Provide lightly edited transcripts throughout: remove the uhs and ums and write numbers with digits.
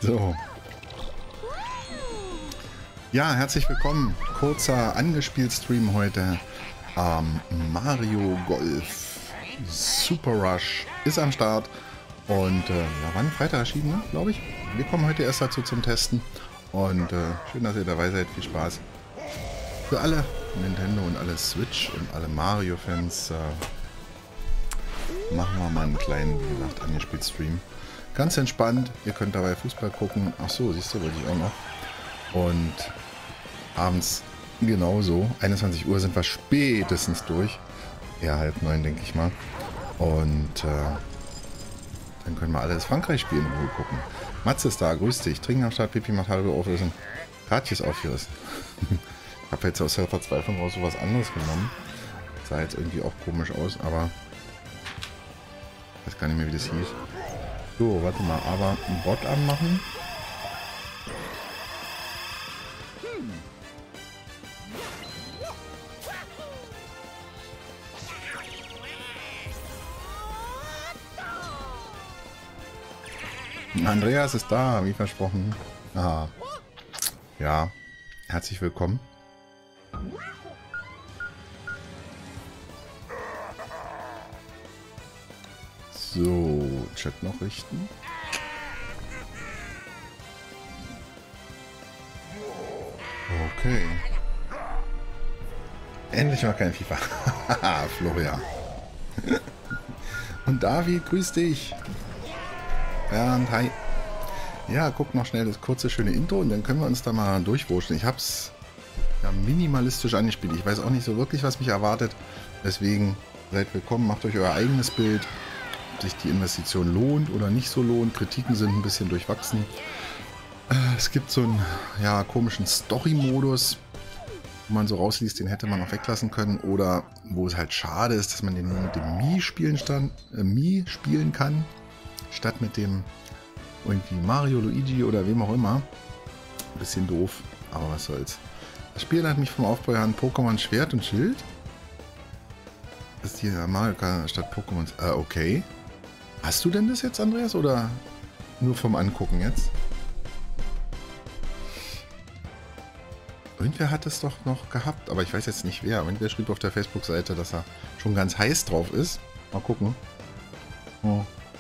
So. Ja, herzlich willkommen. Kurzer Angespielt-Stream heute. Mario Golf Super Rush ist am Start. Und ja, wann? Freitag erschienen, ne? Glaube ich. Wir kommen heute erst dazu zum Testen. Und schön, dass ihr dabei seid. Viel Spaß. Für alle Nintendo und alle Switch und alle Mario-Fans machen wir mal einen kleinen, wie gesagt, Angespielt-Stream. Ganz entspannt. Ihr könnt dabei Fußball gucken. Ach so, siehst du, wollte ich auch noch. Und abends genauso. 21 Uhr sind wir spätestens durch. Ja, 8:30, denke ich mal. Und dann können wir alle das Frankreich-Spiel in Ruhe gucken. Matze ist da, grüß dich. Trinken am Start, Pipi macht halbe auflösen. Ratjes aufgerissen. Ich habe jetzt aus der Verzweiflung raus sowas anderes genommen. Sah jetzt irgendwie auch komisch aus, aber ich weiß gar nicht mehr, wie das hieß. So, warte mal, aber ein Bot anmachen. Andreas ist da, wie versprochen. Aha. Ja, herzlich willkommen. So, Chat noch richten. Okay. Endlich mal kein FIFA. Florian. Und David, grüß dich. Bernd, hi. Ja, guck noch schnell das kurze, schöne Intro und dann können wir uns da mal durchwurschteln. Ich habe es ja minimalistisch angespielt. Ich weiß auch nicht so wirklich, was mich erwartet. Deswegen seid willkommen, macht euch euer eigenes Bild. Ob sich die Investition lohnt oder nicht so lohnt. Kritiken sind ein bisschen durchwachsen. Es gibt so einen ja, komischen Story-Modus, wo man so rausliest, den hätte man auch weglassen können. Oder wo es halt schade ist, dass man den nur mit dem Mii spielen kann. Statt mit dem irgendwie Mario, Luigi oder wem auch immer. Ein bisschen doof, aber was soll's. Das Spiel hat mich vom Aufbau her an Pokémon Schwert und Schild. Das ist hier Mario Kart statt Pokémon. Okay. Hast du denn das jetzt, Andreas, oder nur vom Angucken jetzt? Irgendwer hat es doch noch gehabt, aber ich weiß jetzt nicht wer. Irgendwer schrieb auf der Facebook-Seite, dass er schon ganz heiß drauf ist. Mal gucken. Oh.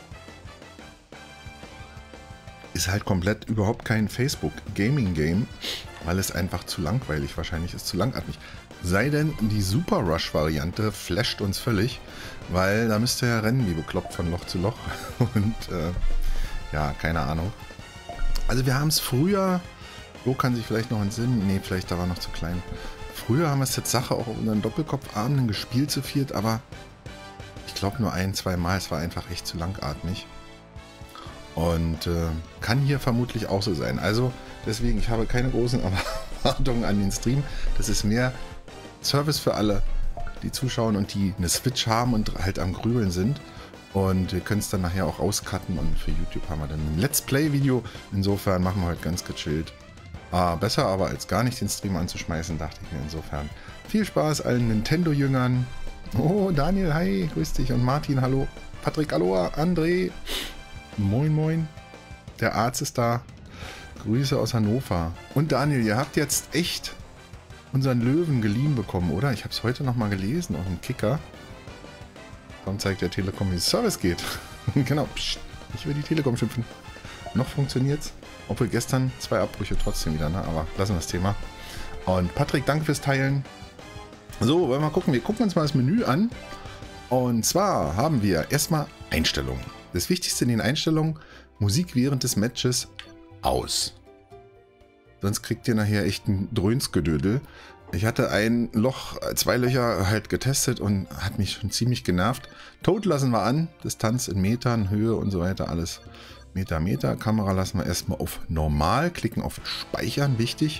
Ist halt komplett überhaupt kein Facebook-Gaming-Game, weil es einfach zu langweilig wahrscheinlich ist, zu langatmig. Sei denn, die Super Rush-Variante flasht uns völlig, weil da müsst ihr ja rennen wie bekloppt von Loch zu Loch. Und ja, keine Ahnung. Also wir haben es früher, wo kann sich vielleicht noch entsinnen? Nee, vielleicht da war noch zu klein. Früher haben wir es jetzt Sache auch auf unseren Doppelkopfabenden gespielt zu viert, aber ich glaube nur 1-2 Mal. Es war einfach echt zu langatmig. Und kann hier vermutlich auch so sein. Also deswegen, ich habe keine großen Erwartungen an den Stream. Das ist mehr Service für alle, die zuschauen und die eine Switch haben und halt am Grübeln sind. Und wir können es dann nachher auch rauscutten und für YouTube haben wir dann ein Let's Play-Video. Insofern machen wir heute ganz gechillt. Besser aber als gar nicht den Stream anzuschmeißen, dachte ich mir insofern. Viel Spaß allen Nintendo-Jüngern. Oh, Daniel, hi, grüß dich. Und Martin, hallo. Patrick, aloha. André. Moin, moin. Der Arzt ist da. Grüße aus Hannover. Und Daniel, ihr habt jetzt echt unseren Löwen geliehen bekommen, oder? Ich habe es heute nochmal gelesen auf dem Kicker. Dann zeigt der Telekom, wie es Service geht. Genau, pst, nicht über die Telekom schimpfen. Noch funktioniert's. Obwohl gestern 2 Abbrüche trotzdem wieder, ne? Aber lassen wir das Thema. Und Patrick, danke fürs Teilen. So, wollen wir mal gucken. Wir gucken uns mal das Menü an. Und zwar haben wir erstmal Einstellungen. Das Wichtigste in den Einstellungen, Musik während des Matches aus. Sonst kriegt ihr nachher echt ein Dröhnsgedödel. Ich hatte ein Loch, 2 Löcher halt getestet und hat mich schon ziemlich genervt. Tod lassen wir an, Distanz in Metern, Höhe und so weiter, alles Meter. Kamera lassen wir erstmal auf Normal, klicken auf Speichern, wichtig.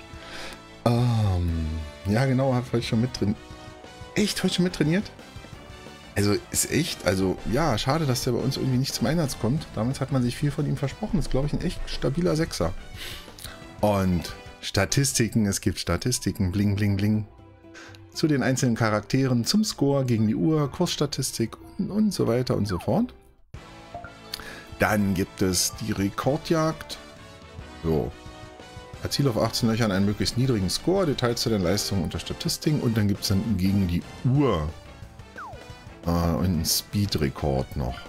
Ja genau, habe heute schon mit drin. Echt, heute schon mit trainiert? Also ist echt, also ja, schade, dass der bei uns irgendwie nicht zum Einsatz kommt. Damals hat man sich viel von ihm versprochen. Ist, glaube ich, ein echt stabiler Sechser. Und Statistiken, es gibt Statistiken, bling, bling, bling. Zu den einzelnen Charakteren, zum Score, gegen die Uhr, Kursstatistik und so weiter und so fort. Dann gibt es die Rekordjagd. So. Erziele auf 18 Löchern einen möglichst niedrigen Score, Details zu den Leistungen unter Statistiken und dann gibt es dann gegen die Uhr einen Speed-Rekord noch.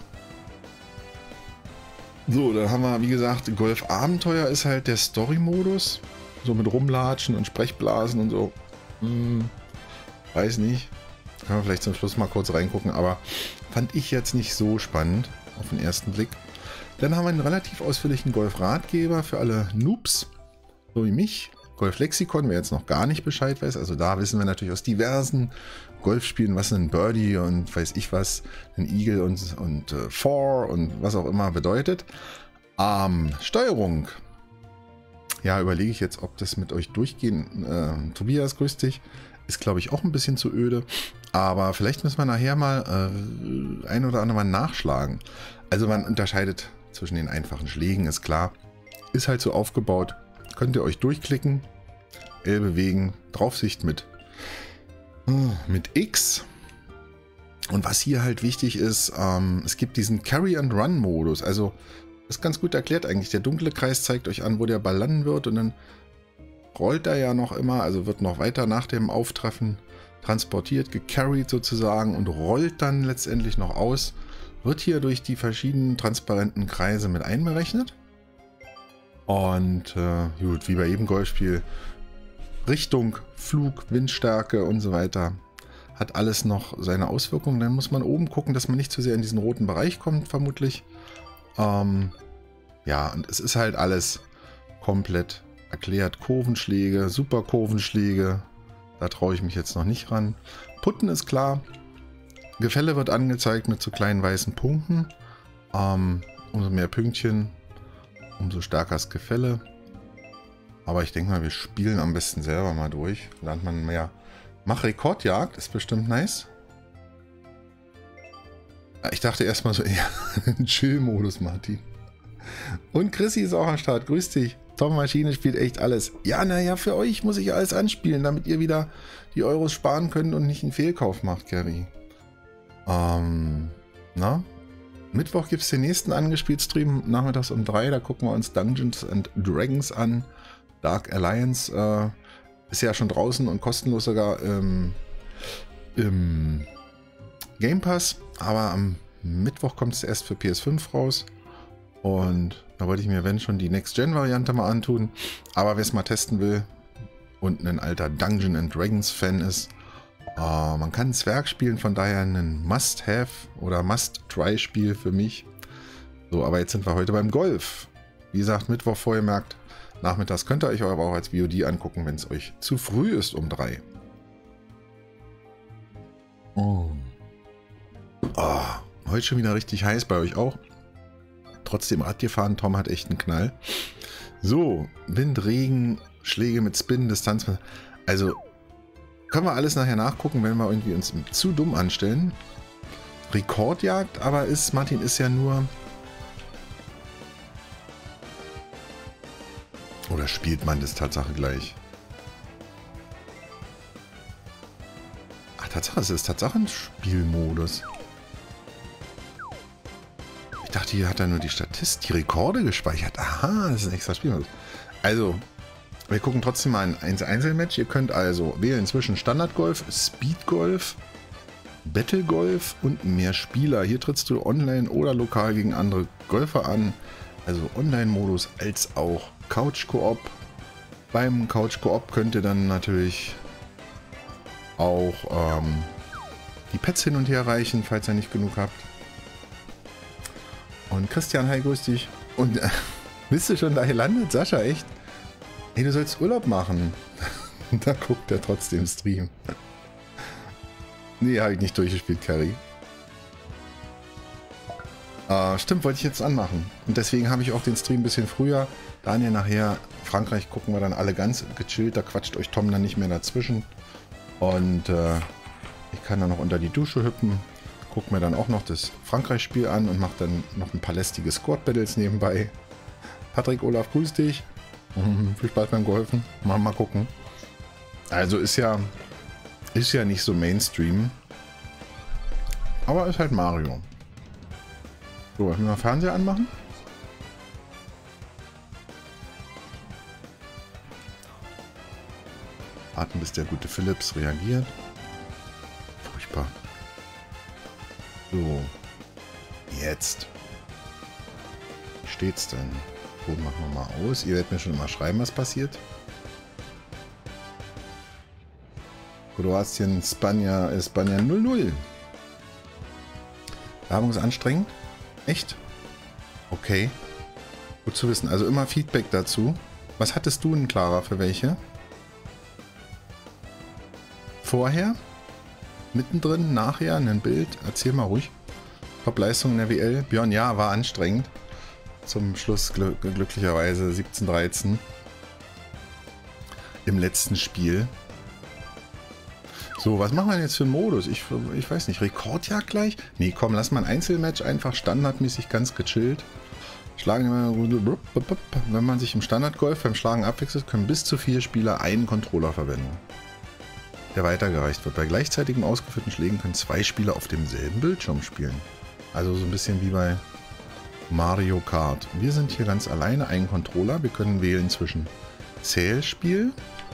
So, dann haben wir, wie gesagt, Golf Abenteuer ist halt der Story-Modus. So mit Rumlatschen und Sprechblasen und so. Weiß nicht. Können wir vielleicht zum Schluss mal kurz reingucken, aber fand ich jetzt nicht so spannend auf den ersten Blick. Dann haben wir einen relativ ausführlichen Golf-Ratgeber für alle Noobs, so wie mich. Golf-Lexikon, wer jetzt noch gar nicht Bescheid weiß. Also da wissen wir natürlich aus diversen Golfspielen, was ein Birdie und weiß ich was, ein Eagle und Four und was auch immer bedeutet. Steuerung. Ja, überlege ich jetzt, ob das mit euch durchgehen. Tobias, grüß dich. Ist, glaube ich, auch ein bisschen zu öde. Aber vielleicht müssen wir nachher mal ein oder andere Mal nachschlagen. Also man unterscheidet zwischen den einfachen Schlägen, ist klar. Ist halt so aufgebaut. Könnt ihr euch durchklicken. L bewegen. Draufsicht mit X. Und was hier halt wichtig ist, es gibt diesen Carry-and-Run-Modus. Also ist ganz gut erklärt eigentlich. Der dunkle Kreis zeigt euch an, wo der Ball landen wird und dann rollt er ja noch immer, also wird noch weiter nach dem Auftreffen transportiert, gecarried sozusagen und rollt dann letztendlich noch aus. Wird hier durch die verschiedenen transparenten Kreise mit einberechnet. Und gut, wie bei jedem Golfspiel, Richtung, Flug, Windstärke und so weiter. Hat alles noch seine Auswirkungen. Dann muss man oben gucken, dass man nicht zu sehr in diesen roten Bereich kommt, vermutlich. Ja, und es ist halt alles komplett erklärt. Kurvenschläge, super Kurvenschläge. Da traue ich mich jetzt noch nicht ran. Putten ist klar. Gefälle wird angezeigt mit so kleinen weißen Punkten. Umso mehr Pünktchen, umso stärker das Gefälle. Aber ich denke mal, wir spielen am besten selber mal durch. Lernt man mehr. Mach Rekordjagd, ist bestimmt nice. Ich dachte erstmal so eher einen Chill-Modus, Martin. Und Chrissy ist auch am Start. Grüß dich. Tom Maschine spielt echt alles. Ja, naja, für euch muss ich alles anspielen, damit ihr wieder die Euros sparen könnt und nicht einen Fehlkauf macht, Gary. Na? Mittwoch gibt es den nächsten angespielt Stream, nachmittags um 3. Da gucken wir uns Dungeons and Dragons an. Dark Alliance ist ja schon draußen und kostenlos sogar im Game Pass. Aber am Mittwoch kommt es erst für PS5 raus. Und da wollte ich mir, wenn schon, die Next-Gen-Variante mal antun. Aber wer es mal testen will und ein alter Dungeons and Dragons Fan ist, man kann einen Zwerg spielen, von daher ein Must-Have oder Must-Try-Spiel für mich. So, aber jetzt sind wir heute beim Golf. Wie gesagt, Mittwoch vorgemerkt. Nachmittags könnt ihr euch aber auch als VOD angucken, wenn es euch zu früh ist um 3. Heute schon wieder richtig heiß, bei euch auch. Trotzdem Rad gefahren, Tom hat echt einen Knall. So, Wind, Regen, Schläge mit Spin, Distanz. Also können wir alles nachher nachgucken, wenn wir irgendwie uns zu dumm anstellen. Rekordjagd, aber Martin, ist ja nur... Oder spielt man das Tatsache gleich? Ach, Tatsache, es ist Tatsache ein Spielmodus. Ich dachte, hier hat er nur die Statistik, die Rekorde gespeichert. Aha, das ist ein extra Spielmodus. Also, wir gucken trotzdem mal ein Einzelmatch. Ihr könnt also wählen zwischen Standardgolf, Speedgolf, Battlegolf und mehr Spieler. Hier trittst du online oder lokal gegen andere Golfer an. Also Online-Modus als auch Couch-Koop. Beim Couch-Koop könnt ihr dann natürlich auch die Pads hin und her reichen, falls ihr nicht genug habt. Und Christian, hi, grüß dich. Und bist du schon da gelandet, Sascha, echt? Hey, du sollst Urlaub machen. Da guckt er trotzdem Stream. Nee, habe ich nicht durchgespielt, Carrie. Stimmt, wollte ich jetzt anmachen. Und deswegen habe ich auch den Stream ein bisschen früher. Daniel, nachher Frankreich gucken wir dann alle ganz gechillt. Da quatscht euch Tom dann nicht mehr dazwischen. Und ich kann dann noch unter die Dusche hüpfen. Guck mir dann auch noch das Frankreich-Spiel an und mache dann noch ein paar lästige Squad-Battles nebenbei. Patrick, Olaf, grüß dich. Viel Spaß beim Golfen. Mal gucken. Also ist ja nicht so Mainstream. Aber ist halt Mario. So, wollen wir mal Fernseher anmachen? Warten, bis der gute Philips reagiert. Furchtbar. So. Jetzt. Wie steht's denn? So, machen wir mal aus. Ihr werdet mir schon mal schreiben, was passiert. Kroatien, Spanier 0-0. Werbung ist anstrengend. Echt? Okay. Gut zu wissen. Also immer Feedback dazu. Was hattest du denn, Clara, für welche? Vorher? Mittendrin? Nachher? Ein Bild? Erzähl mal ruhig. Top-Leistung in der WL. Björn, ja, war anstrengend. Zum Schluss glücklicherweise 17-13. Im letzten Spiel. So, was machen wir denn jetzt für einen Modus? Ich weiß nicht. Rekordjagd gleich? Nee, komm, lass mal ein Einzelmatch einfach standardmäßig ganz gechillt. Schlagen, wenn man sich im Standardgolf beim Schlagen abwechselt, können bis zu 4 Spieler einen Controller verwenden, der weitergereicht wird. Bei gleichzeitigem ausgeführten Schlägen können 2 Spieler auf demselben Bildschirm spielen. Also so ein bisschen wie bei Mario Kart. Wir sind hier ganz alleine, ein Controller. Wir können wählen zwischen Zählspiel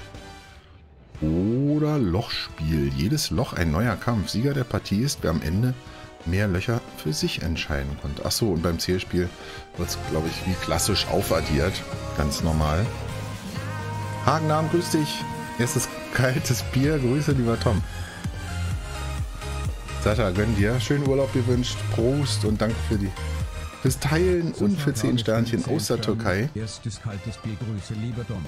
oder Lochspiel. Jedes Loch ein neuer Kampf. Sieger der Partie ist, wer am Ende mehr Löcher für sich entscheiden konnte. Achso, und beim Zählspiel wird es, glaube ich, wie klassisch aufaddiert. Ganz normal. Hagennamen, grüß dich. Erstes kaltes Bier. Grüße, lieber Tom. Sascha, gönn dir. Schönen Urlaub gewünscht. Prost und danke fürs Teilen und für 10 Sternchen aus der Türkei. Erstes kaltes Bier. Grüße, lieber Tom.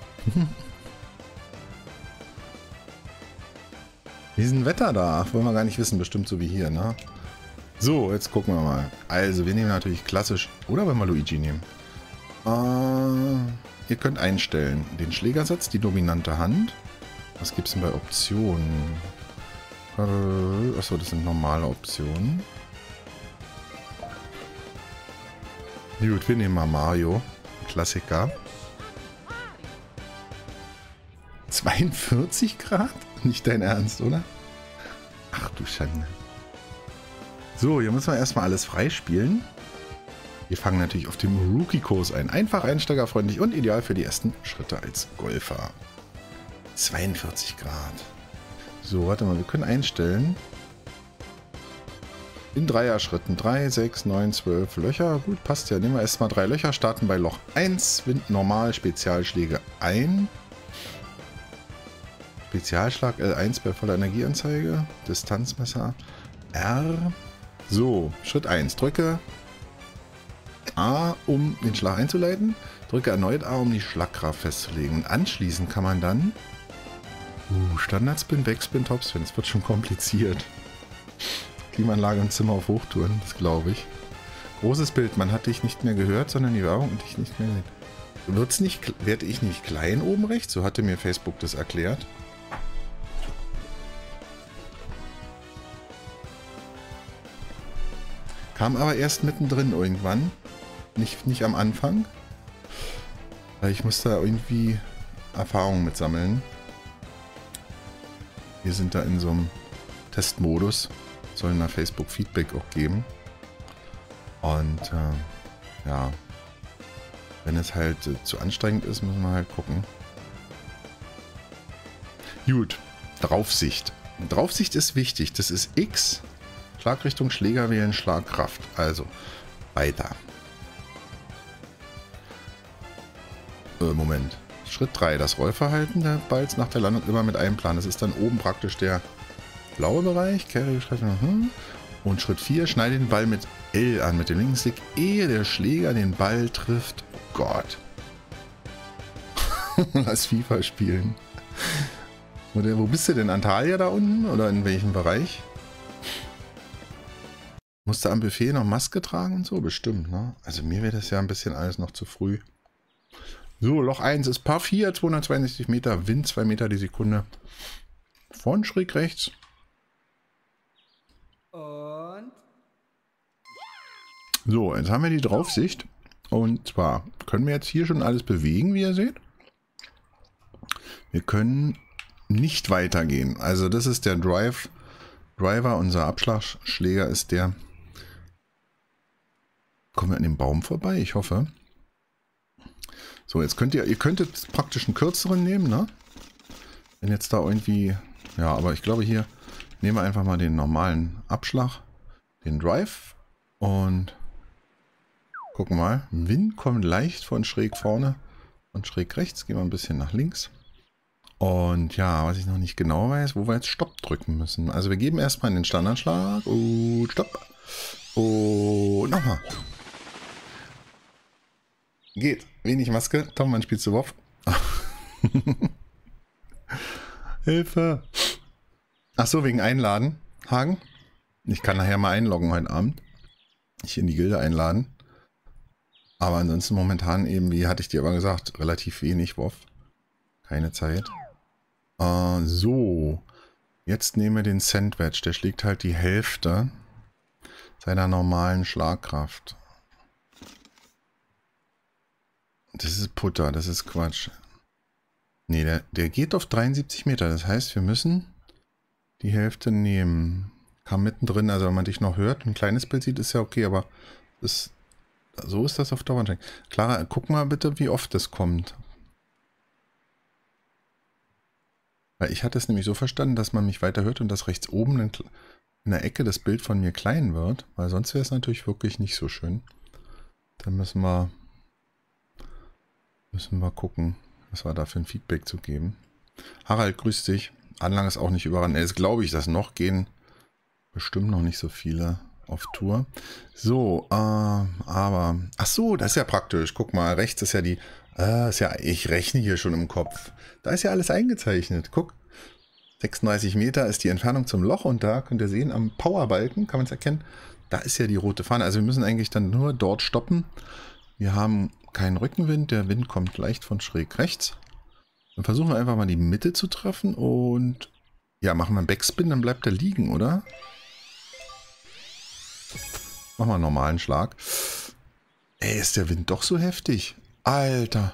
Wie ist denn Wetter da? Wollen wir gar nicht wissen, bestimmt so wie hier, ne? So, jetzt gucken wir mal. Also, wir nehmen natürlich klassisch. Oder wollen wir Luigi nehmen? Ihr könnt einstellen. Den Schlägersatz, die dominante Hand. Was gibt es denn bei Optionen? Achso, das sind normale Optionen. Gut, wir nehmen mal Mario. Klassiker. 42 Grad? Nicht dein Ernst, oder? Ach du Schande. So, hier müssen wir erstmal alles freispielen. Wir fangen natürlich auf dem Rookie-Kurs ein. Einfach, einsteigerfreundlich und ideal für die ersten Schritte als Golfer. 42 Grad. So, warte mal, wir können einstellen. In Dreier-Schritten. 3, 6, 9, 12 Löcher. Gut, passt ja. Nehmen wir erstmal 3 Löcher, starten bei Loch 1, Wind normal, Spezialschläge ein. Spezialschlag L1 bei voller Energieanzeige. Distanzmesser R. So, Schritt 1. Drücke A, um den Schlag einzuleiten. Drücke erneut A, um die Schlagkraft festzulegen. Und anschließend kann man dann Standardspin, Backspin, Topspin. Es wird schon kompliziert. Klimaanlage im Zimmer auf Hochtouren, das glaube ich. Großes Bild, man hat dich nicht mehr gehört, sondern die Werbung und dich nicht mehr gesehen. Werde ich nicht klein oben rechts? So hatte mir Facebook das erklärt. Kam aber erst mittendrin irgendwann. Nicht am Anfang. Weil ich muss da irgendwie Erfahrungen mit sammeln. Wir sind da in so einem Testmodus. Sollen da Facebook Feedback auch geben. Und ja. Wenn es halt zu anstrengend ist, müssen wir halt gucken. Gut. Draufsicht. Draufsicht ist wichtig. Das ist X. Schlagrichtung, Schläger wählen, Schlagkraft. Also, weiter. Moment. Schritt 3. Das Rollverhalten der Balls nach der Landung immer mit einem Plan. Das ist dann oben praktisch der blaue Bereich. Und Schritt 4. Schneide den Ball mit L an, mit dem linken Stick, ehe der Schläger den Ball trifft. Oh Gott. Lass FIFA spielen. Oder wo bist du denn? Antalya da unten? Oder in welchem Bereich? Musste am Buffet noch Maske tragen und so? Bestimmt, ne? Also mir wäre das ja ein bisschen alles noch zu früh. So, Loch 1 ist Par 4, 262 Meter, Wind 2 Meter die Sekunde. Vorn schräg rechts. Und? So, jetzt haben wir die Draufsicht. Und zwar können wir jetzt hier schon alles bewegen, wie ihr seht. Wir können nicht weitergehen. Also das ist der Driver, unser Abschlagschläger ist der. Kommen wir an dem Baum vorbei? Ich hoffe. So, jetzt könnt ihr könntet praktisch einen kürzeren nehmen, ne? Wenn jetzt da irgendwie... Ja, aber ich glaube hier nehmen wir einfach mal den normalen Abschlag, den Drive und gucken mal. Wind kommt leicht von schräg vorne und schräg rechts. Gehen wir ein bisschen nach links. Und ja, was ich noch nicht genau weiß, wo wir jetzt Stopp drücken müssen. Also wir geben erstmal den Standardschlag und Stopp. Und nochmal. Geht. Wenig Maske. Tom, wann spielst du WoW? Hilfe. Ach so, wegen Einladen. Hagen? Ich kann nachher mal einloggen heute Abend. Ich in die Gilde einladen. Aber ansonsten momentan eben, wie hatte ich dir aber gesagt, relativ wenig WoW. Keine Zeit. So. Jetzt nehmen wir den Sandwich. Der schlägt halt die Hälfte seiner normalen Schlagkraft. Das ist Putter, das ist Quatsch. Nee, der geht auf 73 Meter. Das heißt, wir müssen die Hälfte nehmen. Kam mittendrin, also wenn man dich noch hört, ein kleines Bild sieht, ist ja okay, aber das, so ist das auf Dauer anscheinend. Clara, guck mal bitte, wie oft das kommt. Weil ich hatte es nämlich so verstanden, dass man mich weiter hört und dass rechts oben in der Ecke das Bild von mir klein wird, weil sonst wäre es natürlich wirklich nicht so schön. Dann müssen wir gucken, was wir da für ein Feedback zu geben. Harald, grüß dich. Anlang ist auch nicht überall. Jetzt glaube ich, dass noch gehen bestimmt noch nicht so viele auf Tour. So, aber... Ach so, das ist ja praktisch. Guck mal, rechts ist ja die... ich rechne hier schon im Kopf. Da ist ja alles eingezeichnet. Guck, 36 Meter ist die Entfernung zum Loch und da könnt ihr sehen, am Powerbalken, kann man es erkennen, da ist ja die rote Fahne. Also wir müssen eigentlich dann nur dort stoppen. Wir haben keinen Rückenwind, der Wind kommt leicht von schräg rechts. Dann versuchen wir einfach mal die Mitte zu treffen und ja, machen wir einen Backspin, dann bleibt er liegen, oder? Machen wir einen normalen Schlag. Ey, ist der Wind doch so heftig? Alter.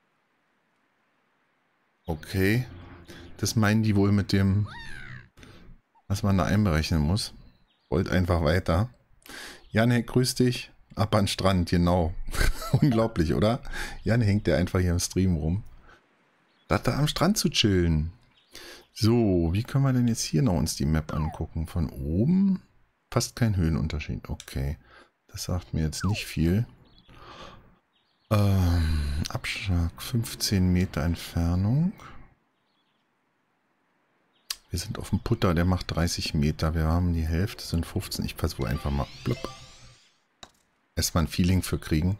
Okay. Das meinen die wohl mit dem, was man da einberechnen muss. Wollt einfach weiter. Jan, grüß dich. Ab an den Strand, genau. Unglaublich, oder? Jan hängt der einfach hier im Stream rum. Da am Strand zu chillen. So, wie können wir denn jetzt hier noch uns die Map angucken? Von oben fast kein Höhenunterschied. Okay, das sagt mir jetzt nicht viel. Abschlag 15 Meter Entfernung. Wir sind auf dem Putter, der macht 30 Meter. Wir haben die Hälfte, sind 15. Ich versuche einfach mal. Blub. Erstmal ein Feeling für kriegen.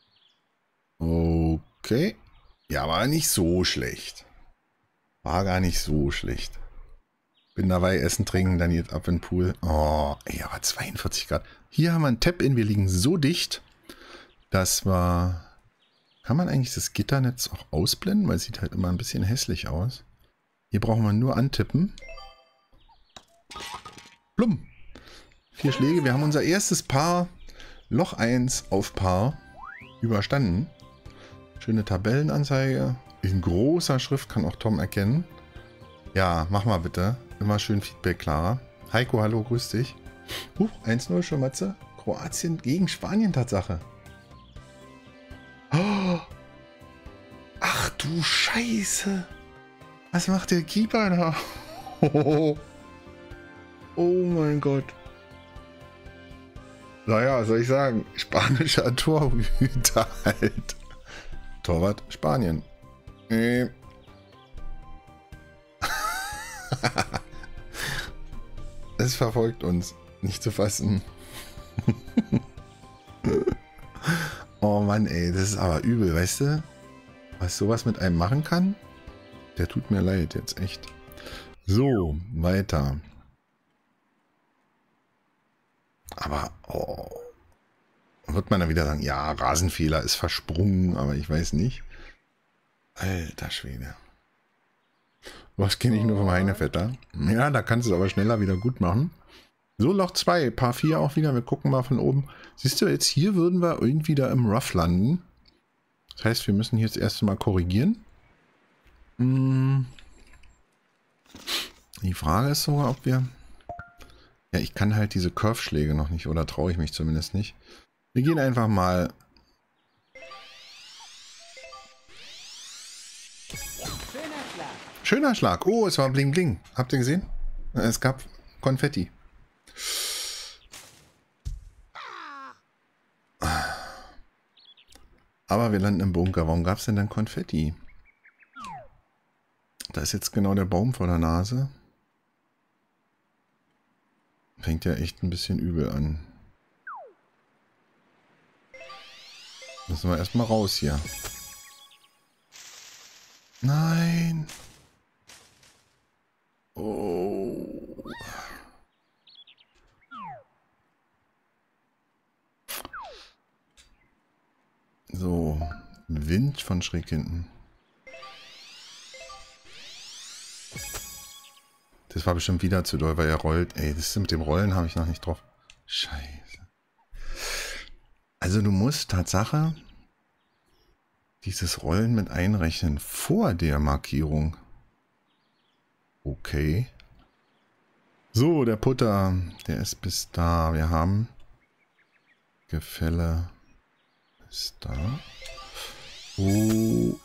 Okay. Ja, war nicht so schlecht. War gar nicht so schlecht. Bin dabei, Essen, Trinken, dann jetzt ab in den Pool. Oh, ey, aber 42 Grad. Hier haben wir ein Tap-In. Wir liegen so dicht, dass wir... Kann man eigentlich das Gitternetz auch ausblenden? Weil es sieht halt immer ein bisschen hässlich aus. Hier brauchen wir nur antippen. Plumm. 4 Schläge. Wir haben unser erstes Paar, Loch 1 auf Paar, überstanden. Schöne Tabellenanzeige. In großer Schrift, kann auch Tom erkennen. Ja, mach mal bitte. Immer schön Feedback, Clara. Heiko, hallo, grüß dich. 1-0 schon, Matze. Kroatien gegen Spanien, Tatsache. Oh. Ach du Scheiße. Was macht der Keeper da? Oh mein Gott. Naja, was soll ich sagen? Spanischer Torhüter halt. Torwart Spanien. Es verfolgt uns. Nicht zu fassen. Oh Mann, ey, das ist aber übel, weißt du? Was sowas mit einem machen kann? Der tut mir leid jetzt, echt. So, weiter. Aber, oh. Wird man dann wieder sagen, ja, Rasenfehler ist versprungen, aber ich weiß nicht. Alter Schwede. Was kenne ich nur vom Heinevetter? Ja, da kannst du es aber schneller wieder gut machen. So, Loch 2, Paar 4 auch wieder. Wir gucken mal von oben. Siehst du, jetzt hier würden wir irgendwie da im Rough landen. Das heißt, wir müssen hier jetzt erst mal korrigieren. Die Frage ist sogar, ob wir... Ja, ich kann halt diese Curve-Schläge noch nicht, oder traue ich mich zumindest nicht. Wir gehen einfach mal... Schöner Schlag. Oh, es war Bling Bling. Habt ihr gesehen? Es gab Konfetti. Aber wir landen im Bunker. Warum gab es denn dann Konfetti? Da ist jetzt genau der Baum vor der Nase. Fängt ja echt ein bisschen übel an. Müssen wir erstmal raus hier. Nein. Oh. So. Wind von schräg hinten. Das war bestimmt wieder zu doll, weil er rollt. Ey, das mit dem Rollen habe ich noch nicht drauf. Scheiße. Also du musst Tatsache dieses Rollen mit einrechnen vor der Markierung. Okay. So, der Putter, der ist bis da. Wir haben Gefälle bis da. Oh.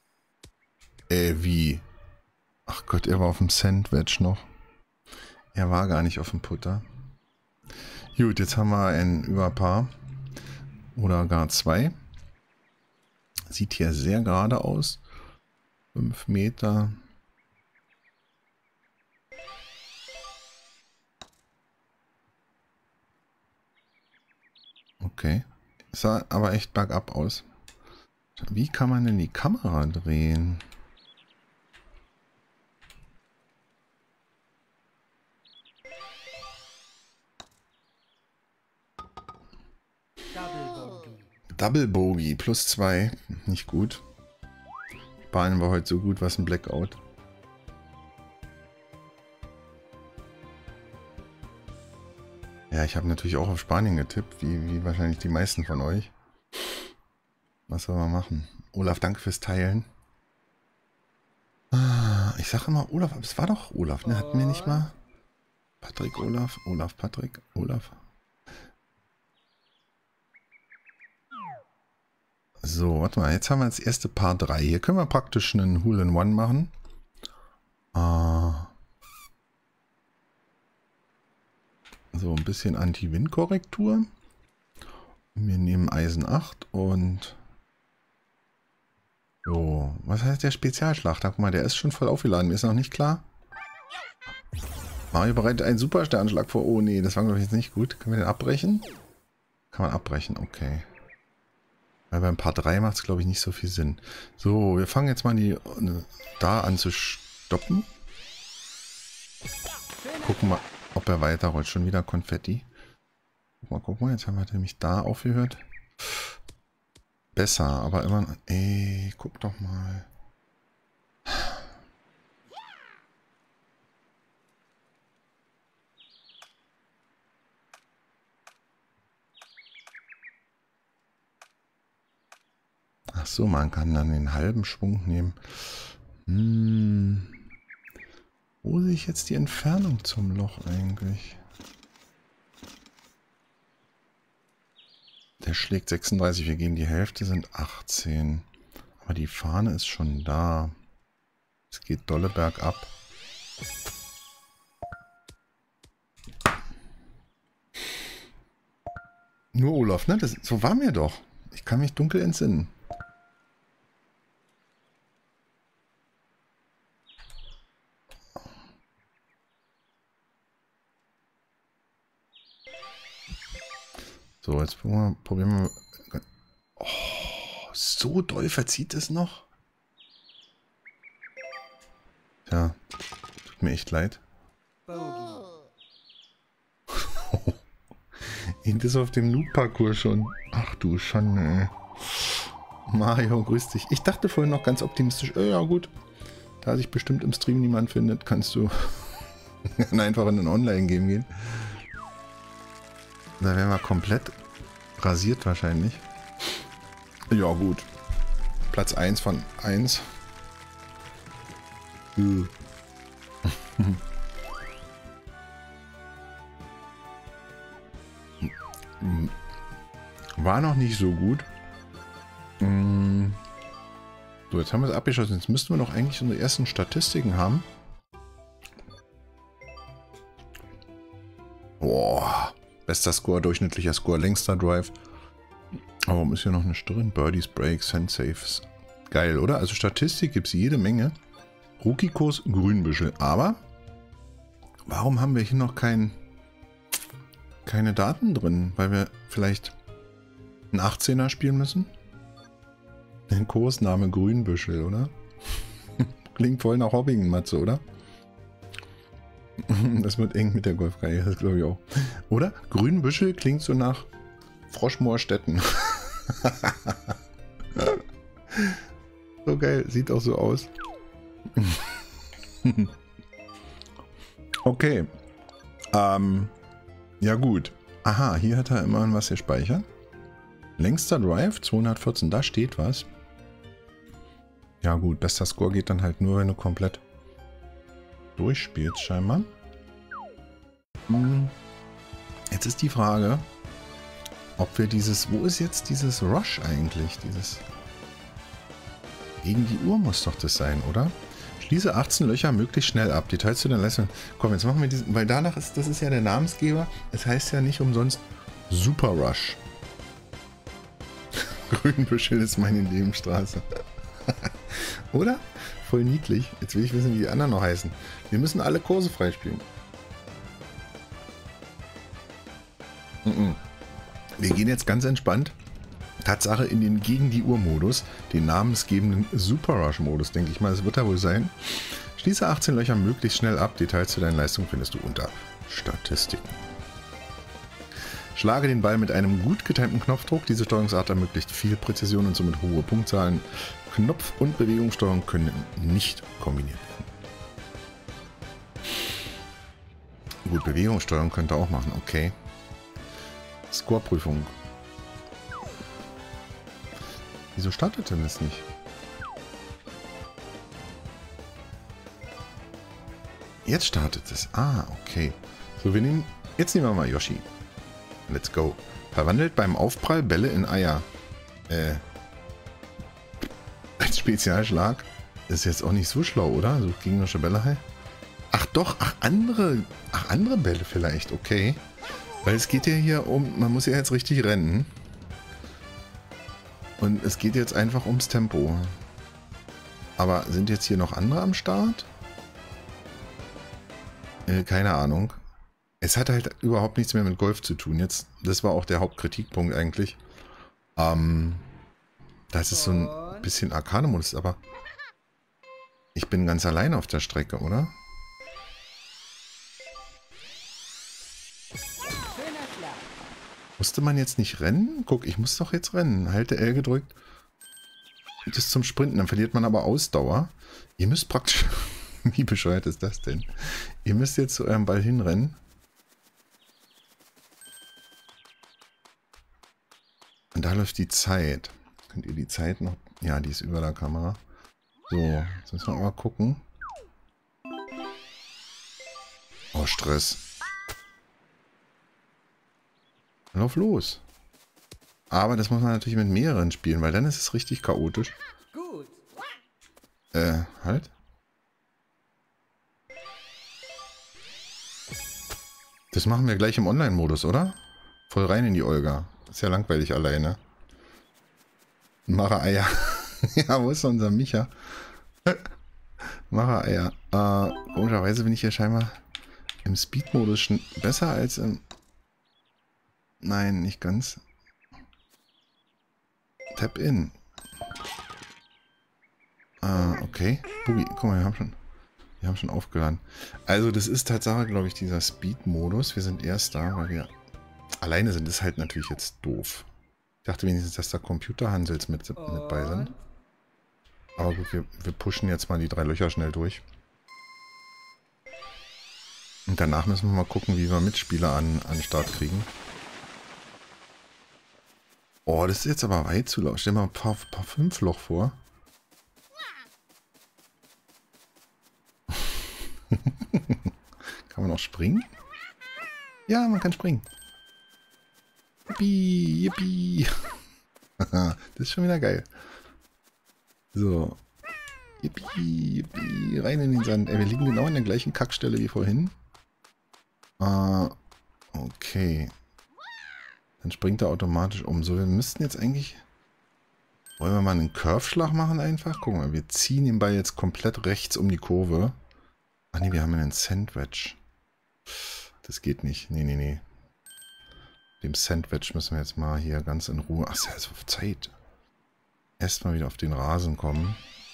Wie? Ach Gott, er war auf dem Sandwich noch. Er war gar nicht auf dem Putter. Gut, jetzt haben wir ein Überpaar. Oder gar 2. Sieht hier sehr gerade aus. 5 Meter. Okay. Sah aber echt bergab aus. Wie kann man denn die Kamera drehen? Double Bogey, plus 2. Nicht gut. Bahnen war heute so gut, was ein Blackout. Ja, ich habe natürlich auch auf Spanien getippt, wie wahrscheinlich die meisten von euch. Was soll man machen? Olaf, danke fürs Teilen. Ich sage immer Olaf, aber es war doch Olaf, ne? Hatten wir nicht mal? Patrick, Olaf, Olaf, Patrick, Olaf. So, warte mal, jetzt haben wir das erste Paar 3. Hier können wir praktisch einen Hole-in-One machen. So, ein bisschen Anti-Wind-Korrektur. Wir nehmen Eisen 8 und... So, was heißt der Spezialschlag? Guck mal, der ist schon voll aufgeladen. Mir ist noch nicht klar. Mario bereitet einen Supersternschlag vor. Oh nee, das war glaube ich jetzt nicht gut. Können wir den abbrechen? Kann man abbrechen, okay. Weil beim Part 3 macht es glaube ich nicht so viel Sinn. So, wir fangen jetzt mal da an zu stoppen. Gucken mal, ob er weiterrollt. Schon wieder Konfetti. Guck mal, jetzt haben wir nämlich da aufgehört. Besser, aber immer... Ey, guck doch mal. Ach so, man kann dann den halben Schwung nehmen. Wo sehe ich jetzt die Entfernung zum Loch eigentlich? Der schlägt 36, wir gehen die Hälfte, sind 18. Aber die Fahne ist schon da. Es geht dolle bergab. Nur Olaf, ne? So war mir doch. Ich kann mich dunkel entsinnen. So, jetzt probieren wir. Oh, so doll verzieht es noch. Ja, tut mir echt leid. Hint ist auf dem Loop-Parcours schon. Ach du Schande. Mario, grüß dich. Ich dachte vorhin noch ganz optimistisch, ja gut, da sich bestimmt im Stream niemand findet, kannst du einfach in ein Online-Game gehen. Da wären wir komplett rasiert wahrscheinlich. Ja gut. Platz 1 von 1. War noch nicht so gut. So, So, jetzt haben wir es abgeschossen. Jetzt müssten wir doch eigentlich unsere ersten Statistiken haben. Boah. Bester Score, durchschnittlicher Score, längster Drive. Aber warum ist hier noch eine drin? Birdies, Breaks, Handsaves. Geil, oder? Also Statistik gibt es jede Menge. Rookie-Kurs, Grünbüschel. Aber warum haben wir hier noch keine Daten drin? Weil wir vielleicht einen 18er spielen müssen? Den Kursname Grünbüschel, oder? Klingt voll nach Hobbingen, Matze, oder? Das wird eng mit der Golfreihe, das glaube ich auch. Oder? Grünbüschel klingt so nach Froschmoorstetten. So geil, sieht auch so aus. Okay. Ja gut. Aha, hier hat er immerhin was gespeichert. Längster Drive, 214, da steht was. Ja gut, bester Score geht dann halt nur, wenn du komplett durchspielst scheinbar. Jetzt ist die Frage, ob wir dieses... Wo ist jetzt dieses Rush eigentlich? Dieses... Gegen die Uhr muss doch das sein, oder? Schließe 18 Löcher möglichst schnell ab. Details zu den Leistungen. Komm, jetzt machen wir diesen... Weil danach ist... Das ist ja der Namensgeber. Es heißt ja nicht umsonst Super Rush. Grünbüschel ist meine Nebenstraße. Oder? Voll niedlich. Jetzt will ich wissen, wie die anderen noch heißen. Wir müssen alle Kurse freispielen. Wir gehen jetzt ganz entspannt. Tatsache in den Gegen die Uhr-Modus. Den namensgebenden Super Rush-Modus, denke ich mal. Das wird da wohl sein. Schließe 18 Löcher möglichst schnell ab. Details zu deinen Leistungen findest du unter Statistiken. Schlage den Ball mit einem gut getimten Knopfdruck. Diese Steuerungsart ermöglicht viel Präzision und somit hohe Punktzahlen. Knopf- und Bewegungssteuerung können nicht kombiniert werden. Gut, Bewegungssteuerung könnt ihr auch machen, okay. Scoreprüfung. Wieso startet denn das nicht? Jetzt startet es. Ah, okay. So, jetzt nehmen wir mal Yoshi. Let's go. Verwandelt beim Aufprall Bälle in Eier. Als Spezialschlag. Ist jetzt auch nicht so schlau, oder? So gegnerische Bälle halt. Ach doch, andere Bälle vielleicht, okay. Weil es geht ja hier um, man muss ja jetzt richtig rennen. Und es geht jetzt einfach ums Tempo. Aber sind jetzt hier noch andere am Start? Keine Ahnung. Es hat halt überhaupt nichts mehr mit Golf zu tun. Jetzt, das war auch der Hauptkritikpunkt eigentlich. Das ist so ein bisschen Arcade-Modus, aber ich bin ganz allein auf der Strecke, oder? Musste man jetzt nicht rennen? Guck, ich muss doch jetzt rennen. Halte L gedrückt. Das ist zum Sprinten, dann verliert man aber Ausdauer. Ihr müsst praktisch... Wie bescheuert ist das denn? Ihr müsst jetzt zu eurem Ball hinrennen. Und da läuft die Zeit. Könnt ihr die Zeit noch... Ja, die ist über der Kamera. So, jetzt müssen wir mal gucken. Oh, Stress. Lauf los. Aber das muss man natürlich mit mehreren spielen, weil dann ist es richtig chaotisch. Gut. Halt. Das machen wir gleich im Online-Modus, oder? Voll rein in die Olga. Ist ja langweilig alleine. Mache Eier. Ja, wo ist unser Micha? Mache Eier. Komischerweise bin ich hier scheinbar im Speed-Modus schon besser als im... Nein, nicht ganz. Tap in. Okay. Bugi, guck mal, wir haben schon aufgeladen. Also das ist Tatsache, glaube ich, dieser Speed-Modus. Wir sind erst da, weil wir alleine sind. Das ist halt natürlich jetzt doof. Ich dachte wenigstens, dass da Computerhansels mit bei sind. Aber gut, wir pushen jetzt mal die 3 Löcher schnell durch. Und danach müssen wir mal gucken, wie wir Mitspieler an Start kriegen. Oh, das ist jetzt aber weit zu laut. Stell mal ein paar 5 Loch vor. Kann man auch springen? Ja, man kann springen. Yippie, yippie. Das ist schon wieder geil. So, Yippie, yippie, rein in den Sand. Ey, wir liegen genau an der gleichen Kackstelle wie vorhin. Okay. Dann springt er automatisch um. So, wir müssten jetzt eigentlich... Wollen wir mal einen Curve-Schlag machen einfach? Guck mal, wir ziehen den Ball jetzt komplett rechts um die Kurve. Ach nee, wir haben einen Sandwich. Das geht nicht. Nee, nee, nee. Dem Sandwich müssen wir jetzt mal hier ganz in Ruhe... Ach, ist ja so Zeit. Erstmal wieder auf den Rasen kommen.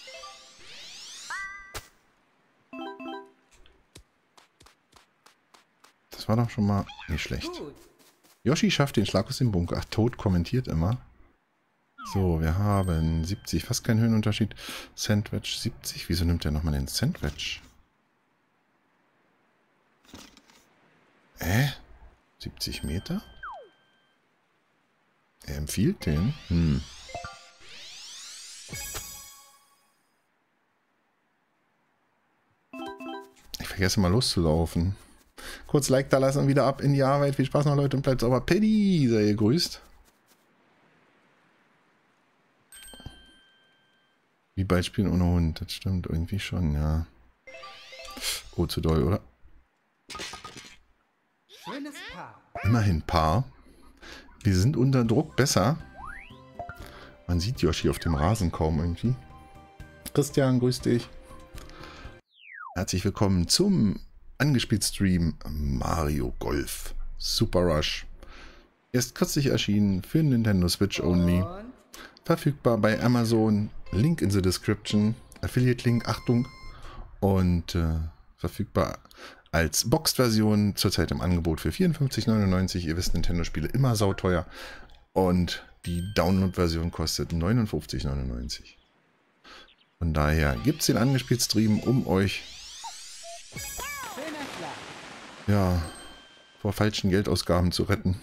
Das war doch schon mal nicht schlecht. Yoshi schafft den Schlag aus dem Bunker. Ach, Toad kommentiert immer. So, wir haben 70, fast kein Höhenunterschied. Sandwich 70. Wieso nimmt er nochmal den Sandwich? 70 Meter? Er empfiehlt den? Ich vergesse mal loszulaufen. Kurz Like da lassen und wieder ab in die Arbeit. Viel Spaß noch, Leute, und bleibt sauber. Paddy, sei gegrüßt. Wie bald spielen ohne Hund. Das stimmt irgendwie schon, ja. Oh, zu doll, oder? Schönes Paar. Immerhin Paar. Wir sind unter Druck besser. Man sieht Yoshi auf dem Rasen kaum irgendwie. Christian, grüß dich. Herzlich willkommen zum angespielt Stream Mario Golf Super Rush. Erst kürzlich erschienen für Nintendo Switch Only. Verfügbar bei Amazon. Link in the description. Affiliate-Link, Achtung. Und verfügbar als Boxed-Version. Zurzeit im Angebot für 54,99 €. Ihr wisst, Nintendo-Spiele immer sauteuer. Und die Download-Version kostet 59,99 €. Von daher gibt es den angespielt Stream, um euch ja vor falschen Geldausgaben zu retten.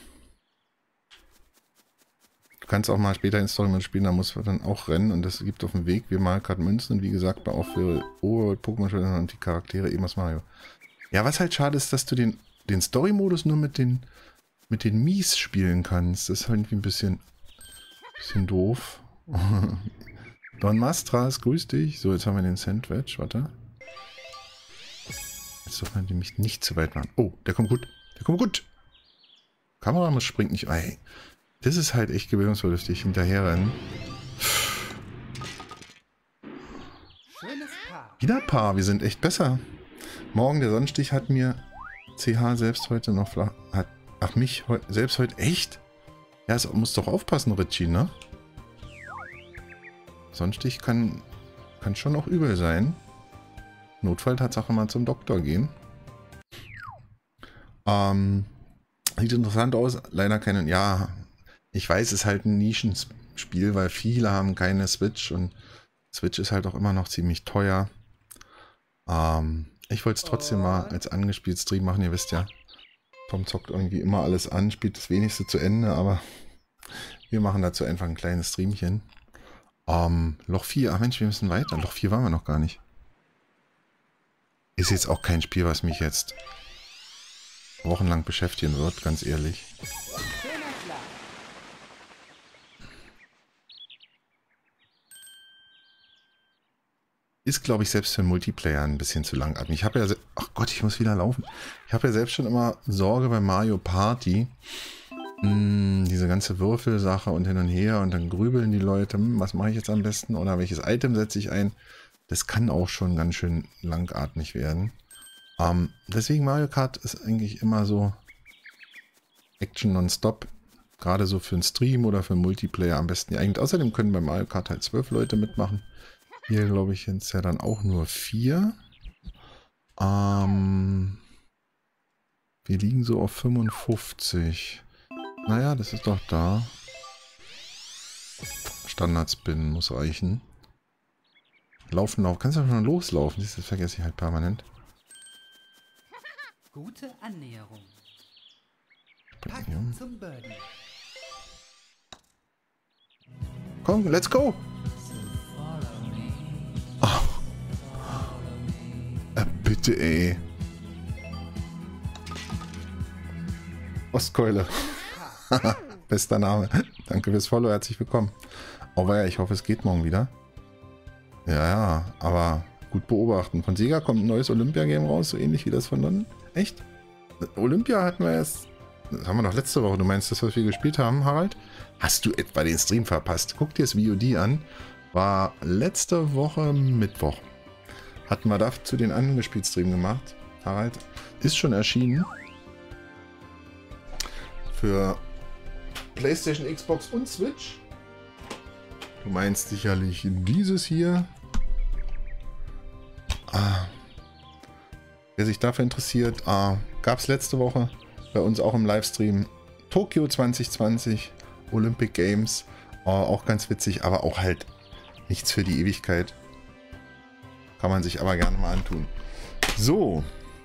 Du kannst auch mal später Installment spielen, da muss man dann auch rennen und das gibt auf dem Weg wie Mario Kart Münzen und wie gesagt auch für Overworld, Pokémon und die Charaktere eben aus Mario. Ja, was halt schade ist, dass du den Story-Modus nur mit den Mies spielen kannst. Das ist halt irgendwie ein bisschen doof. Don Mastras, grüß dich. So, jetzt haben wir den Sandwich. Warte. Jetzt darf man nämlich nicht zu weit machen. Oh, der kommt gut. Der kommt gut. Kamera springt nicht. Ey, das ist halt echt gewöhnungsbedürftig. Hinterherrennen. Wieder Paar. Wir sind echt besser. Morgen der Sonnenstich hat mir CH selbst heute noch mich selbst heute echt? Ja, es muss doch aufpassen, Richie, ne? Sonnenstich kann schon auch übel sein. Notfalltatsache mal zum Doktor gehen. Sieht interessant aus. Leider keine... Ja, ich weiß, es ist halt ein Nischenspiel, weil viele haben keine Switch und Switch ist halt auch immer noch ziemlich teuer. Ich wollte es trotzdem mal als angespielt Stream machen. Ihr wisst ja, Tom zockt irgendwie immer alles an, spielt das wenigste zu Ende, aber wir machen dazu einfach ein kleines Streamchen. Loch 4, ach Mensch, wir müssen weiter. Loch 4 waren wir noch gar nicht. Ist jetzt auch kein Spiel, was mich jetzt wochenlang beschäftigen wird, ganz ehrlich. Ist, glaube ich, selbst für Multiplayer ein bisschen zu langatmig. Ich habe ja... Ach Gott, ich muss wieder laufen. Ich habe ja selbst schon immer Sorge bei Mario Party. Diese ganze Würfelsache und hin und her und dann grübeln die Leute, was mache ich jetzt am besten oder welches Item setze ich ein. Das kann auch schon ganz schön langatmig werden. Deswegen Mario Kart ist eigentlich immer so Action nonstop. Gerade so für einen Stream oder für einen Multiplayer am besten geeignet. Außerdem können bei Mario Kart halt 12 Leute mitmachen. Hier glaube ich jetzt ja dann auch nur 4. Wir liegen so auf 55. Naja, das ist doch da. Standard-Spin muss reichen. Laufen. Kannst du schon loslaufen? Das vergesse ich halt permanent. Gute Annäherung. Pack zum Birdie. Komm, let's go! Oh. Bitte, ey. Ostkeule. Bester Name. Danke fürs Follow, herzlich willkommen. Oh ja, ich hoffe, es geht morgen wieder. Ja, aber gut beobachten. Von Sega kommt ein neues Olympia-Game raus, so ähnlich wie das von dann. Echt? Olympia hatten wir erst. Das haben wir doch letzte Woche. Du meinst das, was wir gespielt haben, Harald? Hast du etwa den Stream verpasst? Guck dir das VOD an. War letzte Woche Mittwoch. Hatten wir dazu den angespielt Stream gemacht. Harald, ist schon erschienen. Für PlayStation, Xbox und Switch. Du meinst sicherlich dieses hier. Wer sich dafür interessiert, gab es letzte Woche bei uns auch im Livestream Tokio 2020 Olympic Games. Auch ganz witzig, aber auch halt nichts für die Ewigkeit. Kann man sich aber gerne mal antun. So.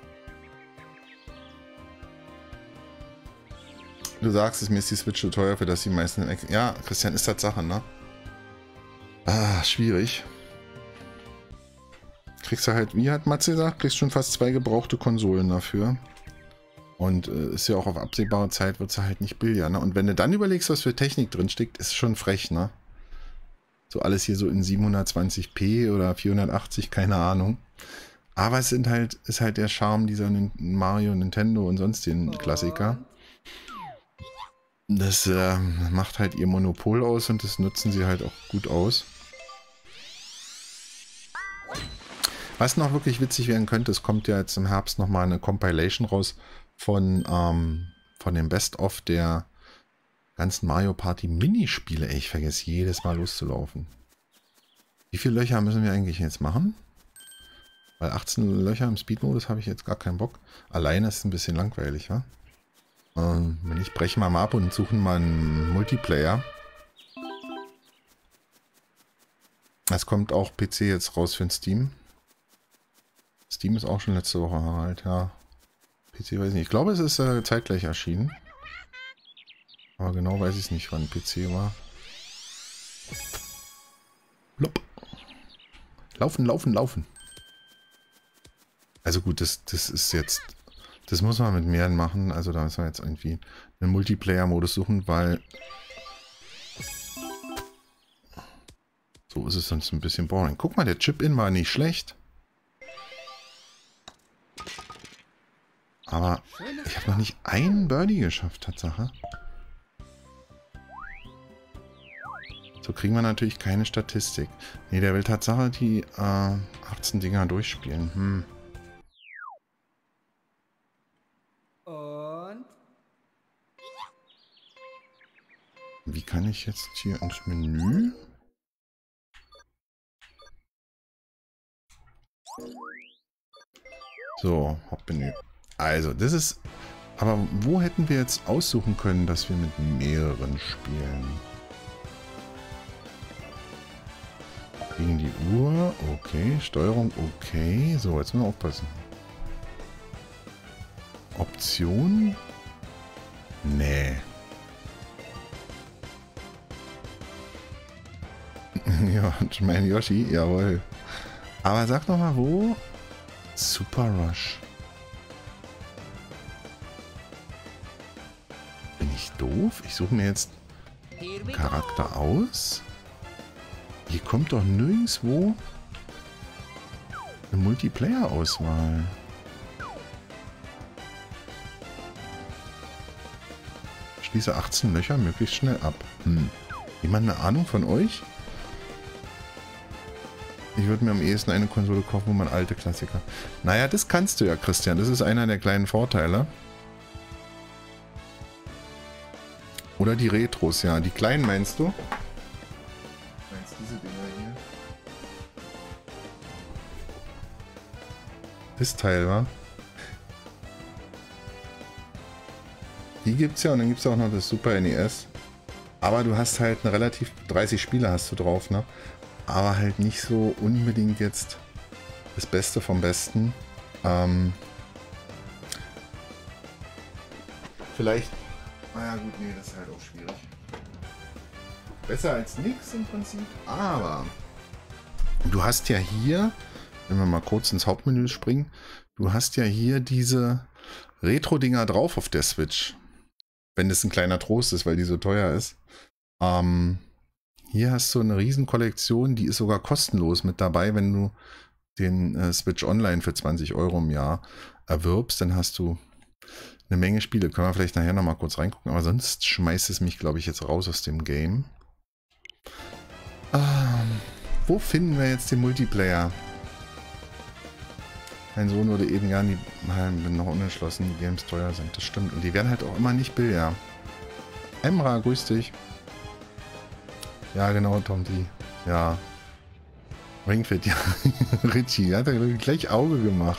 Du sagst es, mir ist die Switch zu teuer, für das die meisten... Ja, Christian, ist das Sache, ne? Schwierig. Kriegst du halt, wie hat Matze gesagt, kriegst schon fast 2 gebrauchte Konsolen dafür. Und ist ja auch auf absehbare Zeit, wird es halt nicht billiger, ne? Und wenn du dann überlegst, was für Technik drin steckt, ist schon frech, ne? So alles hier so in 720p oder 480, keine Ahnung. Aber es sind halt, ist halt der Charme dieser Mario, Nintendo und sonst den Klassiker. Das macht halt ihr Monopol aus und das nutzen sie halt auch gut aus. Was noch wirklich witzig werden könnte, es kommt ja jetzt im Herbst nochmal eine Compilation raus von dem Best-of der ganzen Mario Party Minispiele. Ey, ich vergesse jedes Mal loszulaufen. Wie viele Löcher müssen wir eigentlich jetzt machen? Weil 18 Löcher im Speed-Modus habe ich jetzt gar keinen Bock. Alleine ist es ein bisschen langweilig, wa? Wenn ich breche mal ab und suche mal einen Multiplayer. Es kommt auch PC jetzt raus für den Steam. Steam ist auch schon letzte Woche halt, ja. PC weiß ich nicht. Ich glaube, es ist zeitgleich erschienen. Aber genau weiß ich nicht, wann PC war. Blop. Laufen, laufen, laufen. Also gut, das ist jetzt... Das muss man mit mehreren machen. Also da müssen wir jetzt irgendwie einen Multiplayer-Modus suchen, weil... So ist es sonst ein bisschen boring. Guck mal, der Chip-In war nicht schlecht. Aber ich habe noch nicht einen Birdie geschafft, Tatsache. So kriegen wir natürlich keine Statistik. Ne, der will Tatsache die 18 Dinger durchspielen. Und Wie kann ich jetzt hier ins Menü? So, Hauptmenü. Also, das ist... Aber wo hätten wir jetzt aussuchen können, dass wir mit mehreren spielen? Gegen die Uhr, okay. Steuerung, okay. So, jetzt müssen wir aufpassen. Option? Nee. Ja, ich meine Yoshi, jawohl. Aber sag doch mal, wo? Super Rush. Bin ich doof? Ich suche mir jetzt einen Charakter aus. Hier kommt doch nirgendwo eine Multiplayer-Auswahl. Schließe 18 Löcher möglichst schnell ab. Jemand eine Ahnung von euch? Ich würde mir am ehesten eine Konsole kaufen, wo man alte Klassiker... Naja, das kannst du ja, Christian. Das ist einer der kleinen Vorteile. Oder die Retros, ja. Die kleinen meinst du? Meinst du diese Dinger hier? Das Teil, wa? Die gibt's ja und dann gibt's auch noch das Super NES. Aber du hast halt eine relativ... 30 Spiele hast du drauf, ne? Aber halt nicht so unbedingt jetzt das Beste vom Besten. Vielleicht... Naja gut, nee, das ist halt auch schwierig. Besser als nichts im Prinzip. Aber du hast ja hier, wenn wir mal kurz ins Hauptmenü springen, du hast ja hier diese Retro-Dinger drauf auf der Switch. Wenn das ein kleiner Trost ist, weil die so teuer ist. Hier hast du eine Riesenkollektion, die ist sogar kostenlos mit dabei, wenn du den Switch Online für 20 Euro im Jahr erwirbst, dann hast du eine Menge Spiele. Können wir vielleicht nachher nochmal kurz reingucken, aber sonst schmeißt es mich, glaube ich, jetzt raus aus dem Game. Wo finden wir jetzt den Multiplayer? Mein Sohn würde eben gerne die... bin noch unentschlossen, die Games teuer sind. Das stimmt. Und die werden halt auch immer nicht billiger. Emra, grüß dich. Ja, genau, Tomti. Ja. Ringfit, ja. Richie, hat er gleich Auge gemacht.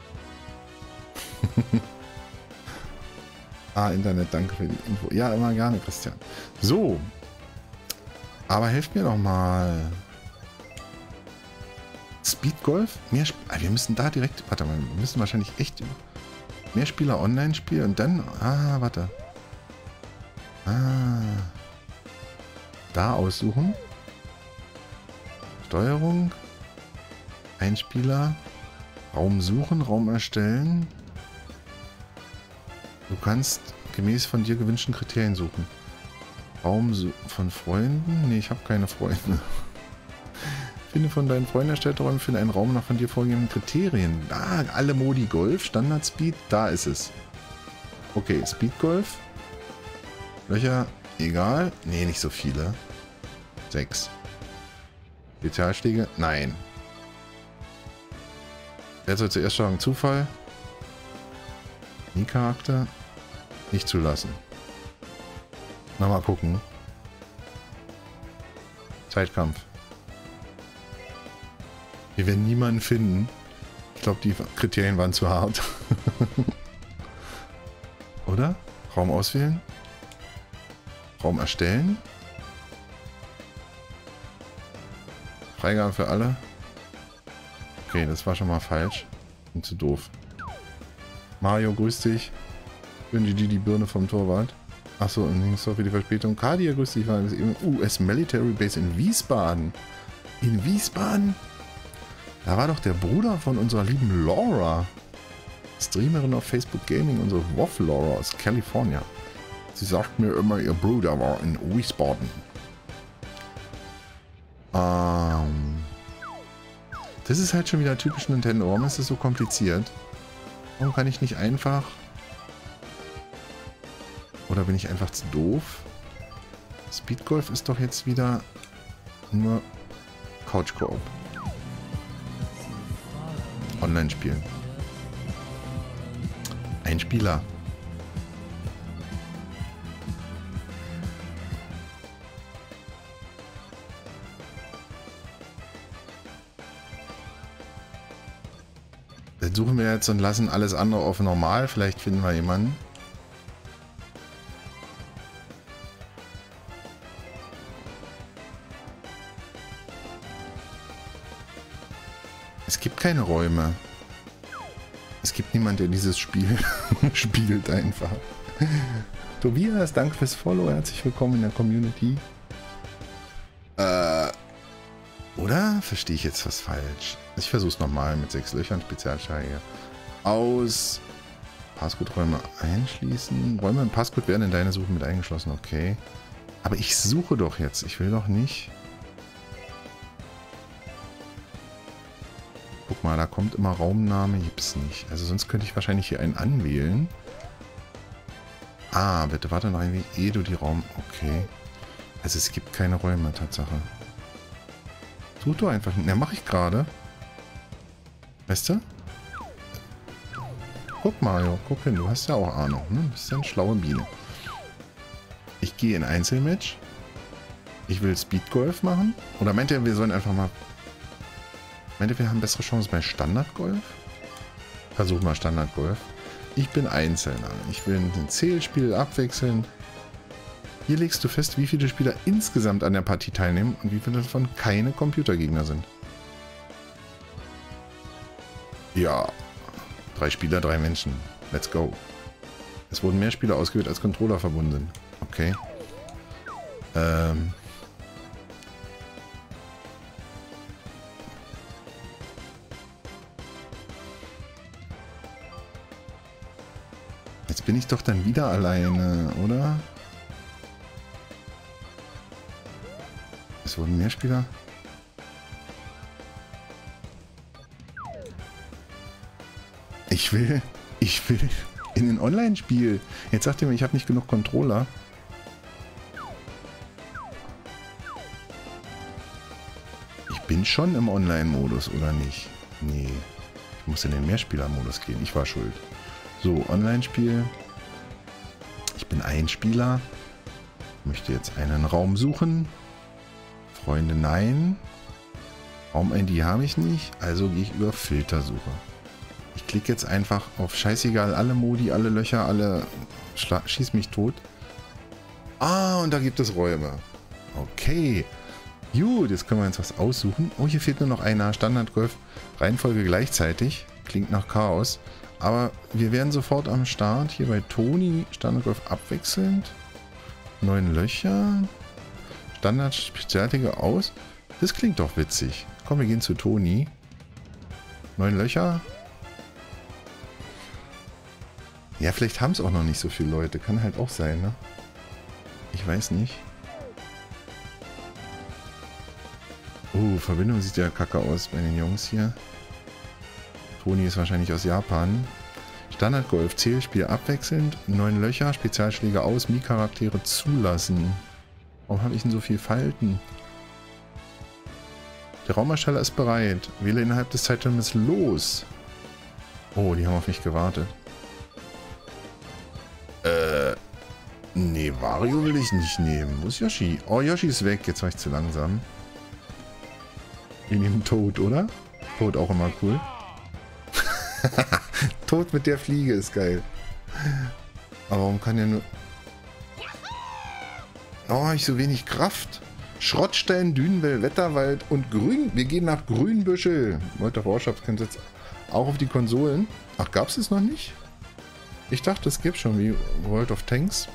Internet, danke für die Info. Ja, immer gerne, Christian. So. Aber helft mir doch mal. Speedgolf? Wir müssen da direkt... Warte mal, wir müssen wahrscheinlich echt mehr Spieler online spielen und dann... warte. Da aussuchen. Steuerung. Einspieler. Raum suchen, Raum erstellen. Du kannst gemäß von dir gewünschten Kriterien suchen. Raum von Freunden? Nee, ich habe keine Freunde. Finde von deinen Freunden erstellte Räume, finde einen Raum nach von dir vorgegebenen Kriterien. Alle Modi Golf, Standard Speed, da ist es. Okay, Speed Golf. Löcher, egal. Nee, nicht so viele. 6. Spezialschläge? Nein. Wer soll zuerst sagen? Zufall? Nie Charakter? Nicht zulassen. Mal gucken. Zeitkampf. Wir werden niemanden finden. Ich glaube, die Kriterien waren zu hart. Oder? Raum auswählen? Raum erstellen? Freigabe für alle? Okay, das war schon mal falsch. Bin zu doof. Mario, grüß dich. Wünsche dir die Birne vom Torwart. Achso, und so für die Verspätung. Kadia, grüß dich. War eben US Military Base in Wiesbaden. In Wiesbaden? Da war doch der Bruder von unserer lieben Laura. Streamerin auf Facebook Gaming, unsere WoW Laura aus California. Sie sagt mir immer, ihr Bruder war in Wiesbaden. Das ist halt schon wieder typisch Nintendo. Warum ist das so kompliziert? Warum kann ich nicht einfach... Oder bin ich einfach zu doof? Speedgolf ist doch jetzt wieder nur Couch Koop. Online spielen. Ein Spieler. Dann suchen wir jetzt und lassen alles andere auf normal. Vielleicht finden wir jemanden. Es gibt keine Räume. Es gibt niemanden, der dieses Spiel spielt einfach. Tobias, danke fürs Follow. Herzlich willkommen in der Community. Oder? Verstehe ich jetzt was falsch? Ich versuche es nochmal mit 6 Löchern, Spezialsteige. Aus. Passcode-Räume einschließen. Räume im Passcode werden in deine Suche mit eingeschlossen. Okay. Aber ich suche doch jetzt. Ich will doch nicht... Guck mal, da kommt immer Raumname, gibt's nicht. Also sonst könnte ich wahrscheinlich hier einen anwählen. Bitte warte noch ein wenig, ehe du die Raum... Okay. Also es gibt keine Räume, Tatsache. Such du einfach... Ja, mache ich gerade. Weißt du? Guck Mario, guck hin, du hast ja auch Ahnung. Ne? Du bist ja eine schlaue Biene. Ich gehe in Einzelmatch. Ich will Speedgolf machen. Oder meint ihr, wir sollen einfach mal... Meint ihr, wir haben bessere Chancen bei Standardgolf? Versuch mal Standardgolf. Ich bin Einzelner. Ich will ein Zählspiel abwechseln. Hier legst du fest, wie viele Spieler insgesamt an der Partie teilnehmen und wie viele davon keine Computergegner sind. Ja. 3 Spieler, 3 Menschen. Let's go. Es wurden mehr Spieler ausgewählt, als Controller verbunden sind. Okay. Jetzt bin ich doch dann wieder alleine, oder? Es wurden mehr Spieler. Ich will in ein Online-Spiel. Jetzt sagt ihr mir, ich habe nicht genug Controller. Ich bin schon im Online-Modus, oder nicht? Nee. Ich muss in den Mehrspieler-Modus gehen. Ich war schuld. So, Online-Spiel. Ich bin ein Spieler. Möchte jetzt einen Raum suchen. Freunde, nein. Raum-ID habe ich nicht. Also gehe ich über Filtersuche. Ich klicke jetzt einfach auf scheißegal, alle Modi, alle Löcher, alle... Schieß mich tot. Ah, und da gibt es Räume. Okay. Gut, jetzt können wir uns was aussuchen. Oh, hier fehlt nur noch einer. Standard-Golf. Reihenfolge gleichzeitig. Klingt nach Chaos. Aber wir werden sofort am Start. Hier bei Toni. Standard-Golf abwechselnd. 9 Löcher. Standard-Spezialtiger aus. Das klingt doch witzig. Komm, wir gehen zu Toni. 9 Löcher. Ja, vielleicht haben es auch noch nicht so viele Leute. Kann halt auch sein, ne? Ich weiß nicht. Oh, Verbindung sieht ja kacke aus bei den Jungs hier. Toni ist wahrscheinlich aus Japan. Standard-Golf, Zählspiel abwechselnd. 9 Löcher, Spezialschläge aus, Mii-Charaktere zulassen. Warum habe ich denn so viel Falten? Der Raumersteller ist bereit. Wähle innerhalb des Zeitlimits los. Oh, die haben auf mich gewartet. Nee, Wario will ich nicht nehmen. Wo ist Yoshi? Oh, Yoshi ist weg. Jetzt war ich zu langsam. Wir nehmen Toad, oder? Toad auch immer cool. Toad mit der Fliege ist geil. Aber warum kann der nur... Oh, habe ich so wenig Kraft. Schrottstein, Dünenwell, Wetterwald und Grün. Wir gehen nach Grünbüschel. World of Warships kommt jetzt auch auf die Konsolen. Ach, gab es noch nicht? Ich dachte, es gibt schon wie World of Tanks.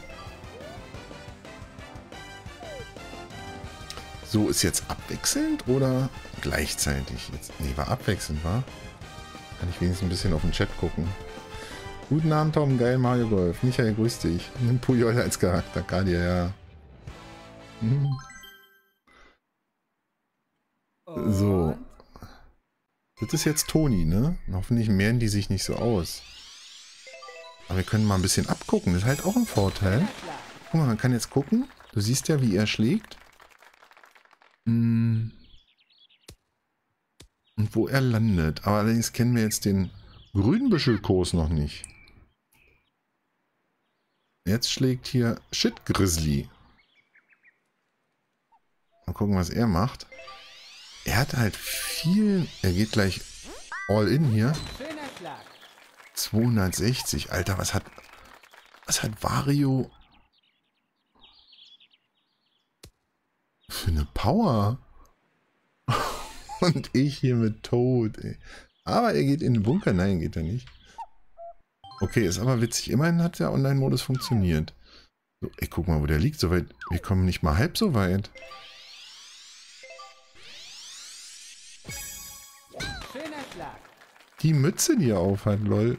So, ist jetzt abwechselnd oder gleichzeitig? Jetzt, nee, war abwechselnd, war? Kann ich wenigstens ein bisschen auf den Chat gucken. Guten Abend, Tom. Geil, Mario Golf. Michael, grüß dich. Nimm Puyol als Charakter. Kadia, ja. So. Das ist jetzt Toni, ne? Hoffentlich mehren die sich nicht so aus. Aber wir können mal ein bisschen abgucken. Das ist halt auch ein Vorteil. Guck mal, man kann jetzt gucken. Du siehst ja, wie er schlägt. Und wo er landet. Aber allerdings kennen wir jetzt den Grünbüschelkurs noch nicht. Jetzt schlägt hier Shit Grizzly. Mal gucken, was er macht. Er hat halt viel... Er geht gleich all in hier. 260. Alter, was hat Wario für eine Power? Und ich hier mit Toad, ey. Aber er geht in den Bunker. Nein, geht er nicht. Okay, ist aber witzig. Immerhin hat der Online-Modus funktioniert. So, ey, guck mal, wo der liegt. So weit. Wir kommen nicht mal halb so weit. Die Mütze, die er aufhat, lol.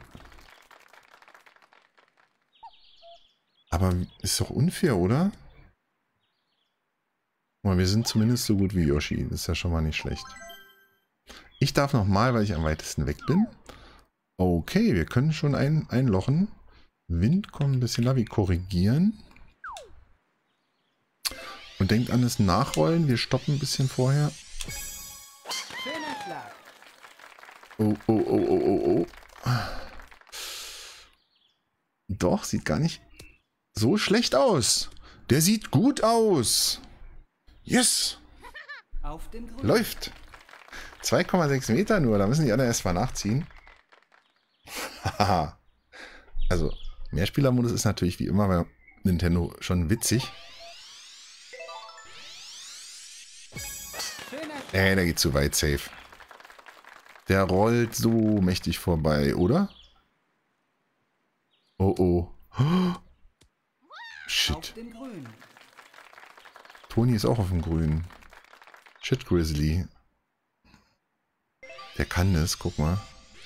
Aber ist doch unfair, oder? Guck mal, wir sind zumindest so gut wie Yoshi. Das ist ja schon mal nicht schlecht. Ich darf nochmal, weil ich am weitesten weg bin. Okay, wir können schon einlochen. Wind kommt ein bisschen Lavi korrigieren. Und denkt an das Nachrollen. Wir stoppen ein bisschen vorher. Oh, oh, oh, oh, oh, oh. Doch, sieht gar nicht so schlecht aus. Der sieht gut aus. Yes. Läuft. 2,6 Meter nur. Da müssen die alle erst mal nachziehen. Haha. Also, Mehrspielermodus ist natürlich wie immer bei Nintendo schon witzig. Der geht zu weit, safe. Der rollt so mächtig vorbei, oder? Oh, oh. Shit. Toni ist auch auf dem Grün. Shit, Grizzly. Der kann das, guck mal.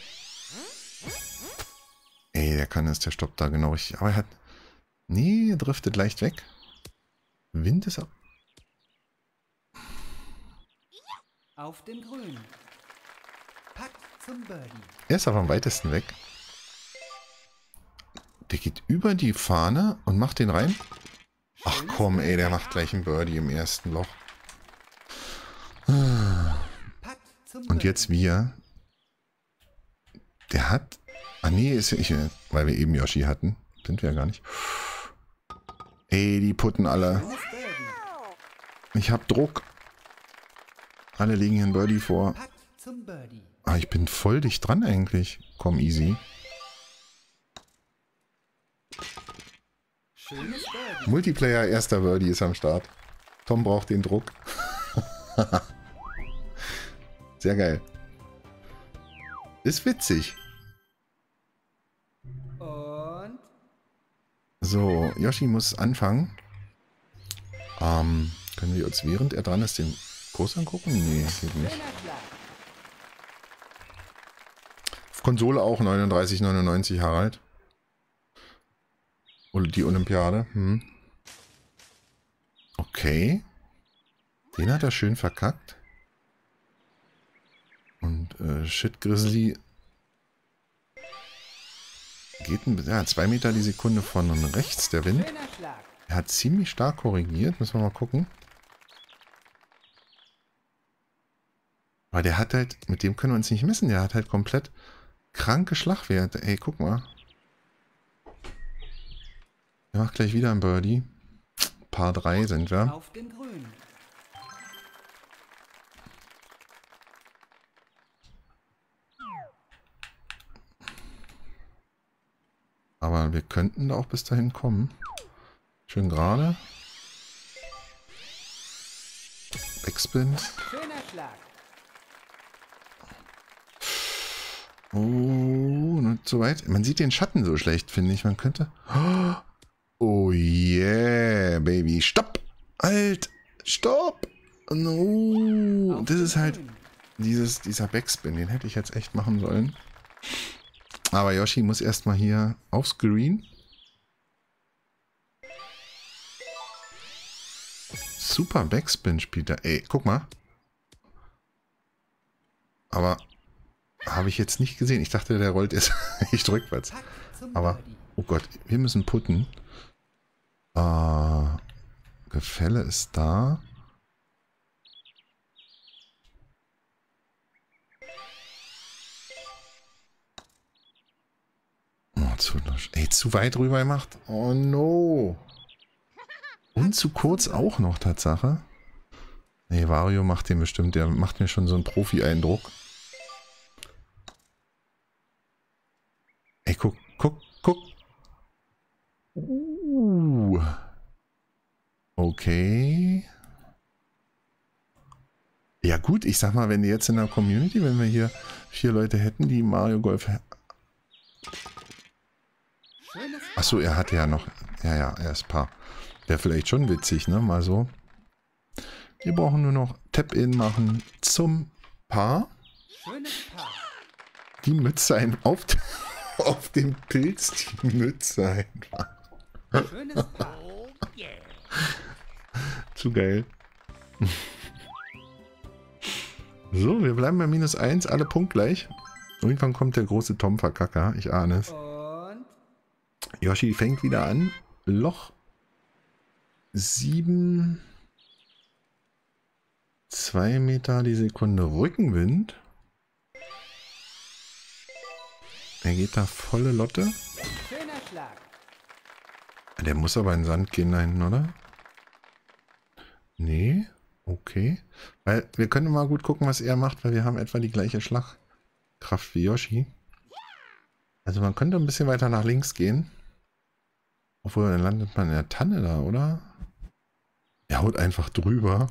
Ey, der kann das, der stoppt da genau richtig. Aber er hat... Nee, er driftet leicht weg. Wind ist ab... Auf dem Grün. Putt zum Birdie. Er ist aber am weitesten weg. Der geht über die Fahne und macht den rein. Ach komm, ey, der macht gleich einen Birdie im ersten Loch. Putt zum Und Birdie. jetzt wir. Der hat... Ah nee, ist ja ich, weil wir eben Yoshi hatten. Sind wir ja gar nicht. Ey, die putten alle. Schönes Birdie. Ich hab Druck. Alle legen hier ein Birdie vor. Putt zum Birdie. Ah, ich bin voll dicht dran eigentlich. Komm, easy. Schönes Birdie. Multiplayer, erster Birdie ist am Start. Tom braucht den Druck. Sehr geil. Ist witzig. Und So, Yoshi muss anfangen. Können wir uns, während er dran ist, den Kurs angucken? Nee, geht nicht. schöner Schlag. Auf Konsole auch 39,99 Harald. Oder die Olympiade. Okay. Den hat er schön verkackt. Und Shit Grizzly geht 2 Meter die Sekunde von rechts der Wind. Schöner Schlag. Er hat ziemlich stark korrigiert. Müssen wir mal gucken. Aber der hat halt, mit dem können wir uns nicht messen. Der hat halt komplett kranke Schlagwerte. Ey, guck mal. Der macht gleich wieder ein Birdie. Paar 3 sind wir. Auf dem Grün. Aber wir könnten da auch bis dahin kommen. Schön gerade. Backspin. Schöner Schlag. Oh, nicht so weit. Man sieht den Schatten so schlecht, finde ich. Man könnte... Oh yeah, Baby. Stopp! Halt! Stopp! No! Auf Das dem ist halt Grün. dieser Backspin. Den hätte ich jetzt echt machen sollen. Aber Yoshi muss erstmal hier aufs Green. Super Backspin spielt er. Ey, guck mal. Aber habe ich jetzt nicht gesehen. Ich dachte, der rollt jetzt nicht rückwärts. Putt zum Aber, Birdie. oh Gott, wir müssen putten. Gefälle ist da. Oh, zu weit rüber gemacht. Oh no. Und zu kurz auch noch, Tatsache. Nee, Wario macht den bestimmt. Der macht mir schon so einen Profi-Eindruck. Ey, guck. Okay. Ja gut, ich sag mal, wenn die jetzt in der Community, wenn wir hier 4 Leute hätten, die Mario Golf... Schönes Achso, er hatte ja noch... Ja, er ist Paar. Wäre vielleicht schon witzig, ne? Mal so. Wir brauchen nur noch Tap-In machen zum Paar. Schönes Paar. Die Mütze auf dem Pilz, die Mütze einfach. Schönes Paar. Zu geil. So, wir bleiben bei -1, alle punktgleich. Irgendwann kommt der große Tom-Verkacker, ich ahne es. Und Yoshi fängt wieder an. Loch 7. 2 Meter die Sekunde Rückenwind. Er geht da volle Lotte. schöner Schlag. Der muss aber in den Sand gehen da hinten, oder? Nee. Okay. Weil wir können mal gut gucken, was er macht, weil wir haben etwa die gleiche Schlagkraft wie Yoshi. Also man könnte ein bisschen weiter nach links gehen. Obwohl, dann landet man in der Tanne da, oder? Er haut einfach drüber.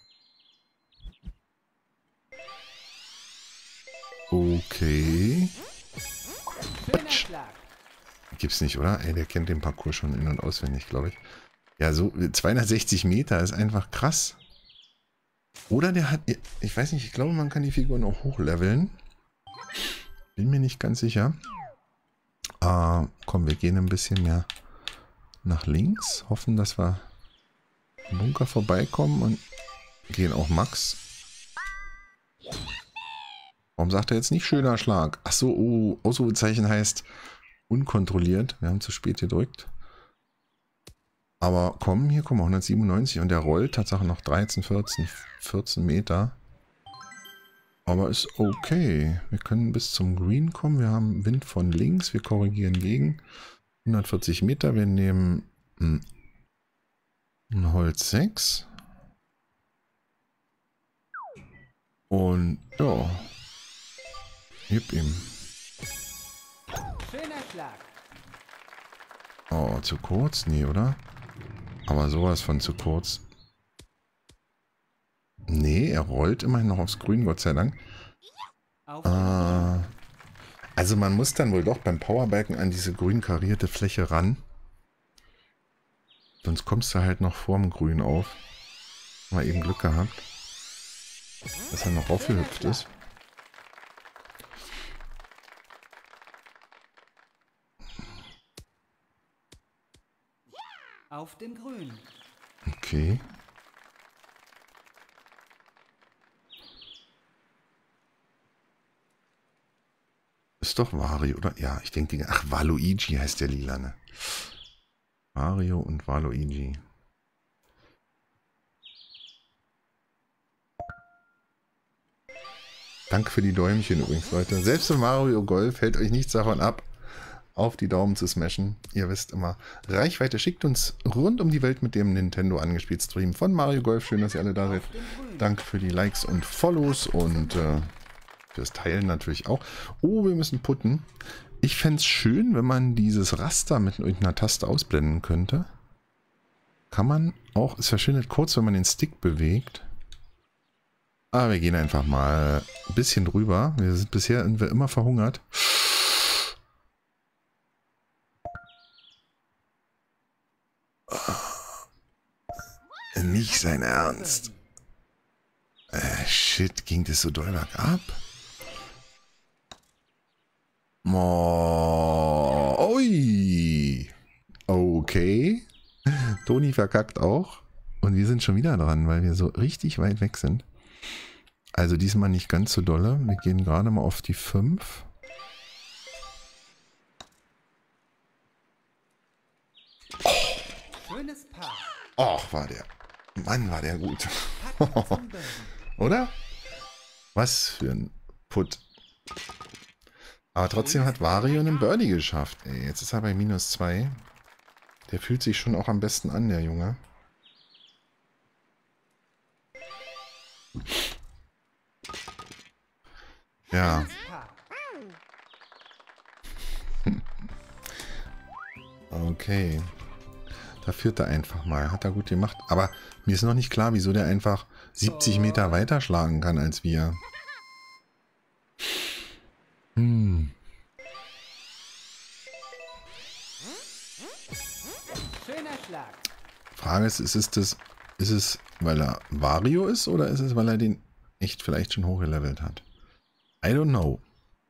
Okay. Schöner Schlag. Gibt's nicht, oder? Ey, der kennt den Parcours schon in- und auswendig, glaube ich. Ja, so 260 Meter ist einfach krass. Oder der hat... Ich weiß nicht, ich glaube, man kann die Figuren auch hochleveln. Bin mir nicht ganz sicher. Komm, wir gehen ein bisschen mehr nach links. Hoffen, dass wir im Bunker vorbeikommen und gehen auch Max. Warum sagt er jetzt nicht schöner Schlag? Ach so, oh, Ausrufezeichen heißt unkontrolliert. Wir haben zu spät gedrückt. Aber komm, hier kommen wir 197 und der rollt Tatsache noch 13, 14 Meter. Aber ist okay. Wir können bis zum Green kommen. Wir haben Wind von links. Wir korrigieren gegen 140 Meter. Wir nehmen ein Holz 6. Und ja. Gib ihm. Schöner Schlag. Oh, zu kurz? Nee, oder? Aber sowas von zu kurz. Nee, er rollt immerhin noch aufs Grün, Gott sei Dank. Also man muss dann wohl doch beim Powerbalken an diese grün karierte Fläche ran. Sonst kommst du halt noch vorm Grün auf. Mal eben Glück gehabt, dass er noch raufgehüpft ist. Auf dem Grün. Okay. Ist doch Wario, oder? Ja, ich denke, ach, Waluigi heißt der Lilane. Mario und Waluigi. Danke für die Däumchen übrigens, Leute. Selbst im Mario Golf hält euch nichts davon ab, auf die Daumen zu smashen. Ihr wisst immer, Reichweite schickt uns rund um die Welt mit dem Nintendo angespielt Stream von Mario Golf. Schön, dass ihr alle da seid. Danke für die Likes und Follows und fürs Teilen natürlich auch. Oh, wir müssen putten. Ich fände es schön, wenn man dieses Raster mit irgendeiner Taste ausblenden könnte. Kann man auch, es verschwindet kurz, wenn man den Stick bewegt. Aber wir gehen einfach mal ein bisschen drüber. Bisher sind wir immer verhungert. Nicht sein Ernst. Shit, ging das so doll bergab? Ui. Okay. Toni verkackt auch. Und wir sind schon wieder dran, weil wir so richtig weit weg sind. Also diesmal nicht ganz so dolle. Wir gehen gerade mal auf die 5. Schönes Paar. Och, war der. Mann, war der gut. Pack zum Böden. Oder? Was für ein Putt. Aber trotzdem hat Wario einen Birdie geschafft. Ey, jetzt ist er bei -2. Der fühlt sich schon auch am besten an, der Junge. Ja. Schönes Paar. Okay. Da führt er einfach mal. Hat er gut gemacht. Aber mir ist noch nicht klar, wieso der einfach 70 Meter weiter schlagen kann als wir. Schöner Schlag. Frage ist es, weil er Wario ist oder ist es, weil er den echt vielleicht schon hochgelevelt hat? I don't know.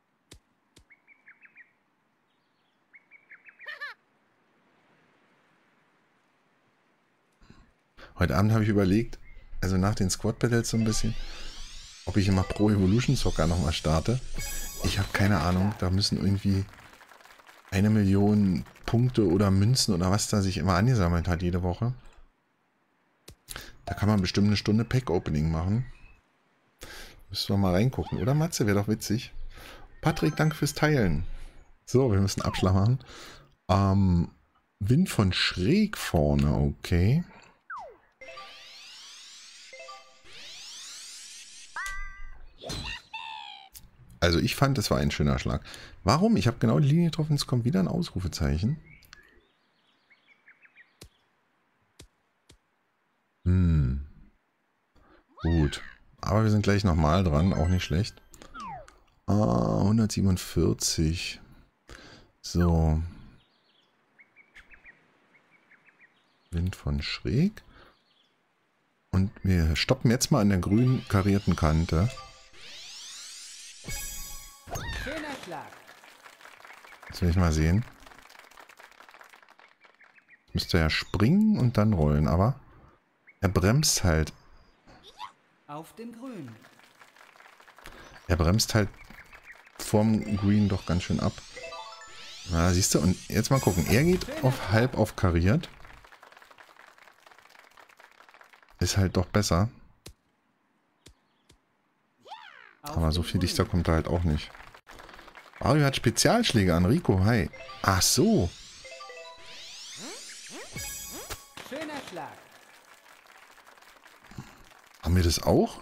Heute Abend habe ich überlegt, also nach den Squad Battles so ein bisschen, ob ich immer Pro Evolution Soccer nochmal starte. Ich habe keine Ahnung, da müssen irgendwie 1 Million Punkte oder Münzen oder was da sich immer angesammelt hat jede Woche. Da kann man bestimmt 1 Stunde Pack-Opening machen. Müssen wir mal reingucken, oder Matze? Wäre doch witzig. Patrick, danke fürs Teilen. So, wir müssen Abschlag machen. Wind von schräg vorne, okay. Also ich fand, das war ein schöner Schlag. Warum? Ich habe genau die Linie getroffen, es kommt wieder ein Ausrufezeichen. Gut. Aber wir sind gleich nochmal dran, auch nicht schlecht. 147. So. Wind von schräg. Und wir stoppen jetzt mal an der grün karierten Kante. Schöner Schlag. Jetzt will ich mal sehen. Müsste ja springen und dann rollen, aber er bremst halt. Auf dem Grün. Er bremst halt vorm Green doch ganz schön ab. Na, siehst du, und jetzt mal gucken. Er geht auf halb auf kariert. Ist halt doch besser. Aber so viel dichter kommt er halt auch nicht. Mario hat Spezialschläge an Rico. Hi. Ach so. Schöner Schlag. Haben wir das auch?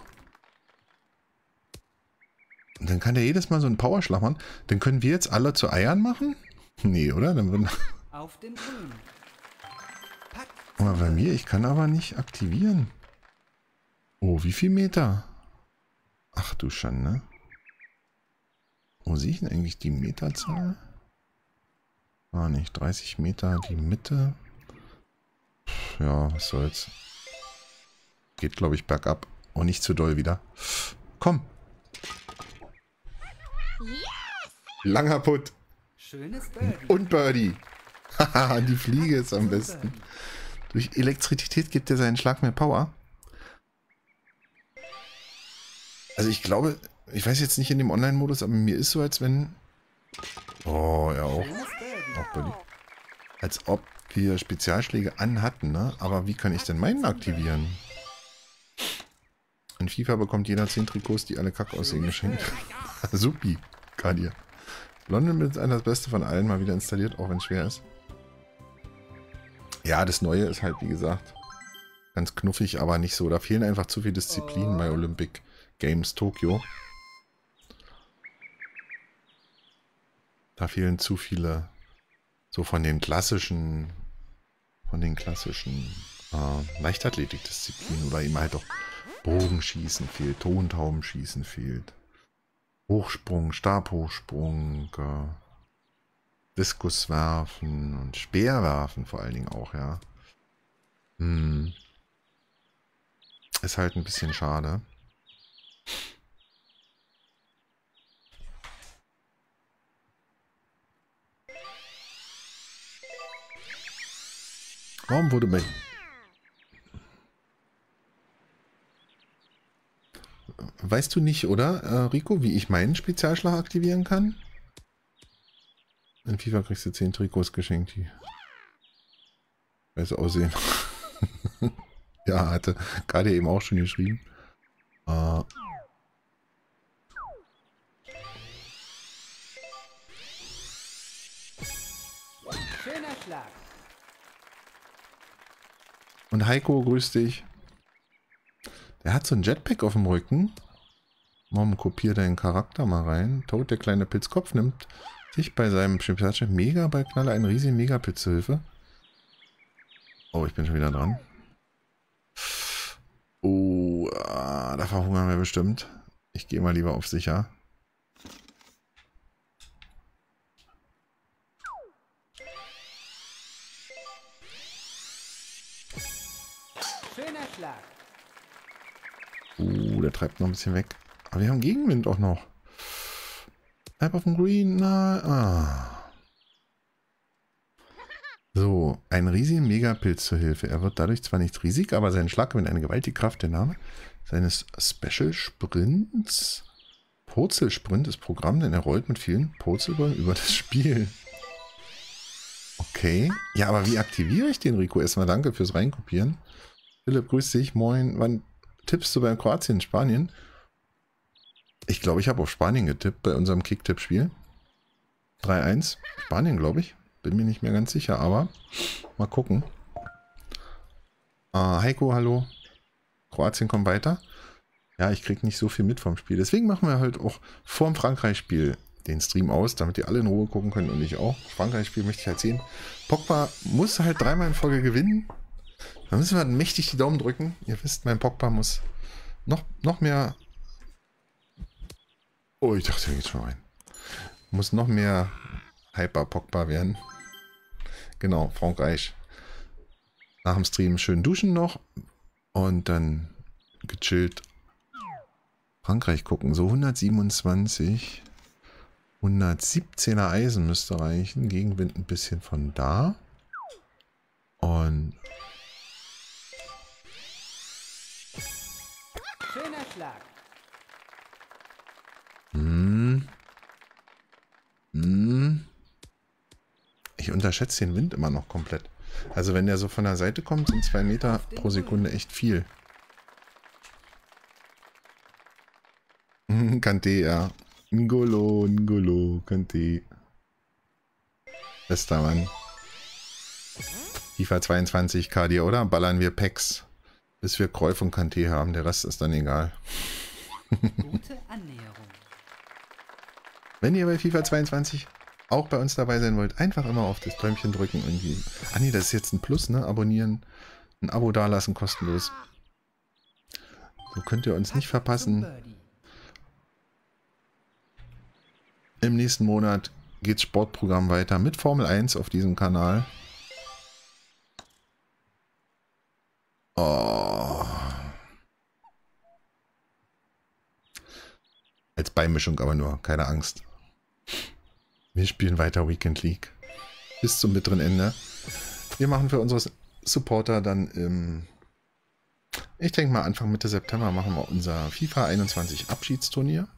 Und dann kann der jedes Mal so einen Powerschlag machen. Dann können wir jetzt alle zu Eiern machen? Nee, oder? Dann würden... Auf dem Grün. Pack Aber bei mir, ich kann aber nicht aktivieren. Oh, wie viel Meter? Ach du Schande. Wo sehe ich denn eigentlich die Meterzahl? Ah, nicht. 30 Meter die Mitte. Ja, was soll's. Geht, glaube ich, bergab. Oh, nicht zu doll wieder. Komm. Langer Putt. Schönes Birdie. Und Birdie. Haha, die Fliege ist am besten. Durch Elektrizität gibt er seinen Schlag mehr Power. Also ich glaube, ich weiß jetzt nicht in dem Online-Modus, aber mir ist so, als wenn... Oh, ja auch. Schönes Birdie. Auch Birdie. Als ob wir Spezialschläge anhatten, ne? Aber wie kann ich denn meinen aktivieren? In FIFA bekommt jeder 10 Trikots, die alle Kacke aussehen, geschenkt. Supi, Kadir. London ist das Beste von allen mal wieder installiert, auch wenn es schwer ist. Ja, das Neue ist halt, wie gesagt, ganz knuffig, aber nicht so. Da fehlen einfach zu viele Disziplinen bei Olympic Games Tokio. Da fehlen zu viele, so von den klassischen Leichtathletikdisziplinen, oder eben halt auch Bogenschießen fehlt, Tontaubenschießen fehlt, Hochsprung, Stabhochsprung, Diskuswerfen und Speerwerfen vor allen Dingen auch, ja. Ist halt ein bisschen schade. Warum wurde bei... Weißt du nicht, oder, Rico, wie ich meinen Spezialschlag aktivieren kann? In FIFA kriegst du 10 Trikots geschenkt, die besser aussehen. Ja, hatte gerade eben auch schon geschrieben. Schöner Schlag. Und Heiko, grüß dich. Der hat so ein Jetpack auf dem Rücken. Mom, kopier deinen Charakter mal rein. Toad, der kleine Pilzkopf, nimmt sich bei seinem Spezialschlag Mega-Ballknaller einen riesigen Megapilz zur Hilfe. Oh, ich bin schon wieder dran. Oh, da verhungern wir bestimmt. Ich gehe mal lieber auf sicher. Schöner Schlag. Der treibt noch ein bisschen weg. Aber wir haben Gegenwind auch noch. Bleib auf dem Green. So, ein riesigen Megapilz zur Hilfe. Er wird dadurch zwar nicht riesig, aber sein Schlag gewinnt eine gewaltige Kraft. Der Name seines Special Sprints. Purzelsprint ist Programm, denn er rollt mit vielen Purzelbällen über das Spiel. Okay. Ja, aber wie aktiviere ich den, Rico? Erstmal danke fürs Reinkopieren. Philipp, grüß dich. Moin. Wann tippst du beim Kroatien, Spanien? Ich glaube, ich habe auf Spanien getippt bei unserem Kicktipp-Spiel. 3-1. Spanien, glaube ich. Bin mir nicht mehr ganz sicher, aber mal gucken. Heiko, hallo. Kroatien kommt weiter. Ja, ich kriege nicht so viel mit vom Spiel. Deswegen machen wir halt auch vorm Frankreich-Spiel den Stream aus, damit ihr alle in Ruhe gucken könnt und ich auch. Frankreich-Spiel möchte ich halt sehen. Pogba muss halt 3-mal in Folge gewinnen. Da müssen wir mächtig die Daumen drücken. Ihr wisst, mein Pogba muss noch mehr... Oh, ich dachte, er geht schon rein. Muss noch mehr Hyper-Pogba werden. Genau, Frankreich. Nach dem Stream schön duschen noch. Und dann gechillt Frankreich gucken. So 127. 117er Eisen müsste reichen. Gegenwind ein bisschen von da. Und... Schöner Schlag. unterschätze den Wind immer noch komplett. Also wenn der so von der Seite kommt, sind 2 Meter pro Sekunde echt viel. Kanté, ja. N'Golo, Kanté. Bester Mann. FIFA 22 KD, oder? Ballern wir Packs, bis wir Cruyff und Kanté haben. Der Rest ist dann egal. Gute Annäherung. Wenn ihr bei FIFA 22 auch bei uns dabei sein wollt, einfach immer auf das Däumchen drücken irgendwie. Ah nee, das ist jetzt ein Plus, ne? Abonnieren, ein Abo dalassen, kostenlos. So könnt ihr uns nicht verpassen. Im nächsten Monat geht's Sportprogramm weiter mit Formel 1 auf diesem Kanal. Oh. Als Beimischung aber nur, keine Angst. Wir spielen weiter Weekend League. Bis zum bitteren Ende. Wir machen für unsere Supporter dann im, ich denke mal Anfang Mitte September machen wir unser FIFA 21 Abschiedsturnier.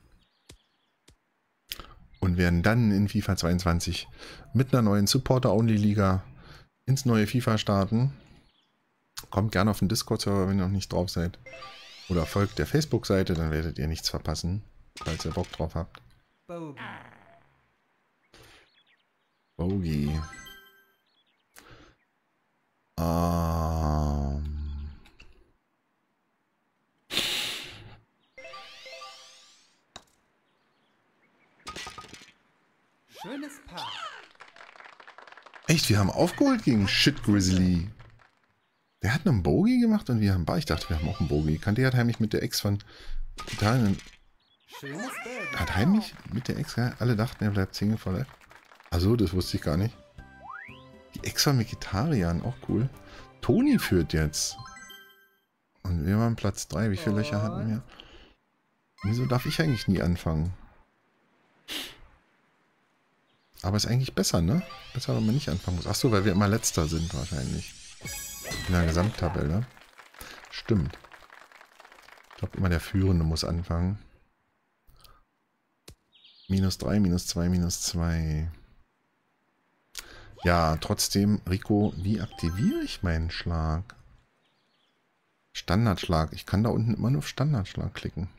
Und werden dann in FIFA 22 mit einer neuen Supporter-Only-Liga ins neue FIFA starten. Kommt gerne auf den Discord-Server, wenn ihr noch nicht drauf seid. Oder folgt der Facebook-Seite, dann werdet ihr nichts verpassen, falls ihr Bock drauf habt. Bogey. Schönes Paar. Echt, wir haben aufgeholt gegen Shit Grizzly. Der hat einen Bogey gemacht und wir haben Bar. Ich dachte, wir haben auch einen Bogey. Kanté hat heimlich mit der Ex von Italien. Schönes Bild. Hat heimlich mit der Ex, ja, alle dachten, er bleibt Single for life. Achso, das wusste ich gar nicht. Die Ex von Mkhitaryan, auch cool. Toni führt jetzt. Und wir waren Platz 3. Wie viele Löcher hatten wir? Wieso darf ich eigentlich nie anfangen? Aber ist eigentlich besser, ne? Besser, wenn man nicht anfangen muss. Achso, weil wir immer Letzter sind wahrscheinlich. In der Gesamttabelle. Stimmt. Ich glaube immer der Führende muss anfangen. -3, -2, -2. Ja, trotzdem, Rico, wie aktiviere ich meinen Schlag? Standardschlag. Ich kann da unten immer nur auf Standardschlag klicken.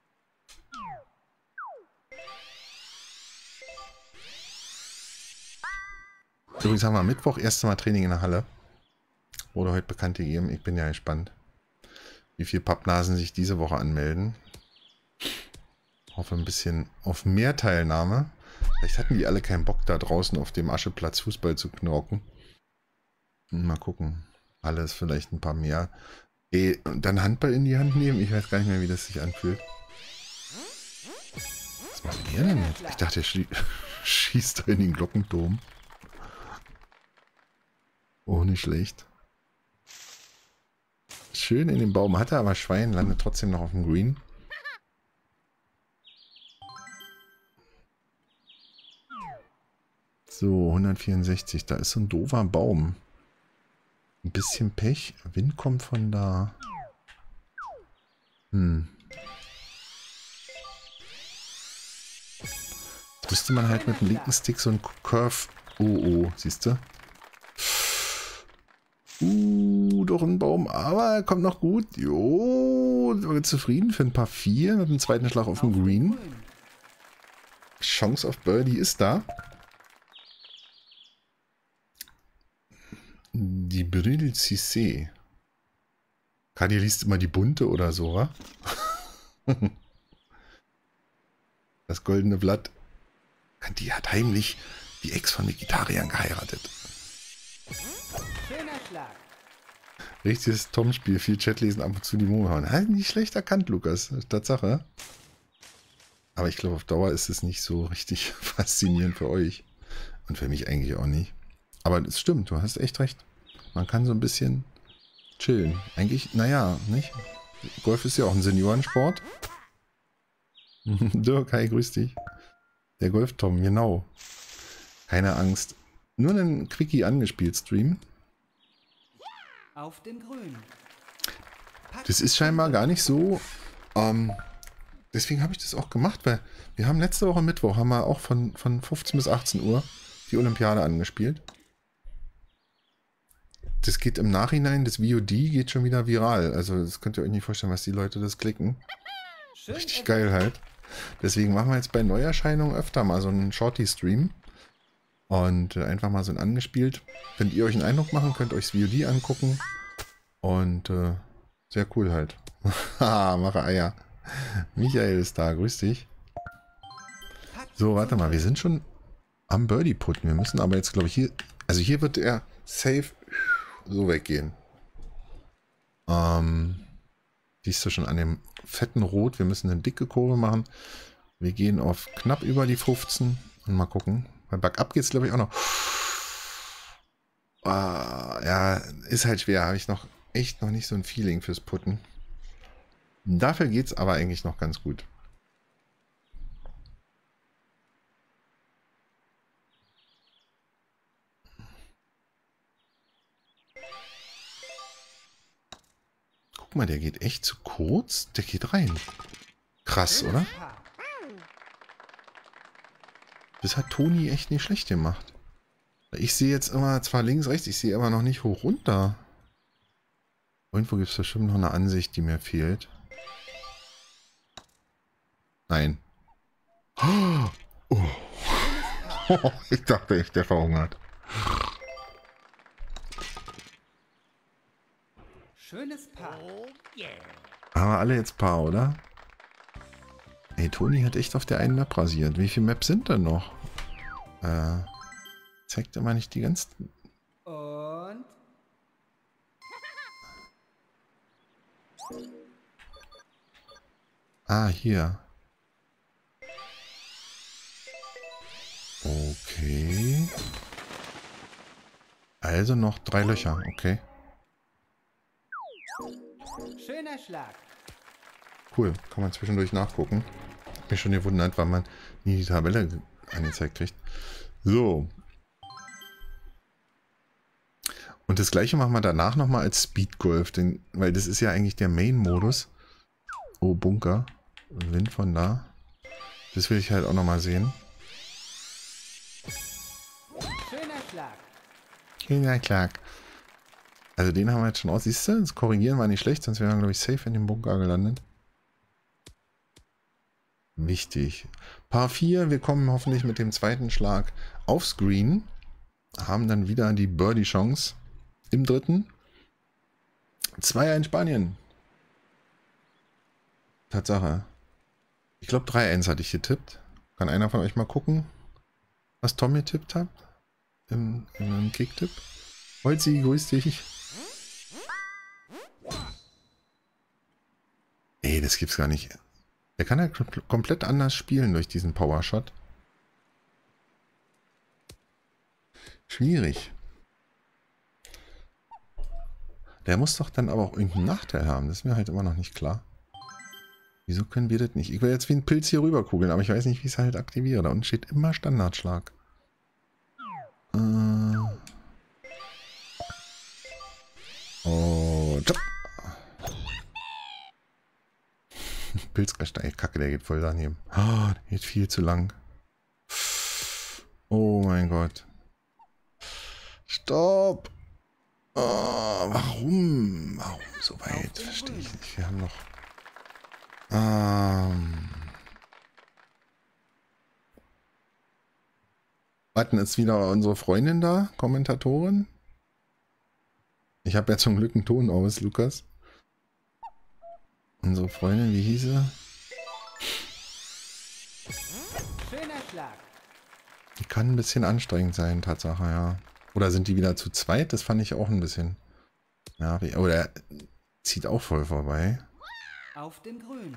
Übrigens haben wir am Mittwoch erste Mal Training in der Halle. Wurde heute bekannt gegeben. Ich bin ja gespannt, wie viele Pappnasen sich diese Woche anmelden. Hoffe ein bisschen auf mehr Teilnahme. Vielleicht hatten die alle keinen Bock, da draußen auf dem Ascheplatz Fußball zu knorken. Mal gucken. Alles vielleicht ein paar mehr. Und dann Handball in die Hand nehmen? Ich weiß gar nicht mehr, wie das sich anfühlt. Was macht er denn jetzt? Ich dachte, er schießt da in den Glockenturm. Oh, nicht schlecht. Schön in den Baum hat er, aber Schwein landet trotzdem noch auf dem Green. So, 164. Da ist so ein doofer Baum. Ein bisschen Pech. Wind kommt von da. Jetzt müsste man halt mit dem linken Stick so ein Curve... Oh, siehst du? Doch ein Baum, aber er kommt noch gut. Jo, sind wir zufrieden für ein paar 4 mit dem zweiten Schlag auf dem Green. Chance auf Birdie ist da. Die Brille Cissé. Kadi liest immer die bunte oder so, wa? Das goldene Blatt. Die hat heimlich die Ex von Mkhitaryan geheiratet. Schöner Schlag. Richtiges Tom-Spiel. Viel Chat lesen, ab und zu die Mumme hauen. Halt nicht schlecht erkannt, Lukas. Tatsache. Aber ich glaube, auf Dauer ist es nicht so richtig faszinierend für euch. Und für mich eigentlich auch nicht. Aber es stimmt, du hast echt recht. Man kann so ein bisschen chillen. Eigentlich, naja, nicht? Golf ist ja auch ein Seniorensport. Dirk, hi, grüß dich. Der Golf-Tom, genau. Keine Angst. Nur einen Quickie angespielt, Stream. Auf dem Grün. Das ist scheinbar gar nicht so. Deswegen habe ich das auch gemacht, weil wir haben letzte Woche Mittwoch, haben wir auch von 15 bis 18 Uhr die Olympiade angespielt. das geht im Nachhinein, das VOD geht schon wieder viral. Also das könnt ihr euch nicht vorstellen, was die Leute das klicken. Schön Richtig geil halt. Deswegen machen wir jetzt bei Neuerscheinungen öfter mal so einen Shorty-Stream. Und einfach mal so ein angespielt. Könnt ihr euch einen Eindruck machen, könnt euch das VOD angucken. Und sehr cool halt. Haha, mache Eier. Michael ist da, grüß dich. So, warte mal, wir sind schon am Birdie putten. Wir müssen aber jetzt, glaube ich, hier... Also hier wird er safe so weggehen. Siehst du schon an dem fetten Rot. Wir müssen eine dicke Kurve machen. Wir gehen auf knapp über die 15. Und mal gucken. Bei Bergab geht es, glaube ich, auch noch. Ja, ist halt schwer. Habe ich noch echt noch nicht so ein Feeling fürs Putten. Dafür geht es aber eigentlich noch ganz gut. Guck mal, der geht echt zu kurz. Der geht rein. Krass, oder? Das hat Toni echt nicht schlecht gemacht. Ich sehe jetzt immer, zwar links, rechts, ich sehe aber noch nicht hoch runter. Irgendwo gibt es bestimmt noch eine Ansicht, die mir fehlt. Nein. Oh. Ich dachte echt, der verhungert. Schönes Paar. Haben wir alle jetzt Paar, oder? Ey, Toni hat echt auf der einen Map rasiert. Wie viele Maps sind denn noch? Zeigt immer nicht die ganzen... Und Ah, hier. Okay. Also noch 3 Löcher, okay. schöner Schlag. Cool, kann man zwischendurch nachgucken. Hab mich schon gewundert, weil man nie die Tabelle angezeigt kriegt. So. Und das gleiche machen wir danach nochmal als Speed Golf, denn, weil das ist ja eigentlich der Main-Modus. Oh, Bunker. Wind von da. Das will ich halt auch nochmal sehen. Schöner Schlag. Ja, klar. Also den haben wir jetzt schon aus. Siehst du, das Korrigieren war nicht schlecht, sonst wären wir, glaube ich, safe in dem Bunker gelandet. Wichtig. Paar 4, wir kommen hoffentlich mit dem zweiten Schlag aufs Green. Haben dann wieder die Birdie-Chance im dritten. 2-1 Spanien. Tatsache. Ich glaube 3-1 hatte ich getippt. Kann einer von euch mal gucken, was Tom getippt hat? Im Kicktipp. Holzi, grüß dich. Ey, das gibt's gar nicht. Der kann ja komplett anders spielen durch diesen Powershot. Schwierig. Der muss doch dann aber auch irgendeinen Nachteil haben. Das ist mir halt immer noch nicht klar. Wieso können wir das nicht? Ich will jetzt wie ein Pilz hier rüber kugeln, aber ich weiß nicht, wie ich es halt aktiviere. Da unten steht immer Standardschlag. Oh, tschop. Pilzgestein, Kacke, der geht voll daneben. Oh, der geht viel zu lang. Oh mein Gott. Stopp! Oh, warum? Warum so weit? Verstehe ich nicht. Wir haben noch... Warten, ist wieder unsere Freundin da? Kommentatorin? Ich habe ja zum Glück einen Ton aus, Lukas. Unsere Freundin, wie hieß sie? Schöner Schlag. Die kann ein bisschen anstrengend sein, Tatsache, ja. Oder sind die wieder zu zweit? Das fand ich auch ein bisschen. Ja, oder zieht auch voll vorbei. Auf dem Grün.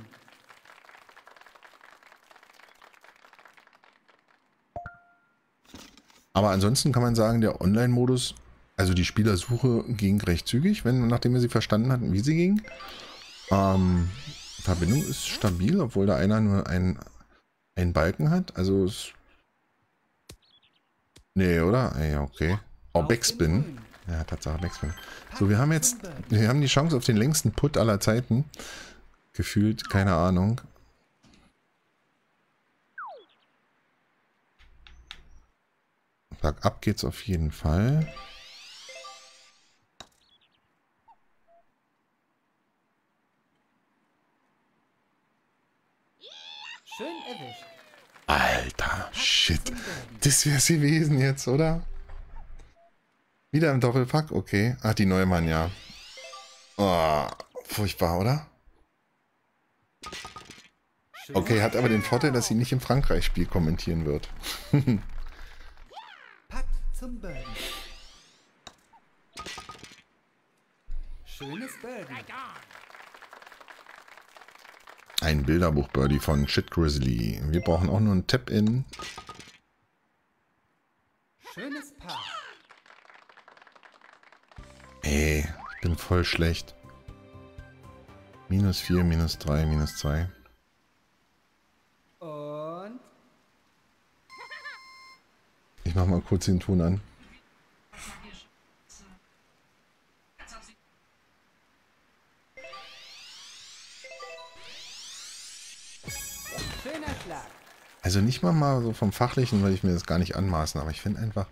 Aber ansonsten kann man sagen, der Online-Modus, also die Spielersuche ging recht zügig, nachdem wir sie verstanden hatten, wie sie ging. Verbindung ist stabil, obwohl da einer nur einen Balken hat. Also es... Nee, oder? Ja, okay. Oh, Backspin. Ja, Tatsache, Backspin. So, wir haben die Chance auf den längsten Putt aller Zeiten. Gefühlt, keine Ahnung. Bergab geht's auf jeden Fall. Schön erwischt. Alter, shit. Das wär's gewesen jetzt, oder? Wieder im Doppelpack? Okay. Ach, die Neumann, ja. Oh, furchtbar, oder? Okay, hat aber den Vorteil, dass sie nicht im Frankreich-Spiel kommentieren wird. Putt zum Birdie. Schönes Birdie. Ein Bilderbuch-Birdie von Shit Grizzly. Wir brauchen auch nur ein Tap-In. Schönes Paar. Ey, ich bin voll schlecht. -4, -3, -2. Und Ich mach mal kurz den Ton an. schöner Schlag. Also nicht mal so vom Fachlichen, weil ich mir das gar nicht anmaßen, aber ich finde einfach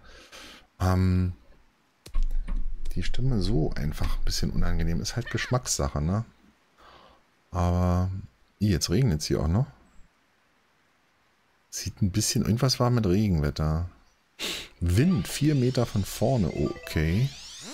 die Stimme so einfach ein bisschen unangenehm. Ist halt Geschmackssache, ne? Aber jetzt regnet es hier auch noch. Sieht ein bisschen, irgendwas war mit Regenwetter. Wind 4 Meter von vorne, okay.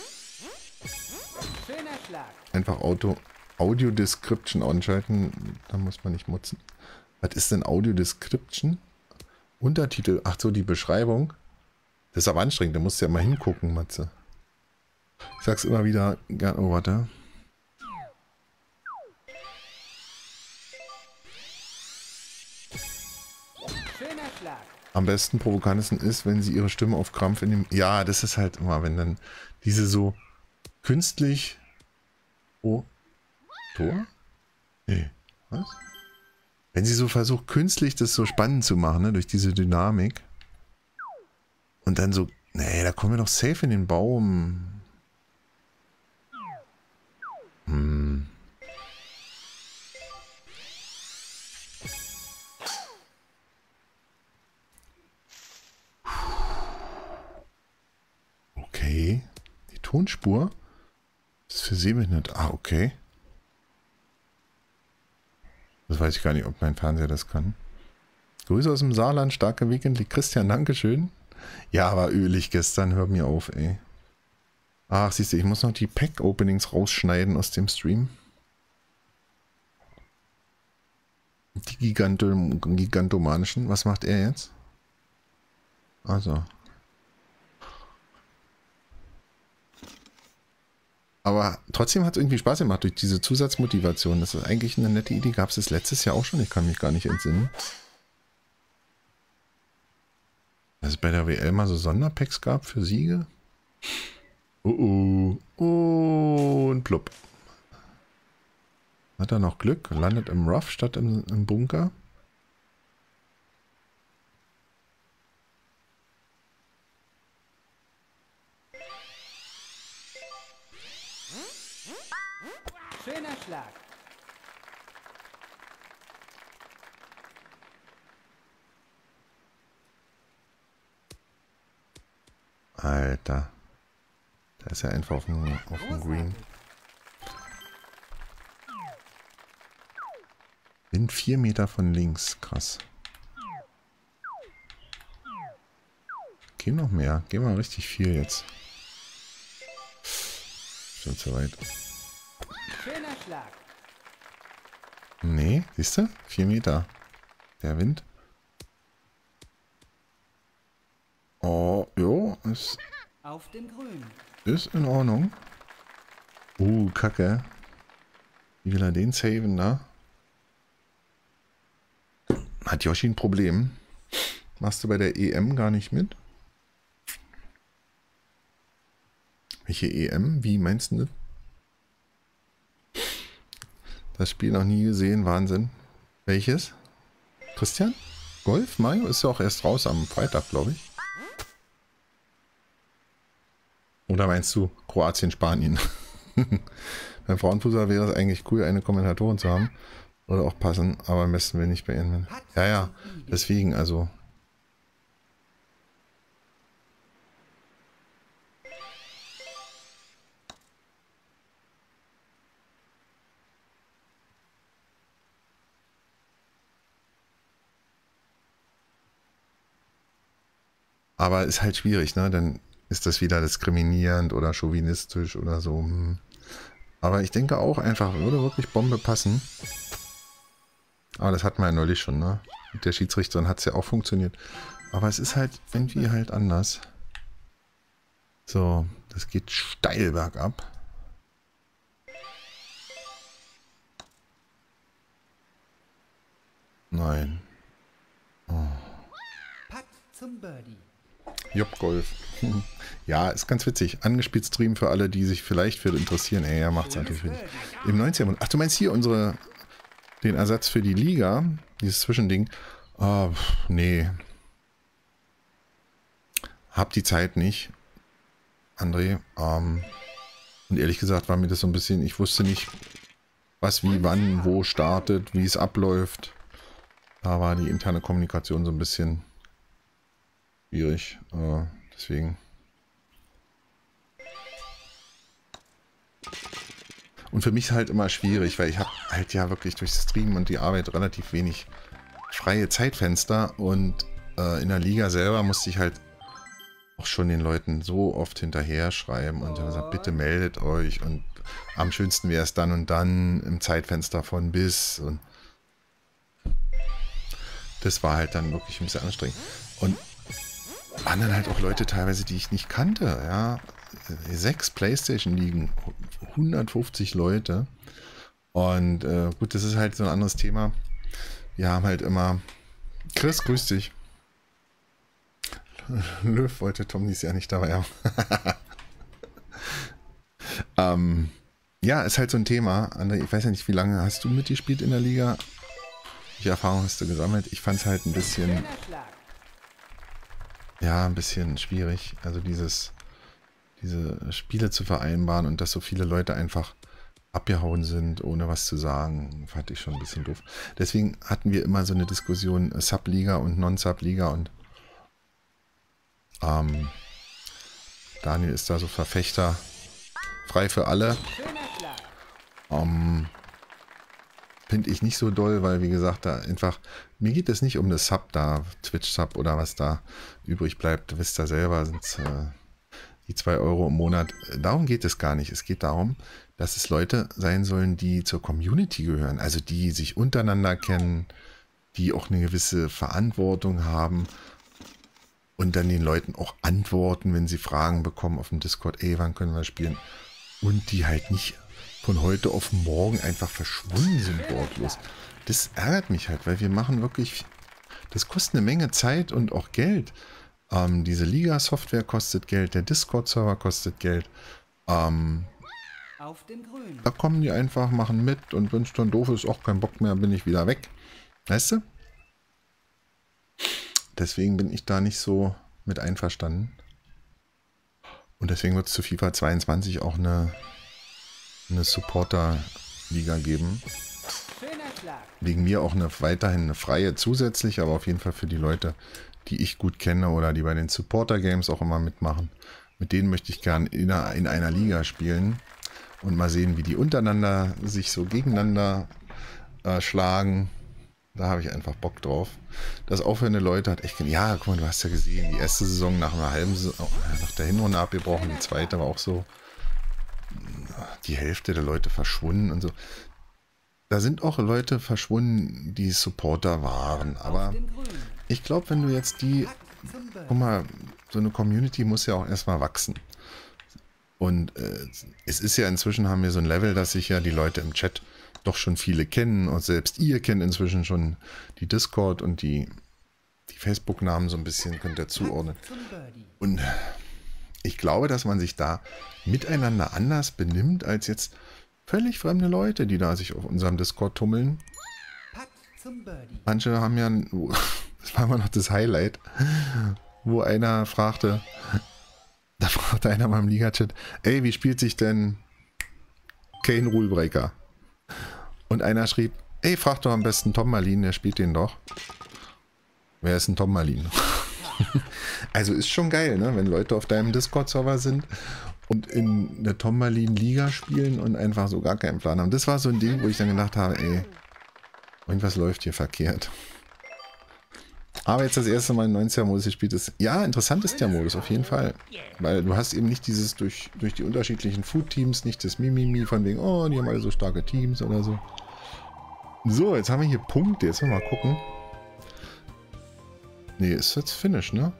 Schöner Schlag. Einfach Audio Description anschalten, da muss man nicht mutzen. Was ist denn Audio Description? Untertitel, ach so, die Beschreibung. Das ist aber anstrengend, da musst du ja mal hingucken, Matze. Ich sag's immer wieder, oh, warte. Schöner Schlag. Am besten provokantesten ist, wenn sie ihre Stimme auf Krampf in dem... Ja, das ist halt immer, wenn dann diese so künstlich... Oh. Tor? Nee. Was? Wenn sie so versucht, künstlich das so spannend zu machen, ne, durch diese Dynamik. Und dann so... Nee, da kommen wir doch safe in den Baum. Hm. Okay. Die Tonspur ist für Sehbehinderte. Ah, okay. Das weiß ich gar nicht, ob mein Fernseher das kann. Grüße aus dem Saarland, starke Weekend. Christian, Dankeschön. Ja, war ölig gestern. Hör mir auf, ey. Ach, siehst du, ich muss noch die Pack-Openings rausschneiden aus dem Stream. Die gigantomanischen. Was macht er jetzt? Also. Aber trotzdem hat es irgendwie Spaß gemacht durch diese Zusatzmotivation. Das ist eigentlich eine nette Idee. Gab es das letztes Jahr auch schon? Ich kann mich gar nicht entsinnen. Dass es bei der WL mal so Sonderpacks gab für Siege. Oh oh. Und plupp. Hat er noch Glück? Landet im Rough statt im Bunker. Schöner Schlag. Alter. Da ist er einfach auf dem Green. Wind 4 Meter von links. Krass. Geh noch mehr. Geh mal richtig viel jetzt. Schon zu weit. Schöner Schlag. Nee, siehst du? 4 Meter. Der Wind. Oh, jo, Auf dem Grün. ist in Ordnung. Kacke. Wie will er den saven da? Hat Yoshi ein Problem? Machst du bei der EM gar nicht mit? Welche EM? Wie meinst du das? Das Spiel noch nie gesehen, Wahnsinn. Welches? Christian? Golf? Mario ist ja auch erst raus am Freitag, glaube ich. Oder meinst du Kroatien, Spanien? Beim Frauenfußball wäre es eigentlich cool, eine Kommentatorin zu haben. Oder auch passen, aber am besten will nicht beenden. Ja, ja, deswegen, also. Aber ist halt schwierig, ne? Dann ist das wieder diskriminierend oder chauvinistisch oder so. Aber ich denke auch einfach, würde wirklich Bombe passen. Aber das hatten wir ja neulich schon, ne? Mit der Schiedsrichterin hat es ja auch funktioniert. Aber es ist halt irgendwie halt anders. So, das geht steil bergab. Nein. Putt zum Birdie. Job Golf. Ja, ist ganz witzig. Angespielt Stream für alle, die sich vielleicht für interessieren. Ey, er macht's natürlich richtig. Im 19. Ach, du meinst hier den Ersatz für die Liga? Dieses Zwischending? Nee. Hab die Zeit nicht, André. Und ehrlich gesagt war mir das so ein bisschen, ich wusste nicht, was, wie, wann, wo startet, wie es abläuft. Da war die interne Kommunikation so ein bisschen schwierig. Deswegen. Und für mich ist halt immer schwierig, weil ich habe halt ja wirklich durch Stream und die Arbeit relativ wenig freie Zeitfenster. Und in der Liga selber musste ich halt auch schon den Leuten so oft hinterher schreiben und dann gesagt, bitte meldet euch. Und am schönsten wäre es dann und dann im Zeitfenster von bis. Und das war halt dann wirklich ein bisschen anstrengend. Und waren dann halt auch Leute teilweise, die ich nicht kannte, ja. 6 Playstation liegen, 150 Leute. Und gut, das ist halt so ein anderes Thema. Wir haben halt immer... Chris, grüß dich. Löw wollte Tom dies Jahr nicht dabei haben. Ja, ist halt so ein Thema. André, ich weiß ja nicht, wie lange hast du mitgespielt in der Liga? Welche Erfahrung hast du gesammelt? Ich fand es halt ein bisschen... Ja, ein bisschen schwierig. Also diese Spiele zu vereinbaren und dass so viele Leute einfach abgehauen sind, ohne was zu sagen, fand ich schon ein bisschen doof. Deswegen hatten wir immer so eine Diskussion Sub-Liga und Non-Sub-Liga und Daniel ist da so Verfechter frei für alle. Finde ich nicht so doll, weil wie gesagt, da einfach, mir geht es nicht um das Sub da, Twitch-Sub oder was da übrig bleibt. Wisst ihr selber, sind die 2 Euro im Monat. Darum geht es gar nicht. Es geht darum, dass es Leute sein sollen, die zur Community gehören. Also die sich untereinander kennen, die auch eine gewisse Verantwortung haben und dann den Leuten auch antworten, wenn sie Fragen bekommen auf dem Discord, ey, wann können wir spielen? Und die halt nicht von heute auf morgen einfach verschwunden sind wortlos. Das ärgert mich halt, weil wir machen wirklich, das kostet eine Menge Zeit und auch Geld. Diese Liga-Software kostet Geld, der Discord-Server kostet Geld. Auf den Grün. Da kommen die einfach, machen mit und wenn es dann doof ist, auch kein Bock mehr, bin ich wieder weg. Weißt du? Deswegen bin ich da nicht so mit einverstanden. Und deswegen wird es zu FIFA 22 auch eine Supporter-Liga geben. Wegen mir auch weiterhin eine freie zusätzlich, aber auf jeden Fall für die Leute, die ich gut kenne oder die bei den Supporter-Games auch immer mitmachen. Mit denen möchte ich gern in einer Liga spielen und mal sehen, wie die untereinander sich so gegeneinander schlagen. Da habe ich einfach Bock drauf. Das aufhörende Leute hat echt... Ja, guck mal, du hast ja gesehen, die erste Saison nach einer halben Saison, nach der Hinrunde abgebrochen, die zweite war auch so die Hälfte der Leute verschwunden und so. Da sind auch Leute verschwunden, die Supporter waren, aber ich glaube, wenn du jetzt guck mal, so eine Community muss ja auch erstmal wachsen. Und es ist ja inzwischen, haben wir so ein Level, dass sich ja die Leute im Chat doch schon viele kennen und selbst ihr kennt inzwischen schon die Discord und die Facebook-Namen so ein bisschen, könnt ihr zuordnen. Und ich glaube, dass man sich da miteinander anders benimmt als jetzt völlig fremde Leute, die da sich auf unserem Discord tummeln. Manche haben ja, das war immer noch das Highlight, wo einer fragte, da fragte einer mal im Liga-Chat, ey, wie spielt sich denn Kane Rulebreaker? Und einer schrieb, ey, frag doch am besten Tom Marlin, der spielt den doch. Wer ist ein Tom Marlin? Also ist schon geil, ne? Wenn Leute auf deinem Discord-Server sind und in eine Tom Marlin-Liga spielen und einfach so gar keinen Plan haben. Das war so ein Ding, wo ich dann gedacht habe, ey, irgendwas läuft hier verkehrt. Aber jetzt das erste Mal in 90er-Modus gespielt ist. Ja, interessant ist der Modus, auf jeden Fall. Weil du hast eben nicht dieses durch die unterschiedlichen Food-Teams, nicht das Mimimi von wegen, oh, die haben alle so starke Teams oder so. So, jetzt haben wir hier Punkte. Jetzt wollen wir mal gucken. Nee, ist jetzt Finish, ne?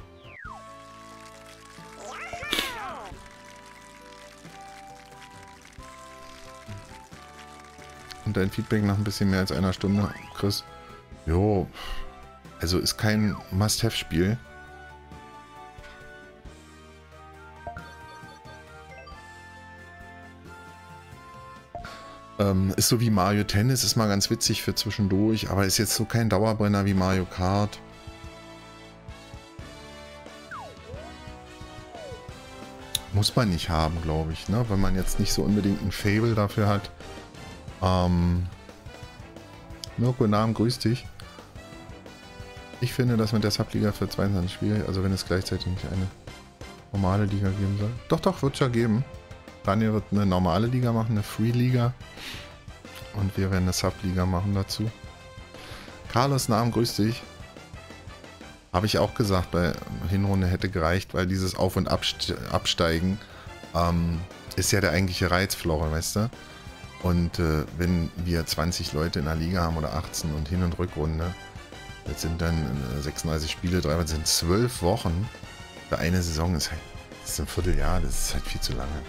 Und dein Feedback nach ein bisschen mehr als einer Stunde, Chris. Jo, also ist kein Must-Have-Spiel. Ist so wie Mario Tennis, ist mal ganz witzig für zwischendurch, aber ist jetzt so kein Dauerbrenner wie Mario Kart. Muss man nicht haben, glaube ich, ne? Wenn man jetzt nicht so unbedingt ein Faible dafür hat. Mirko, Namen, grüß dich. Ich finde, dass mit der Subliga für 22 schwierig, also wenn es gleichzeitig nicht eine normale Liga geben soll. Doch, doch, wird es ja geben. Daniel wird eine normale Liga machen, eine Free-Liga. Und wir werden eine Subliga machen dazu. Carlos, Namen, grüß dich. Habe ich auch gesagt, bei Hinrunde hätte gereicht, weil dieses Auf- und Absteigen ist ja der eigentliche Reiz, Flora, weißt du? Und wenn wir 20 Leute in der Liga haben oder 18 und Hin- und Rückrunde, jetzt sind dann 36 Spiele, 3 sind 12 Wochen. Für eine Saison ist halt, das ist ein Vierteljahr, das ist halt viel zu lange.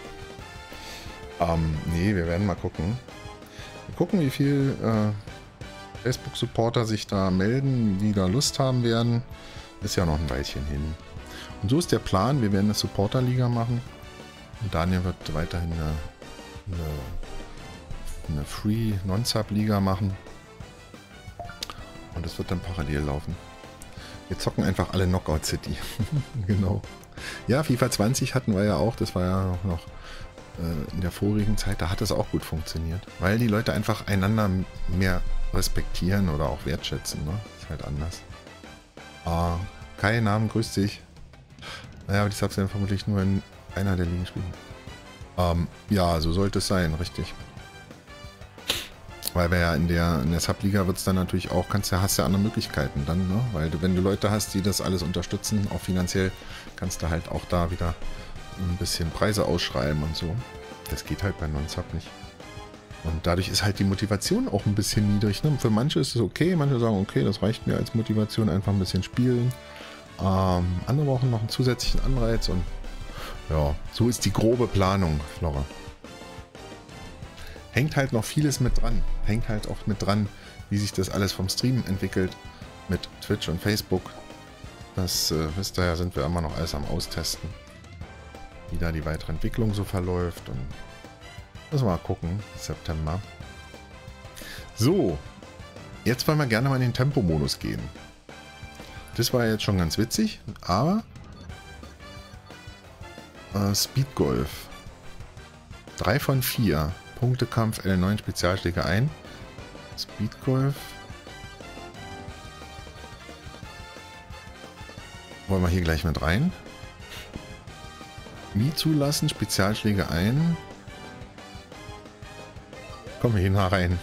Nee, wir werden mal gucken. Wir gucken, wie viel Facebook-Supporter sich da melden, die da Lust haben werden. Ist ja noch ein Weilchen hin. Und so ist der Plan, wir werden eine Supporter-Liga machen. Und Daniel wird weiterhin eine Free-Non-Sub-Liga machen. Und es wird dann parallel laufen. Wir zocken einfach alle Knockout City. Genau. Ja, FIFA 20 hatten wir ja auch. Das war ja noch in der vorigen Zeit. Da hat es auch gut funktioniert. Weil die Leute einfach einander mehr respektieren oder auch wertschätzen. Ne? Ist halt anders. Kai, Namen, grüß dich. Naja, aber die Subs werden vermutlich nur in einer der Ligen spielen. Ja, so sollte es sein, richtig. Weil wir ja in der Subliga wird es dann natürlich auch, hast ja andere Möglichkeiten dann, ne? Weil wenn du Leute hast, die das alles unterstützen, auch finanziell, kannst du halt auch da wieder ein bisschen Preise ausschreiben und so. Das geht halt bei Non-Sub nicht. Und dadurch ist halt die Motivation auch ein bisschen niedrig. Ne? Für manche ist es okay, manche sagen, okay, das reicht mir als Motivation, einfach ein bisschen spielen. Andere brauchen noch einen zusätzlichen Anreiz und ja, so ist die grobe Planung, Flora. Hängt halt noch vieles mit dran. Hängt halt auch mit dran, wie sich das alles vom Stream entwickelt mit Twitch und Facebook. Das wisst ihr ja, sind wir immer noch alles am Austesten. Wie da die weitere Entwicklung so verläuft und müssen wir mal gucken, September. So, jetzt wollen wir gerne mal in den Tempo-Modus gehen. Das war jetzt schon ganz witzig, aber Speedgolf. 3 von 4. Punktekampf L9 Spezialschläge ein. Speedgolf. Wollen wir hier gleich mit rein. Nie zulassen, Spezialschläge ein. Kommen wir hier mal rein.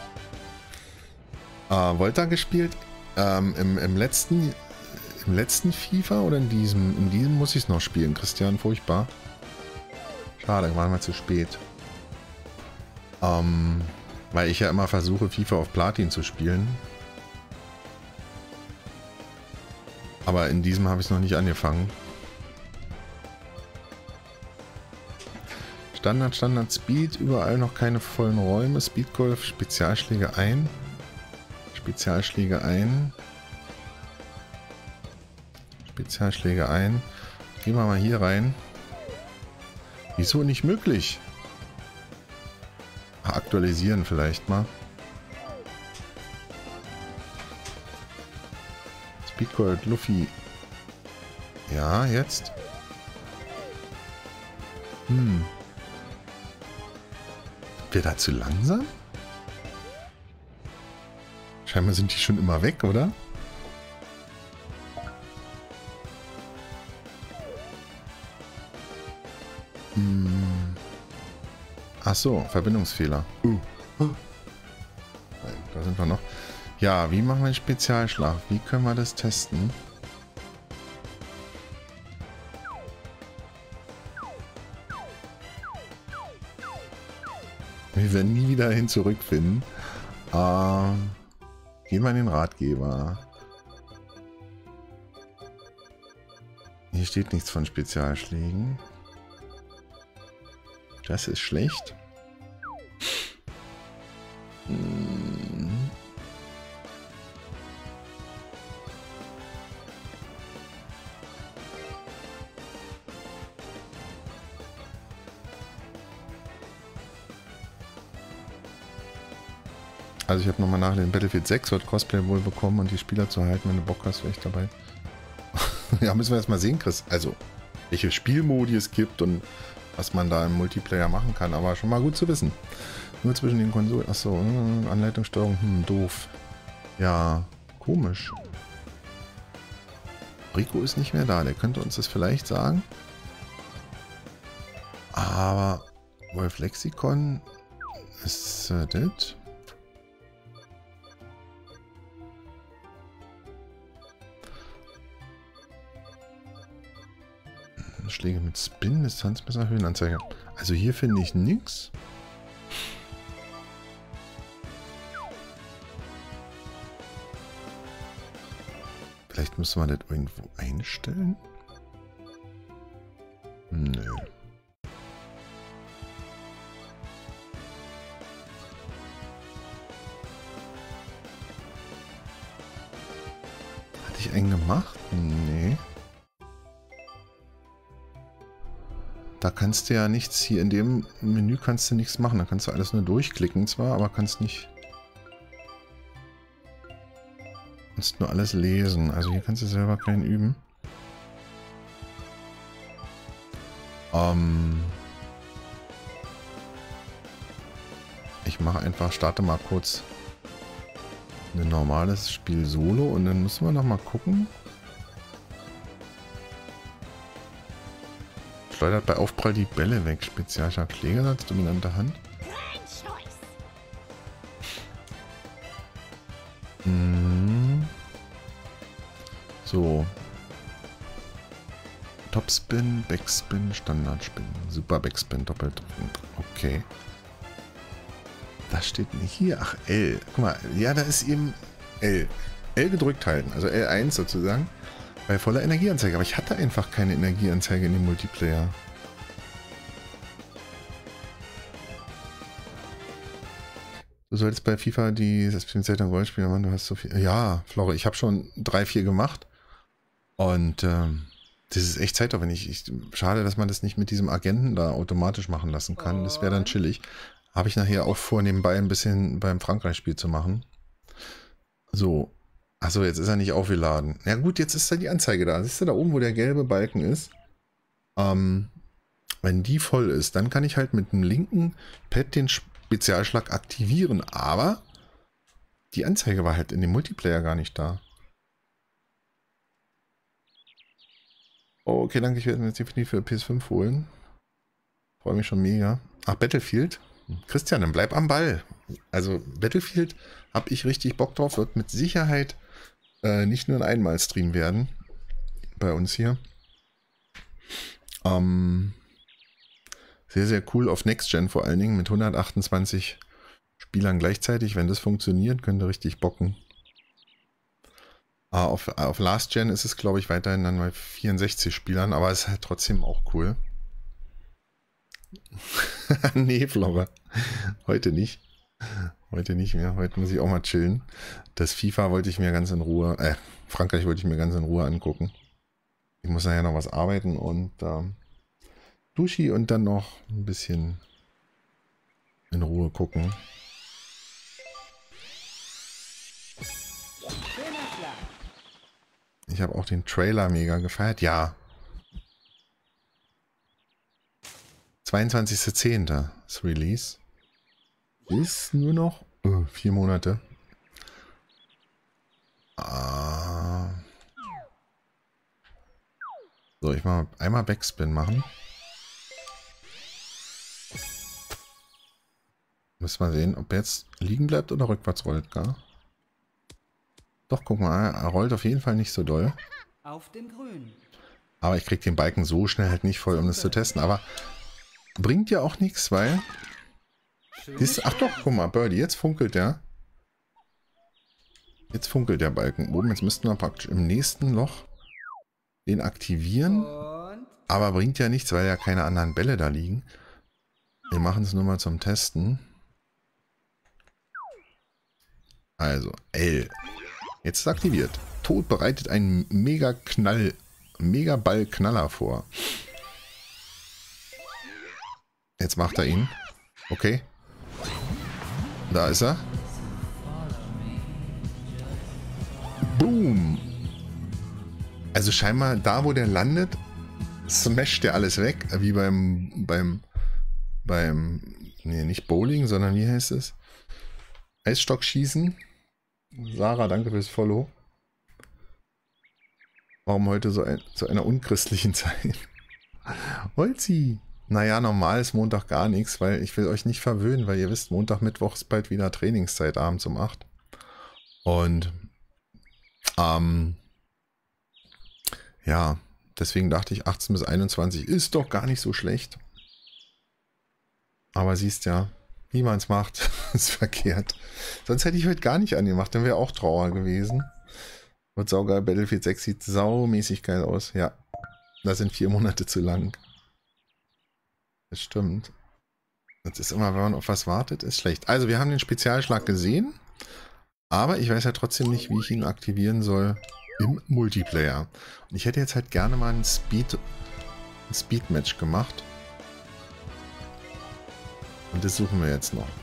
Volta gespielt. Im letzten FIFA oder in diesem? In diesem muss ich es noch spielen, Christian. Furchtbar. Schade, waren wir zu spät. Weil ich ja immer versuche, FIFA auf Platin zu spielen. Aber in diesem habe ich es noch nicht angefangen. Standard, Speed, überall noch keine vollen Räume. Speedgolf, Spezialschläge ein. Spezialschläge ein. Spezialschläge ein. Gehen wir mal hier rein. Wieso nicht möglich? Aktualisieren vielleicht mal. Speedgold, Luffy. Ja, jetzt. Sind wir da zu langsam? Scheinbar sind die schon immer weg, oder? Ach so, Verbindungsfehler. Nein, da sind wir noch. Ja, wie machen wir einen Spezialschlag? Wie können wir das testen? Wir werden nie wieder hin zurückfinden. Gehen wir in den Ratgeber. Hier steht nichts von Spezialschlägen. Das ist schlecht. Also ich habe nochmal nachgelesen, Battlefield 6 wird Cosplay wohl bekommen und die Spieler zu halten, wenn du Bock hast, wäre ich dabei. Ja, müssen wir erst mal sehen, Chris. Also, welche Spielmodi es gibt und was man da im Multiplayer machen kann, aber schon mal gut zu wissen. Nur zwischen den Konsolen. Achso, Anleitungssteuerung, doof. Ja, komisch. Rico ist nicht mehr da, der könnte uns das vielleicht sagen. Aber Wolf Lexikon ist das. Schläge mit Spin, Distanzmesser, Höhenanzeige. Also hier finde ich nichts. Vielleicht müssen wir das irgendwo einstellen? Nö. Hatte ich einen gemacht? Nee. Da kannst du ja nichts, hier in dem Menü kannst du nichts machen. Da kannst du alles nur durchklicken zwar, aber kannst nicht... Kannst nur alles lesen. Also hier kannst du selber keinen üben. Ich mache einfach, starte mal kurz ein normales Spiel Solo und dann müssen wir noch mal gucken. Schleudert bei Aufprall die Bälle weg. Spezialschlag Schlägersatz, dominante Hand. So. Topspin, Backspin, Standardspin. Super Backspin, Doppeldrücken. Okay. Das steht nicht hier. Ach, L. Guck mal, ja, da ist eben L. L gedrückt halten, also L1 sozusagen. Bei voller Energieanzeige. Aber ich hatte einfach keine Energieanzeige in dem Multiplayer. Du solltest bei FIFA die Zeit am Rollenspiel machen. Du hast so viel. Ja, Flore, ich habe schon 3, 4 gemacht. Und das ist echt zeitaufwendig. Schade, dass man das nicht mit diesem Agenten da automatisch machen lassen kann. Das wäre dann chillig. Habe ich nachher auch vor, nebenbei ein bisschen beim Frankreich-Spiel zu machen. So. Achso, jetzt ist er nicht aufgeladen. Ja gut, jetzt ist da die Anzeige da. Siehst du da oben, wo der gelbe Balken ist? Wenn die voll ist, dann kann ich halt mit dem linken Pad den Spezialschlag aktivieren. Aber die Anzeige war halt in dem Multiplayer gar nicht da. Okay, danke. Ich werde mir jetzt definitiv für PS5 holen. Freue mich schon mega. Ach, Battlefield. Christian, dann bleib am Ball. Also Battlefield habe ich richtig Bock drauf. Wird mit Sicherheit nicht nur ein Einmal-Stream werden. Bei uns hier. Sehr, sehr cool auf Next Gen vor allen Dingen. Mit 128 Spielern gleichzeitig. Wenn das funktioniert, könnte richtig bocken. Auf Last Gen ist es, glaube ich, weiterhin dann bei 64 Spielern. Aber es ist halt trotzdem auch cool. Nee, Flora. Heute nicht. Heute nicht mehr. Heute muss ich auch mal chillen. Das FIFA wollte ich mir ganz in Ruhe, Frankreich wollte ich mir ganz in Ruhe angucken. Ich muss nachher noch was arbeiten und Duschi und dann noch ein bisschen in Ruhe gucken. Ich habe auch den Trailer mega gefeiert. Ja. 22.10. ist Release. Ist nur noch 4 Monate. So, ich mal einmal Backspin machen. Müssen wir sehen, ob er jetzt liegen bleibt oder rückwärts rollt, gar. Doch, guck mal, er rollt auf jeden Fall nicht so doll. Auf dem Grün. Aber ich krieg den Balken so schnell halt nicht voll, um das zu testen. Aber bringt ja auch nichts, weil... Ach doch, guck mal, Birdie, jetzt funkelt der. Jetzt funkelt der Balken oben. Jetzt müssten wir praktisch im nächsten Loch den aktivieren. Und Aber bringt ja nichts, weil ja keine anderen Bälle da liegen. Wir machen es nur mal zum Testen. Also, L. Jetzt ist aktiviert. Tod bereitet einen Mega-Ball-Knaller vor. Jetzt macht er ihn. Okay. Da ist er. Boom. Also scheinbar da, wo der landet, smasht der alles weg. Wie beim nee, nicht Bowling, sondern wie heißt es? Eisstockschießen. Sarah, danke fürs Follow. Warum heute so einer unchristlichen Zeit? Holzi. Naja, normal ist Montag gar nichts, weil ich will euch nicht verwöhnen, weil ihr wisst, Montag, Mittwoch ist bald wieder Trainingszeit abends um 8. Und ja, deswegen dachte ich, 18 bis 21 ist doch gar nicht so schlecht. Aber siehst ja, wie man es macht, ist verkehrt. Sonst hätte ich heute gar nicht angemacht, dann wäre auch Trauer gewesen. Wird saugeil, Battlefield 6 sieht saumäßig geil aus. Ja, das sind 4 Monate zu lang. Das stimmt. Das ist immer, wenn man auf was wartet, ist schlecht. Also wir haben den Spezialschlag gesehen, aber ich weiß ja trotzdem nicht, wie ich ihn aktivieren soll im Multiplayer. Und ich hätte jetzt halt gerne mal ein Speed-Match gemacht. Und das suchen wir jetzt noch.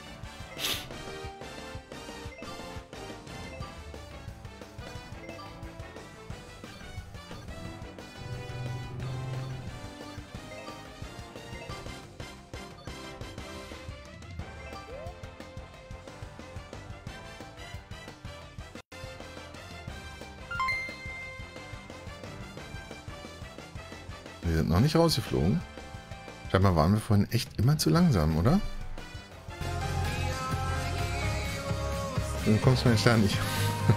Wir sind noch nicht rausgeflogen. Scheinbar waren wir vorhin echt immer zu langsam, oder? Dann kommst du mir ja nicht.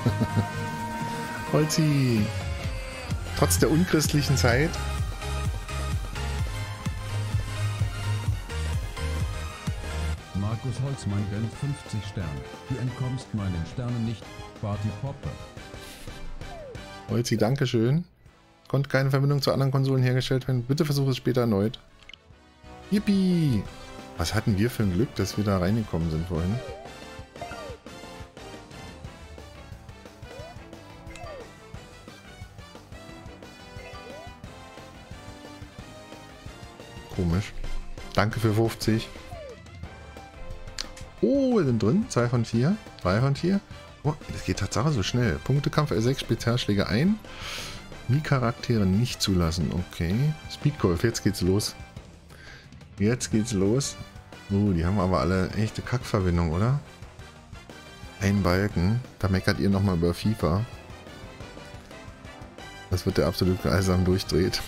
Holzi! Trotz der unchristlichen Zeit. Markus Holzmann gönnt 50 Sterne. Du entkommst meinen Sternen nicht, Party Popper. Holzi, dankeschön. Konnte keine Verbindung zu anderen Konsolen hergestellt werden. Bitte versuche es später erneut. Yippie! Was hatten wir für ein Glück, dass wir da reingekommen sind vorhin? Komisch. Danke für 50. Oh, wir sind drin. 2 von 4. 3 von 4. Oh, das geht tatsächlich so schnell. Punktekampf R6, Spezialschläge ein. Mi-Charaktere nicht zulassen. Okay. Speedgolf, jetzt geht's los. Jetzt geht's los. Die haben aber alle echte Kackverbindung, oder? Ein Balken. Da meckert ihr nochmal über FIFA. Das wird der absolut eisern durchdreht.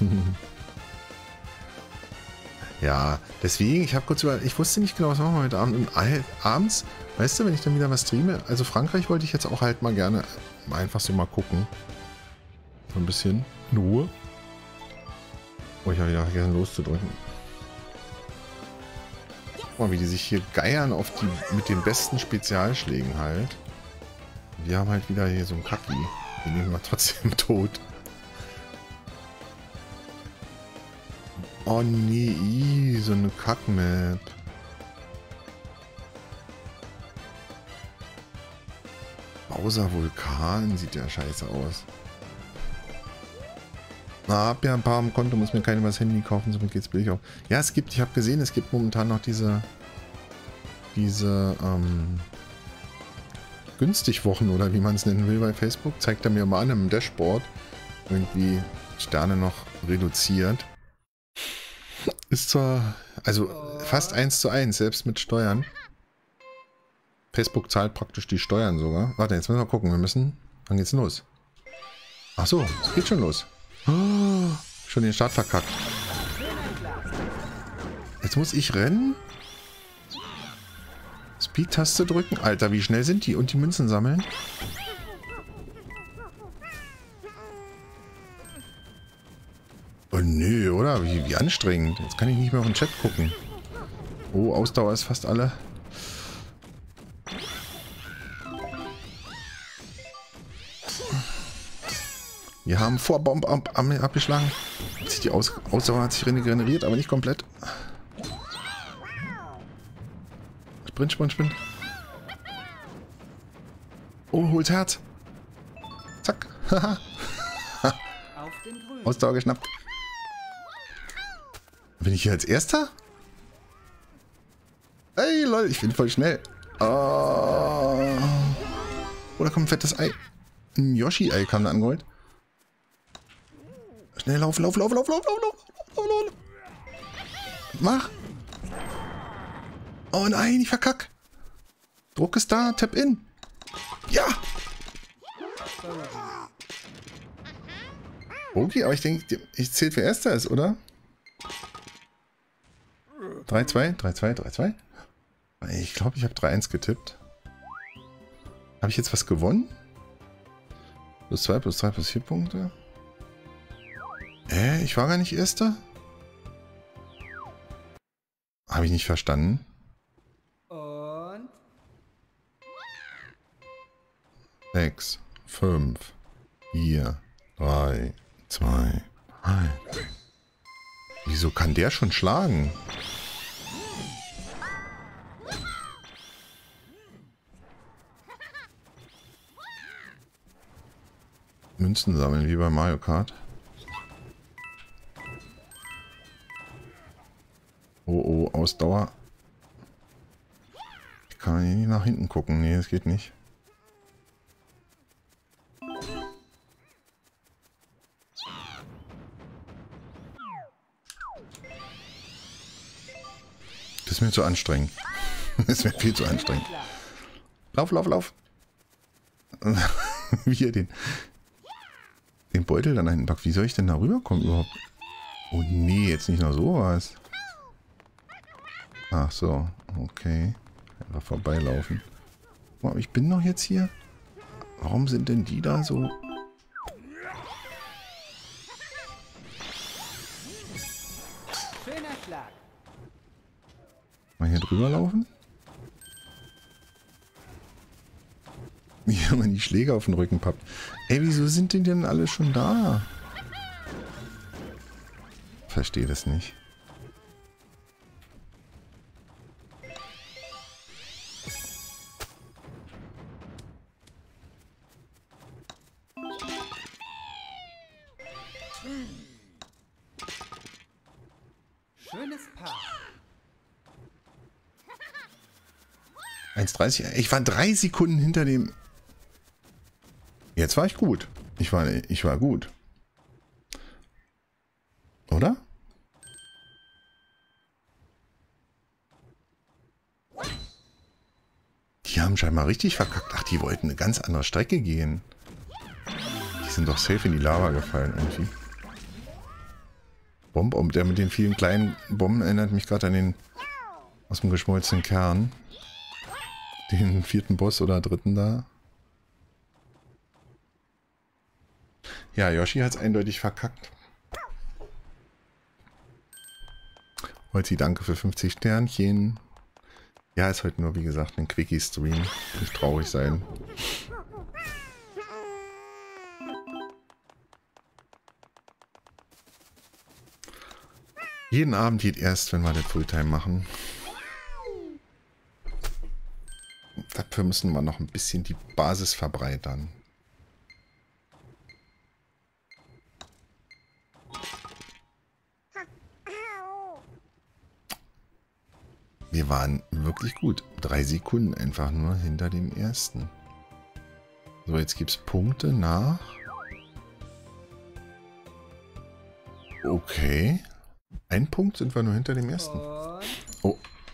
Ja, deswegen, ich habe kurz über... Ich wusste nicht genau, was machen wir heute Abend. Und abends, weißt du, wenn ich dann wieder was streame... Also Frankreich wollte ich jetzt auch halt mal gerne einfach so mal gucken. So ein bisschen in Ruhe. Oh, ich habe wieder vergessen loszudrücken. Guck mal, wie die sich hier geiern auf die mit den besten Spezialschlägen halt. Wir haben halt wieder hier so einen Kacki. Den nehmen wir trotzdem tot. Oh nee, so eine Kackmap. Bowser Vulkan sieht ja scheiße aus. Na, hab ja ein paar am Konto, muss mir keiner was Handy kaufen, somit geht's billig auch. Ja, es gibt, ich habe gesehen, es gibt momentan noch diese Günstigwochen oder wie man es nennen will bei Facebook. Zeigt er mir mal an im Dashboard. Irgendwie Sterne noch reduziert. Ist zwar, also fast 1:1, selbst mit Steuern. Facebook zahlt praktisch die Steuern sogar. Warte, jetzt müssen wir gucken, wann geht's los? Ach so, es geht schon los. Oh, schon den Start verkackt. Jetzt muss ich rennen? Speed-Taste drücken? Alter, wie schnell sind die? Und die Münzen sammeln? nö, oder? Wie anstrengend. Jetzt kann ich nicht mehr auf den Chat gucken. Oh, Ausdauer ist fast alle. Wir haben Vorbomb abgeschlagen. Die Ausdauer hat sich regeneriert, aber nicht komplett. Sprint, Sprint, Sprint. Oh, hol's Herz. Zack. Auf den Grün. Ausdauer geschnappt. Bin ich hier als Erster? Ey, Leute, ich bin voll schnell. Oh, da kommt ein fettes Ei. Ein Yoshi-Ei kam da angeholt. Schnell laufen, lauf. Mach. Oh nein, ich verkack. Druck ist da, tap in. Ja. Okay, aber ich denke, ich zähle für Erster ist, oder? 3-2, 3-2, 3-2. Ich glaube, ich habe 3-1 getippt. Habe ich jetzt was gewonnen? +2, +3, +4 Punkte. Ich war gar nicht Erster? Habe ich nicht verstanden. Und 6, 5, 4, 3, 2, 1. Wieso kann der schon schlagen? Münzen sammeln, wie bei Mario Kart. Oh, Ausdauer. Ich kann hier nicht nach hinten gucken. Nee, das geht nicht. Das ist mir zu anstrengend. Das ist mir viel zu anstrengend. Lauf. Wie er den Beutel dann hinten packt. Wie soll ich denn da rüberkommen überhaupt? Oh nee, jetzt nicht noch sowas. Ach so, okay. Einfach vorbeilaufen. Oh, ich bin noch jetzt hier. Warum sind denn die da so? schöner Schlag. Mal hier drüber laufen? Wie man die Schläge auf den Rücken pappt. Ey, wieso sind die denn alle schon da? Verstehe das nicht. Schönes Paar. 1,30. Ich war 3 Sekunden hinter dem... Jetzt war ich gut. Ich war gut. Oder? Die haben scheinbar richtig verkackt. Ach, die wollten eine ganz andere Strecke gehen. Die sind doch safe in die Lava gefallen irgendwie. Bomb, der mit den vielen kleinen Bomben erinnert mich gerade an den aus dem geschmolzenen Kern. Den 4. Boss oder 3. da. Ja, Yoshi hat es eindeutig verkackt. Holzi, danke für 50 Sternchen. Ja, ist heute nur, wie gesagt, ein Quickie-Stream. Nicht traurig sein. Jeden Abend geht erst, wenn wir das Fulltime machen. Dafür müssen wir noch ein bisschen die Basis verbreitern. Wir waren wirklich gut. 3 Sekunden einfach nur hinter dem ersten. So, jetzt gibt es Punkte nach... Okay. 1 Punkt sind wir nur hinter dem ersten. Und Oh.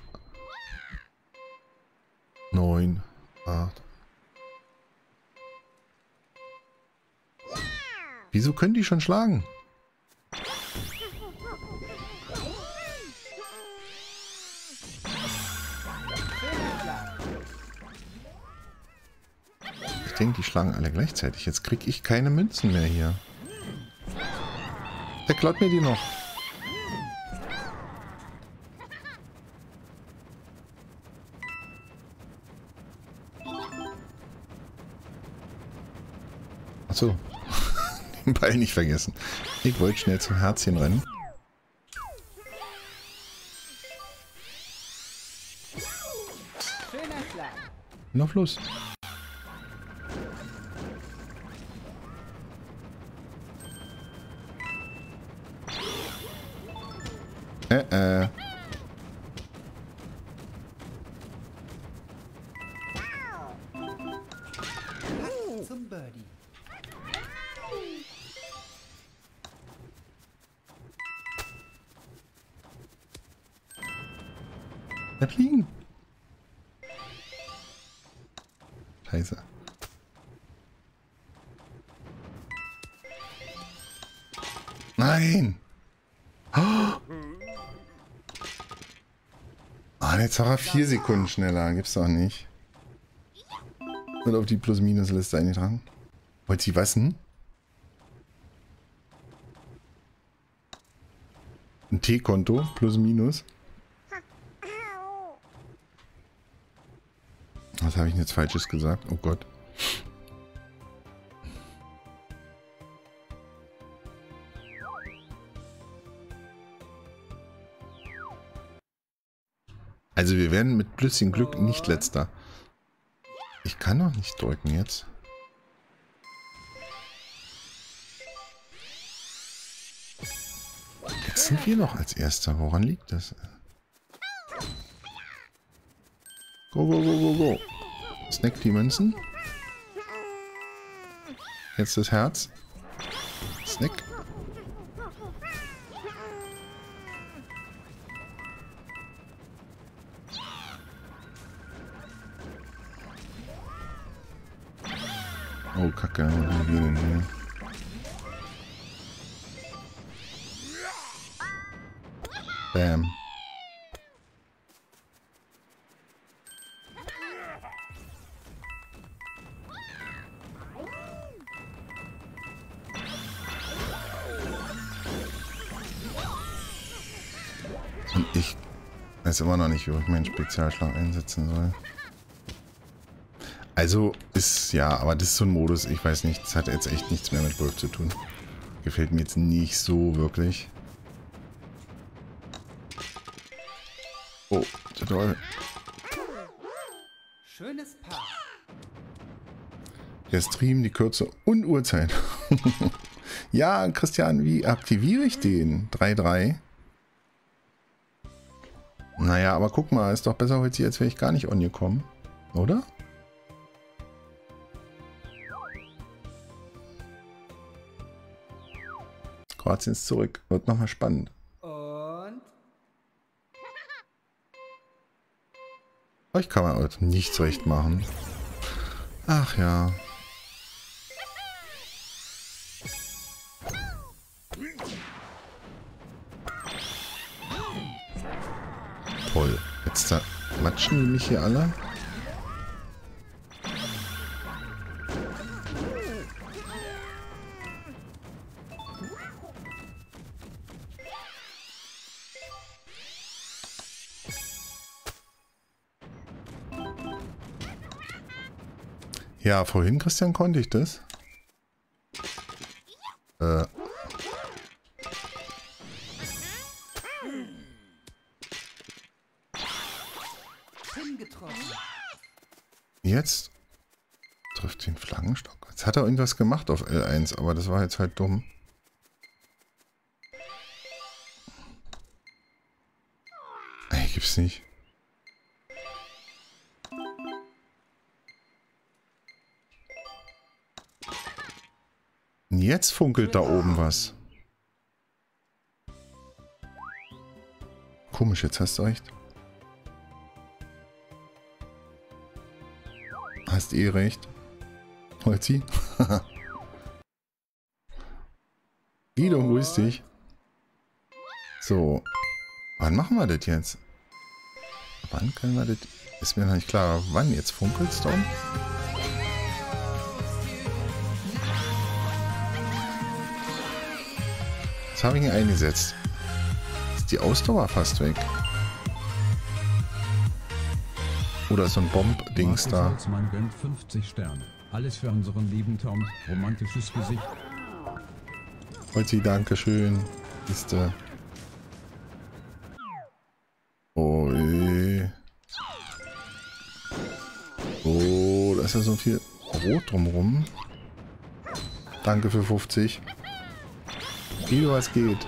9, 8. Wieso können die schon schlagen? Ich denke, die schlagen alle gleichzeitig. Jetzt kriege ich keine Münzen mehr hier. Der klaut mir die noch. Achso. Den Ball nicht vergessen. Ich wollte schnell zum Herzchen rennen. Schöner Schlag. Na Fluss. Pack zum Birdie. Bleib liegen. Scheiße. Nein. Oh. Ah, jetzt war er 4 Sekunden schneller. Gibt's doch nicht. Wird auf die Plus-Minus-Liste eingetragen. Wollt sie was denn? Ein T-Konto, Plus-Minus. Was habe ich denn jetzt Falsches gesagt? Oh Gott. Also wir werden mit bisschen Glück nicht letzter. Ich kann doch nicht drücken jetzt. Jetzt sind wir noch als Erster. Woran liegt das? Go, go, go, go, go. Snack die Münzen. Jetzt das Herz. Snack. Oh, Kacke. Bam. Und ich weiß immer noch nicht, wo ich meinen Spezialschlag einsetzen soll. Also ist, ja, aber das ist so ein Modus, ich weiß nicht, das hat jetzt echt nichts mehr mit Golf zu tun. Gefällt mir jetzt nicht so wirklich. Oh, toll. Schönes Paar. Der Stream, die Kürze und Uhrzeit. Ja, Christian, wie aktiviere ich den? 3-3. Naja, aber guck mal, ist doch besser heute, als wäre ich gar nicht on gekommen. Oder? Kroatien ist zurück. Wird nochmal spannend. Und Euch kann man heute nichts recht machen. Ach ja. Toll. Jetzt matschen die mich hier alle. Ja, vorhin, Christian, konnte ich das. Pin getroffen. Jetzt trifft den Flaggenstock. Jetzt hat er irgendwas gemacht auf L1, aber das war jetzt halt dumm. Ey, gibt's nicht. Jetzt funkelt da oben was. Komisch, jetzt hast du recht. Hast eh recht. Holzi. Guido, grüß dich. So. Wann machen wir das jetzt? Wann können wir das... Ist mir noch nicht klar, wann jetzt funkelt's da? Was habe ich denn eingesetzt? Ist die Ausdauer fast weg? Oder so ein Bomb-Dings da. Salzmann gönnt 50 Sterne. Alles für unseren lieben Tom. Romantisches Gesicht. Holzi, dankeschön. Ist oh, oh, da ist ja so viel Rot drumherum. Danke für 50. Guido, was geht?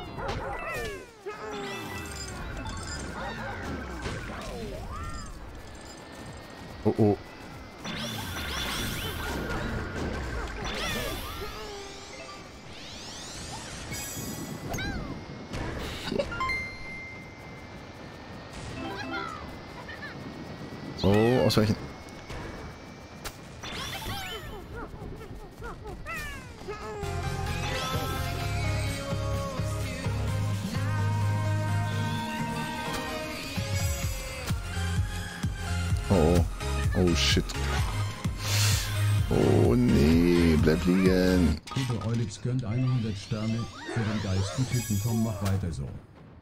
Oh oh. Oh, ausweichen. Oh, oh shit. Oh nee, bleib liegen. Guido Eulix gönnt 100 Sterne für den geilsten Typen. Tom, mach weiter so.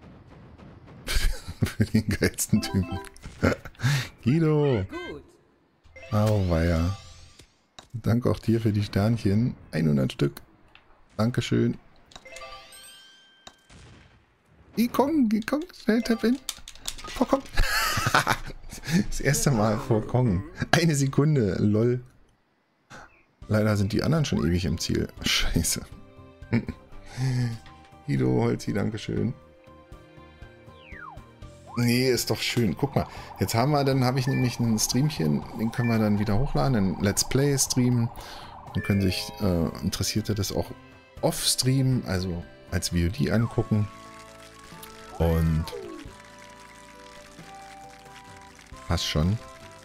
Für den geilsten Typen. Guido. Gut. Auweia. Danke auch dir für die Sternchen. 100 Stück. Dankeschön. Kong, schnell tap in. Vor Kong. Das erste Mal vor Kong. Eine Sekunde, lol. Leider sind die anderen schon ewig im Ziel. Scheiße. Guido, Holzi, dankeschön. Nee, ist doch schön. Guck mal, jetzt habe ich nämlich ein Streamchen, den können wir dann wieder hochladen, einen Let's Play Stream. Dann können sich Interessierte das auch off-streamen, also als VOD angucken. Und passt schon.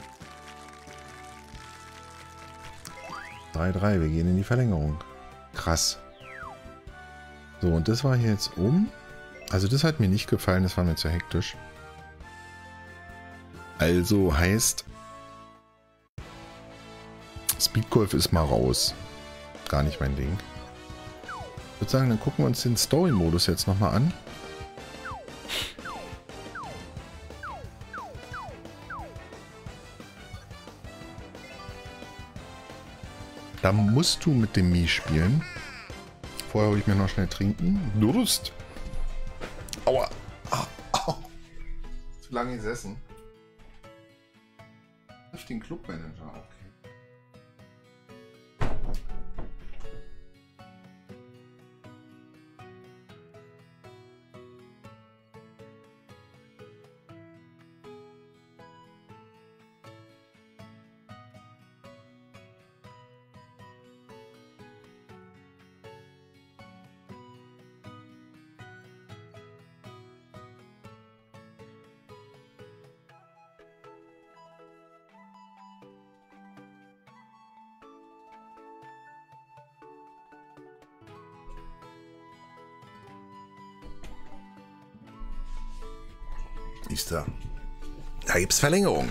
3-3, wir gehen in die Verlängerung. Krass. So, und das war hier jetzt oben. Also das hat mir nicht gefallen, das war mir zu hektisch. Also heißt, Speedgolf ist mal raus. Gar nicht mein Ding. Ich würde sagen, dann gucken wir uns den Story-Modus jetzt nochmal an. Da musst du mit dem Mii spielen. Vorher hole ich mir noch schnell trinken. Durst. Aua. Au, au. Zu lange gesessen. Trifft den Clubmanager, okay. Da gibt's Verlängerung.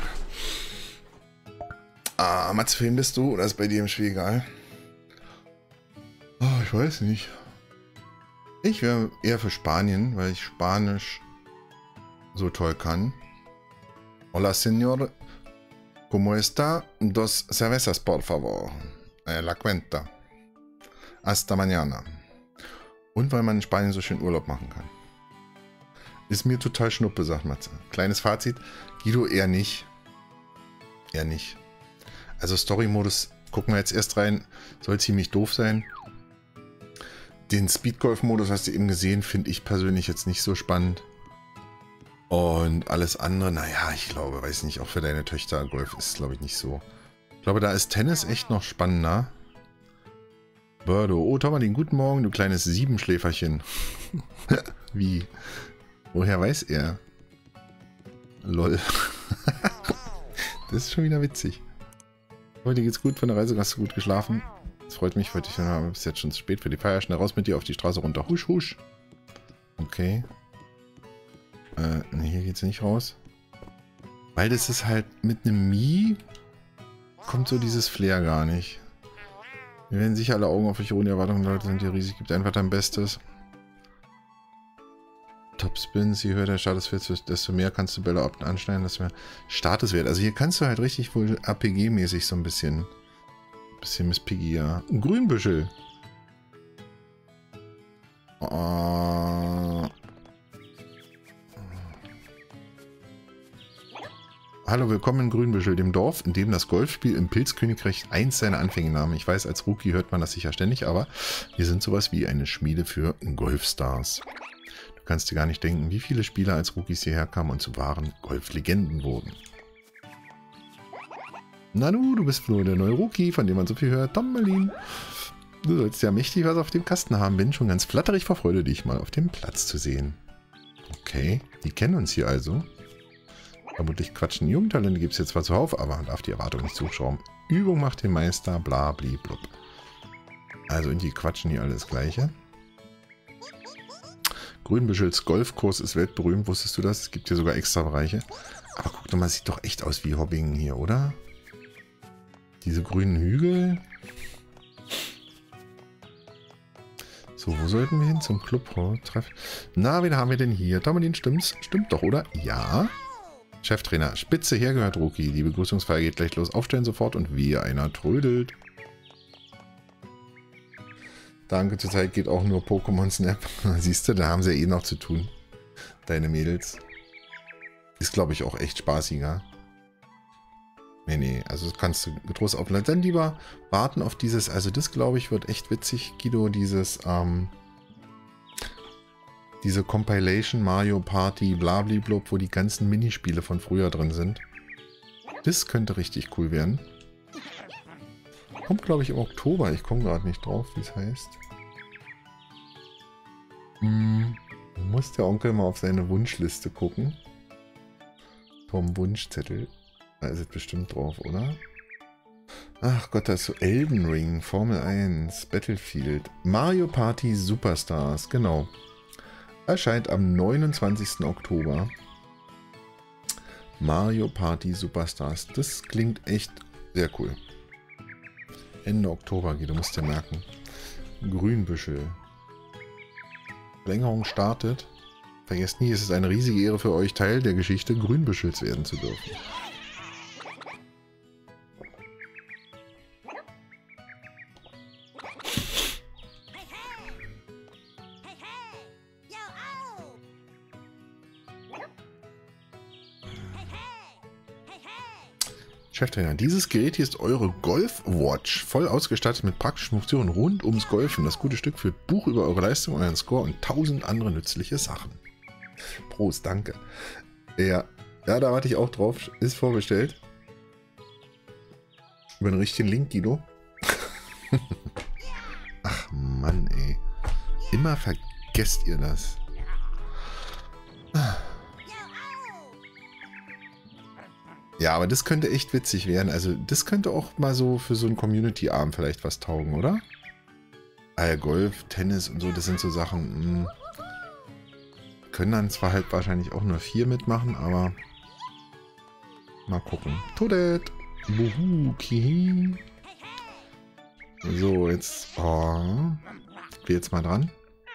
Ah, Mats, für wen bist du? Oder ist bei dir im Spiel egal? Oh, ich weiß nicht. Ich wäre eher für Spanien, weil ich Spanisch so toll kann. Hola, señor. ¿Cómo está? Dos cervezas, por favor. La cuenta. Hasta mañana. Und weil man in Spanien so schön Urlaub machen kann. Ist mir total schnuppe, sagt Matze. Kleines Fazit. Guido eher nicht. Eher nicht. Also Story-Modus gucken wir jetzt erst rein. Soll ziemlich doof sein. Den Speedgolf-Modus hast du eben gesehen. Finde ich persönlich jetzt nicht so spannend. Und alles andere, naja, ich glaube, weiß nicht, auch für deine Töchter Golf ist, glaube ich, nicht so. Ich glaube, da ist Tennis echt noch spannender. Birdo. Oh, Tomalin, guten Morgen, du kleines Siebenschläferchen. Wie? Woher weiß er? Lol. Das ist schon wieder witzig. Heute geht's gut, von der Reise hast du gut geschlafen. Das freut mich, heute ist jetzt schon zu spät für die Feier. Schnell raus mit dir auf die Straße runter. Husch, husch. Okay. Ne, hier geht's nicht raus. Weil das ist halt mit einem Mii kommt so dieses Flair gar nicht. Wir werden sicher alle Augen auf euch ohne Erwartungen, Leute, sind hier riesig. Gibt einfach dein Bestes. Topspins, je höher der Statuswert, desto mehr kannst du Bälle anschneiden, desto mehr Statuswert. Also hier kannst du halt richtig wohl RPG-mäßig so ein bisschen Miss Piggy, ja. Ein Grünbüschel. Hallo, willkommen in Grünbüschel, dem Dorf, in dem das Golfspiel im Pilzkönigreich einst seine Anfänge nahm. Ich weiß, als Rookie hört man das sicher ständig, aber wir sind sowas wie eine Schmiede für Golfstars. Du kannst dir gar nicht denken, wie viele Spieler als Rookies hierher kamen und zu wahren Golflegenden wurden. Nanu, du bist nur der neue Rookie, von dem man so viel hört. Tommelin. Du sollst ja mächtig was auf dem Kasten haben. Bin schon ganz flatterig vor Freude, dich mal auf dem Platz zu sehen. Okay, die kennen uns hier also. Vermutlich quatschen Jugendtalente gibt es jetzt zwar zuhauf, aber man darf die Erwartung nicht zuschrauben. Übung macht den Meister, bla bli blub. Also in die quatschen hier alles Gleiche. Grünbüschels Golfkurs ist weltberühmt, wusstest du das? Es gibt hier sogar extra Bereiche. Aber guck doch mal, sieht doch echt aus wie Hobbingen hier, oder? Diese grünen Hügel. So, wo sollten wir hin? Zum Club-Treff. Na, wen haben wir denn hier? Tommelin, stimmt's? Stimmt doch, oder? Ja. Cheftrainer, Spitze, hergehört Rookie. Die Begrüßungsfeier geht gleich los. Aufstellen sofort und wehe, einer trödelt. Danke, zurzeit geht auch nur Pokémon Snap. Siehst du, da haben sie ja eh noch zu tun. Deine Mädels. Ist, glaube ich, auch echt spaßiger. Nee, also das kannst du getrost aufladen. Dann lieber warten auf dieses, also das, glaube ich, wird echt witzig, Guido, diese Compilation Mario Party blablablub, wo die ganzen Minispiele von früher drin sind. Das könnte richtig cool werden. Kommt, glaube ich, im Oktober. Ich komme gerade nicht drauf, wie es heißt. Muss der Onkel mal auf seine Wunschliste gucken. Vom Wunschzettel. Da ist es bestimmt drauf, oder? Ach Gott, da ist so Elden Ring, Formel 1, Battlefield, Mario Party Superstars, genau. Erscheint am 29. Oktober. Mario Party Superstars. Das klingt echt sehr cool. Ende Oktober geht, du musst dir merken. Grünbüschel. Verlängerung startet. Vergesst nie, es ist eine riesige Ehre für euch, Teil der Geschichte Grünbüschels werden zu dürfen. Cheftrainer, dieses Gerät hier ist eure Golf Watch, voll ausgestattet mit praktischen Funktionen rund ums Golfen. Das gute Stück führt Buch über eure Leistung, euren Score und 1000 andere nützliche Sachen. Prost, danke. Ja, da warte ich auch drauf. Ist vorbestellt. Über den richtigen Link, Guido. Ach Mann, ey. Immer vergesst ihr das. Ja, aber das könnte echt witzig werden. Also das könnte auch mal so für so einen Community-Abend vielleicht was taugen, oder? Golf, Tennis und so, das sind so Sachen. Können dann zwar halt wahrscheinlich auch nur 4 mitmachen, aber mal gucken. Todet! Buhu, kihi. So, jetzt. Oh. Ich bin jetzt mal dran.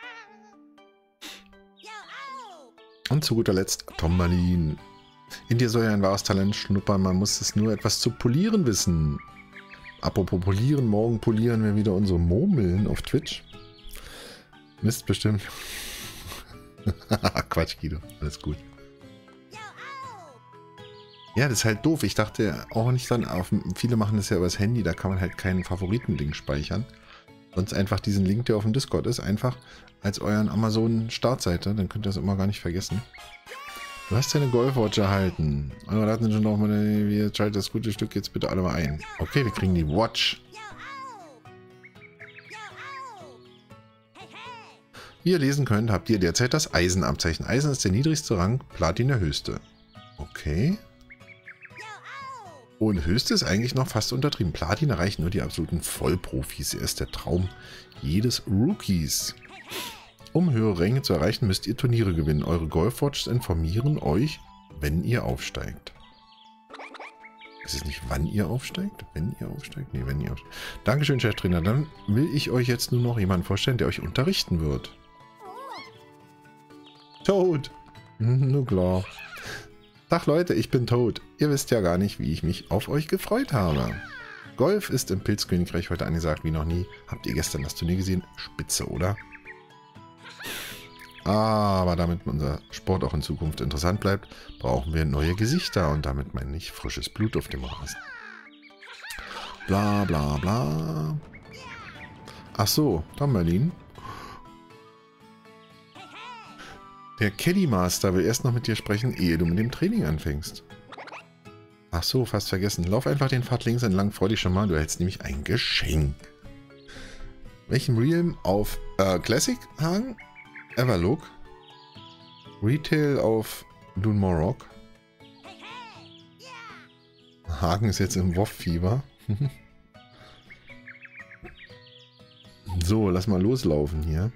Und zu guter Letzt Tombalin. In dir soll ja ein wahres Talent schnuppern, man muss es nur etwas zu polieren wissen. Apropos polieren, morgen polieren wir wieder unsere Murmeln auf Twitch. Mist bestimmt. Quatsch, Guido, alles gut. Ja, das ist halt doof. Ich dachte auch nicht dann, viele machen das ja übers Handy, da kann man halt keinen Favoritenlink speichern. Sonst einfach diesen Link, der auf dem Discord ist, einfach als euren Amazon-Startseite, dann könnt ihr das immer gar nicht vergessen. Du hast deine Golfwatch erhalten. Eure Daten sind schon drauf, wir schalten das gute Stück jetzt bitte alle mal ein. Okay, wir kriegen die Watch. Wie ihr lesen könnt, habt ihr derzeit das Eisenabzeichen. Eisen ist der niedrigste Rang, Platin der höchste. Okay. Und höchste ist eigentlich noch fast untertrieben. Platin erreichen nur die absoluten Vollprofis. Er ist der Traum jedes Rookies. Um höhere Ränge zu erreichen, müsst ihr Turniere gewinnen. Eure Golfwatches informieren euch, wenn ihr aufsteigt. Ist es nicht, wann ihr aufsteigt? Wenn ihr aufsteigt? Nee, wenn ihr aufsteigt. Dankeschön, Cheftrainer. Dann will ich euch jetzt nur noch jemanden vorstellen, der euch unterrichten wird. Toad. Nur klar. Tag Leute, ich bin Toad. Ihr wisst ja gar nicht, wie ich mich auf euch gefreut habe. Golf ist im Pilzkönigreich heute angesagt wie noch nie. Habt ihr gestern das Turnier gesehen? Spitze, oder? Aber damit unser Sport auch in Zukunft interessant bleibt, brauchen wir neue Gesichter. Und damit meine ich frisches Blut auf dem Rasen. Bla bla bla. Ach so, Tom Merlin. Der Caddy Master will erst noch mit dir sprechen, ehe du mit dem Training anfängst. Ach so, fast vergessen. Lauf einfach den Pfad links entlang, freu dich schon mal, du erhältst nämlich ein Geschenk. Welchen Realm auf Classic Hagen? Everlook. Retail auf Dunmorrock. Hagen ist jetzt im WoW-Fieber. So, lass mal loslaufen hier.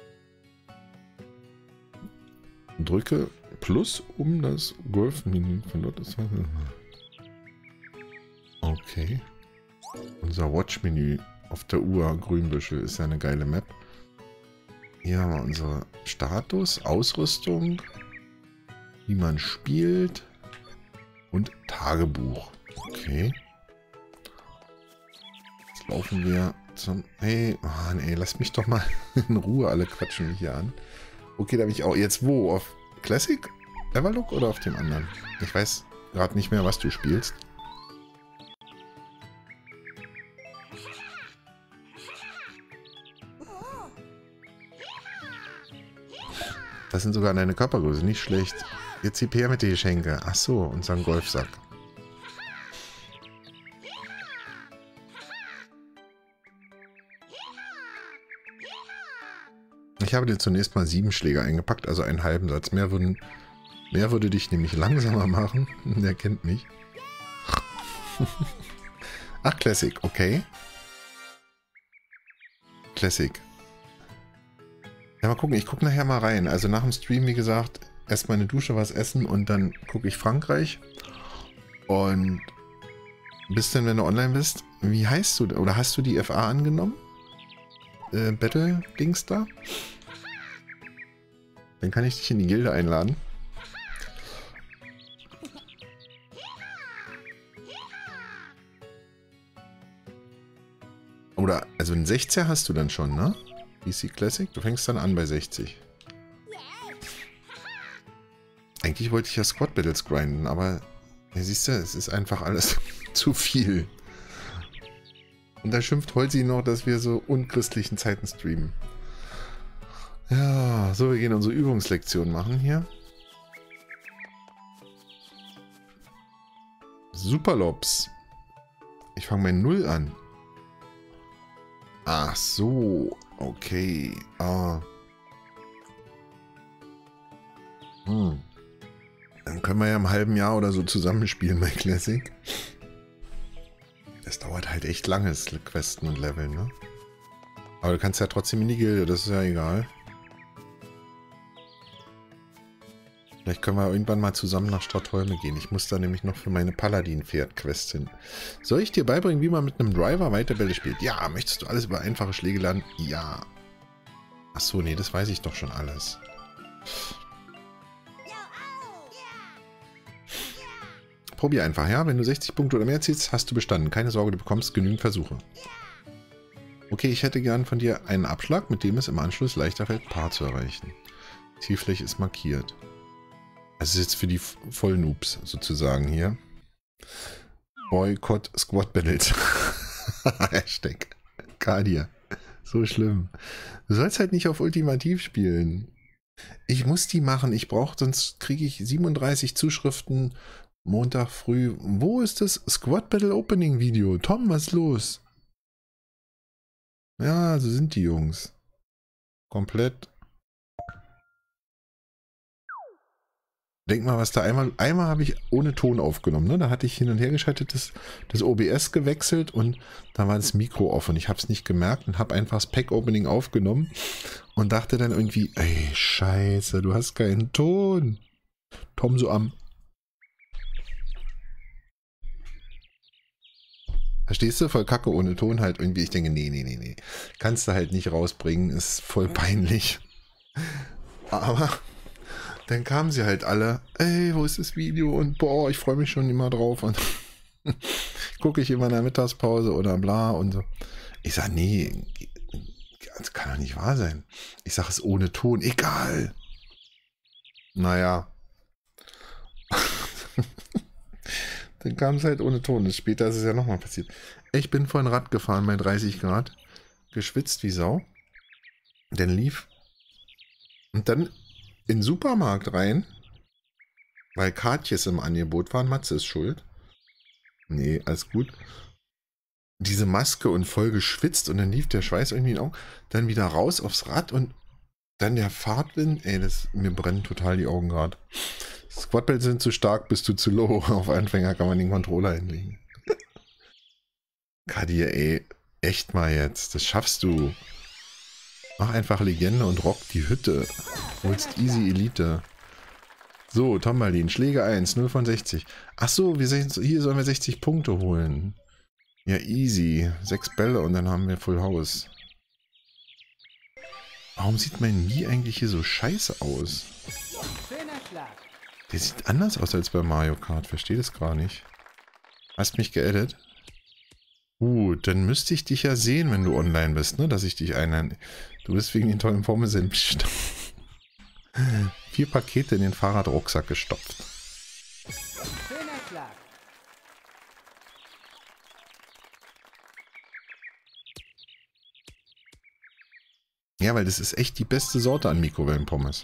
Drücke Plus, um das Golf-Menü von dort ist. Okay. Unser Watch-Menü auf der Uhr, Grünbüschel, ist ja eine geile Map. Hier haben wir unsere Status, Ausrüstung, wie man spielt und Tagebuch. Okay. Jetzt laufen wir zum... Hey, Mann, ey, lass mich doch mal in Ruhe, alle quatschen mich hier an. Okay, da bin ich auch. Jetzt wo? Auf Classic? Everlook oder auf dem anderen? Ich weiß gerade nicht mehr, was du spielst. Das sind sogar deine Körpergröße, nicht schlecht. Jetzt zieh her mit den Geschenke. Ach so, unseren Golfsack. Ich habe dir zunächst mal 7 Schläge eingepackt, also einen halben Satz. Mehr würde dich nämlich langsamer machen. Der kennt mich. Ach, Classic, okay. Classic. Ja, mal gucken, ich gucke nachher mal rein. Also nach dem Stream, wie gesagt, erstmal eine Dusche, was essen und dann gucke ich Frankreich. Und bis denn, wenn du online bist, wie heißt du? Oder hast du die FA angenommen? Battle-Dings da? Dann kann ich dich in die Gilde einladen. Oder, also ein 60er hast du dann schon, ne? PC Classic? Du fängst dann an bei 60. Eigentlich wollte ich ja Squad Battles grinden, aber ja, siehst du, es ist einfach alles zu viel. Und da schimpft Holzi noch, dass wir so unchristlichen Zeiten streamen. Ja, so, wir gehen unsere Übungslektion machen hier. Superlobs. Ich fange bei 0 an. Ach so, okay. Ah. Dann können wir ja im halben Jahr oder so zusammenspielen bei Classic. Das dauert halt echt lange, das Questen und Leveln, ne? Aber du kannst ja trotzdem in die Gilde, das ist ja egal. Vielleicht können wir irgendwann mal zusammen nach Stadtholme gehen. Ich muss da nämlich noch für meine Paladin-Pferd-Quest hin. Soll ich dir beibringen, wie man mit einem Driver weiter Bälle spielt? Ja, möchtest du alles über einfache Schläge lernen? Ja. Achso, nee, das weiß ich doch schon alles. Probier einfach, ja? Wenn du 60 Punkte oder mehr ziehst, hast du bestanden. Keine Sorge, du bekommst genügend Versuche. Okay, ich hätte gern von dir einen Abschlag, mit dem es im Anschluss leichter fällt, Paar zu erreichen. Zielfläche ist markiert. Das ist jetzt für die Vollnoobs sozusagen hier. Boykott Squad Battles. Hashtag. Kadir. So schlimm. Du sollst halt nicht auf Ultimativ spielen. Ich muss die machen. Ich brauche, sonst kriege ich 37 Zuschriften Montag früh. Wo ist das Squad Battle Opening Video? Tom, was ist los? Ja, so sind die Jungs. Komplett. Denk mal, was da einmal habe ich ohne Ton aufgenommen, ne? Da hatte ich hin und her geschaltet, das OBS gewechselt und da war das Mikro offen. Ich habe es nicht gemerkt und habe einfach das Pack-Opening aufgenommen und dachte dann irgendwie, ey, scheiße, du hast keinen Ton. Tom so am... Verstehst du? Voll Kacke ohne Ton halt irgendwie. Ich denke, nee. Kannst du halt nicht rausbringen, ist voll peinlich. Aber... dann kamen sie halt alle, ey, wo ist das Video? Und boah, ich freue mich schon immer drauf. Und gucke ich immer in der Mittagspause oder bla und so. Ich sage, nee, das kann doch nicht wahr sein. Ich sage es ohne Ton, egal. Naja. Dann kam es halt ohne Ton. Später ist es ja nochmal passiert. Ich bin vorhin Rad gefahren bei 30 Grad. Geschwitzt wie Sau. Dann lief. Und dann in den Supermarkt rein. Weil Katjes im Angebot waren. Matze ist schuld. Nee, alles gut. Diese Maske und voll geschwitzt. Und dann lief der Schweiß irgendwie in den Augen. Dann wieder raus aufs Rad und dann der Fahrtwind. Ey, mir brennen total die Augen gerade. Squadbills sind zu stark, bist du zu low. Auf Anfänger kann man den Controller hinlegen. Kadir, ey, echt mal jetzt. Das schaffst du. Mach einfach Legende und rock die Hütte. Holst easy Elite. So, Tombalin, Schläge 1, 0 von 60. Achso, hier sollen wir 60 Punkte holen. Ja, easy. 6 Bälle und dann haben wir Full House. Warum sieht mein Mii eigentlich hier so scheiße aus? Der sieht anders aus als bei Mario Kart. Verstehe das gar nicht. Hast mich geedit? Dann müsste ich dich ja sehen, wenn du online bist, ne? Dass ich dich einlade. Du bist wegen den tollen Pommes 4 Pakete in den Fahrradrucksack gestopft. Ja, weil das ist echt die beste Sorte an Mikrowellenpommes.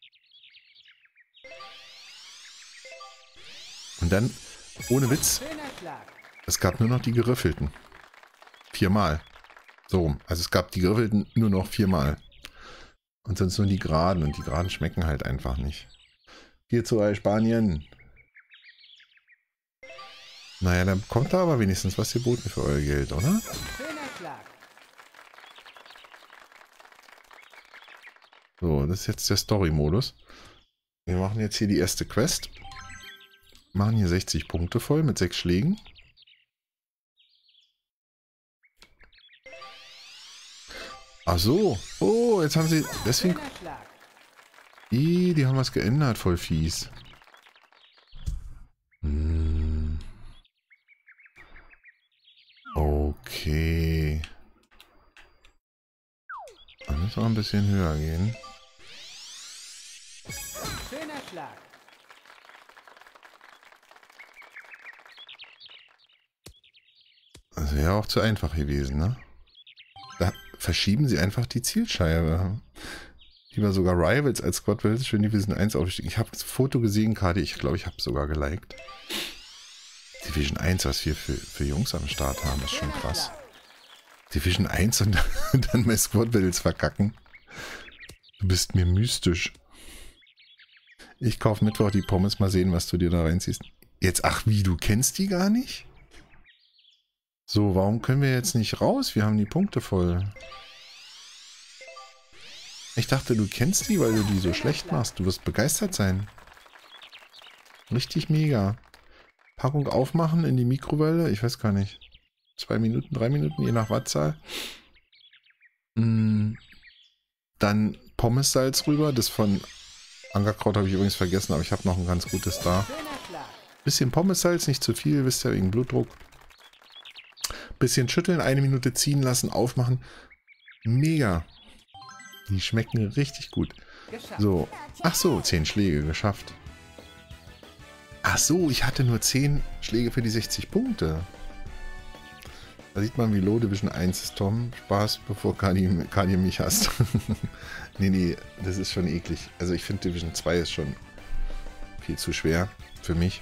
Und dann, ohne Witz, es gab nur noch die geriffelten. 4-mal. So rum. Also es gab die geriffelten nur noch 4-mal. Und sonst nur die geraden. Und die geraden schmecken halt einfach nicht. 4:2 Spanien. Naja, dann kommt da aber wenigstens was geboten für euer Geld, oder? So, das ist jetzt der Story-Modus. Wir machen jetzt hier die erste Quest. Machen hier 60 Punkte voll mit 6 Schlägen. Ach so. Oh, jetzt haben sie... Deswegen... Die haben was geändert. Voll fies. Okay. Dann müssen wir ein bisschen höher gehen. Schöner Schlag. Das wäre auch zu einfach gewesen, ne? Da verschieben sie einfach die Zielscheibe. Lieber sogar Rivals als Squadbills für Division 1 aufgestiegen. Ich habe das Foto gesehen, gerade. Ich glaube, ich habe es sogar geliked. Division 1, was wir für Jungs am Start haben, ist schon krass. Division 1 und dann bei Squadbills verkacken. Du bist mir mystisch. Ich kaufe Mittwoch die Pommes, mal sehen, was du dir da reinziehst. Jetzt, ach wie, du kennst die gar nicht? So, warum können wir jetzt nicht raus? Wir haben die Punkte voll. Ich dachte, du kennst die, weil du die so schlecht machst. Du wirst begeistert sein. Richtig mega. Packung aufmachen in die Mikrowelle. Ich weiß gar nicht. 2 Minuten, 3 Minuten, je nach Wattzahl. Dann Pommessalz rüber. Das von Ankerkraut habe ich übrigens vergessen, aber ich habe noch ein ganz gutes da. Bisschen Pommessalz, nicht zu viel, wisst ihr, wegen Blutdruck. Bisschen schütteln, 1 Minute ziehen lassen, aufmachen. Mega. Die schmecken richtig gut. So. Ach so, 10 Schläge geschafft. Ach so, ich hatte nur 10 Schläge für die 60 Punkte. Da sieht man, wie Low Division 1 ist, Tom. Spaß, bevor Kadir mich hasst. Nee, das ist schon eklig. Also ich finde Division 2 ist schon viel zu schwer für mich.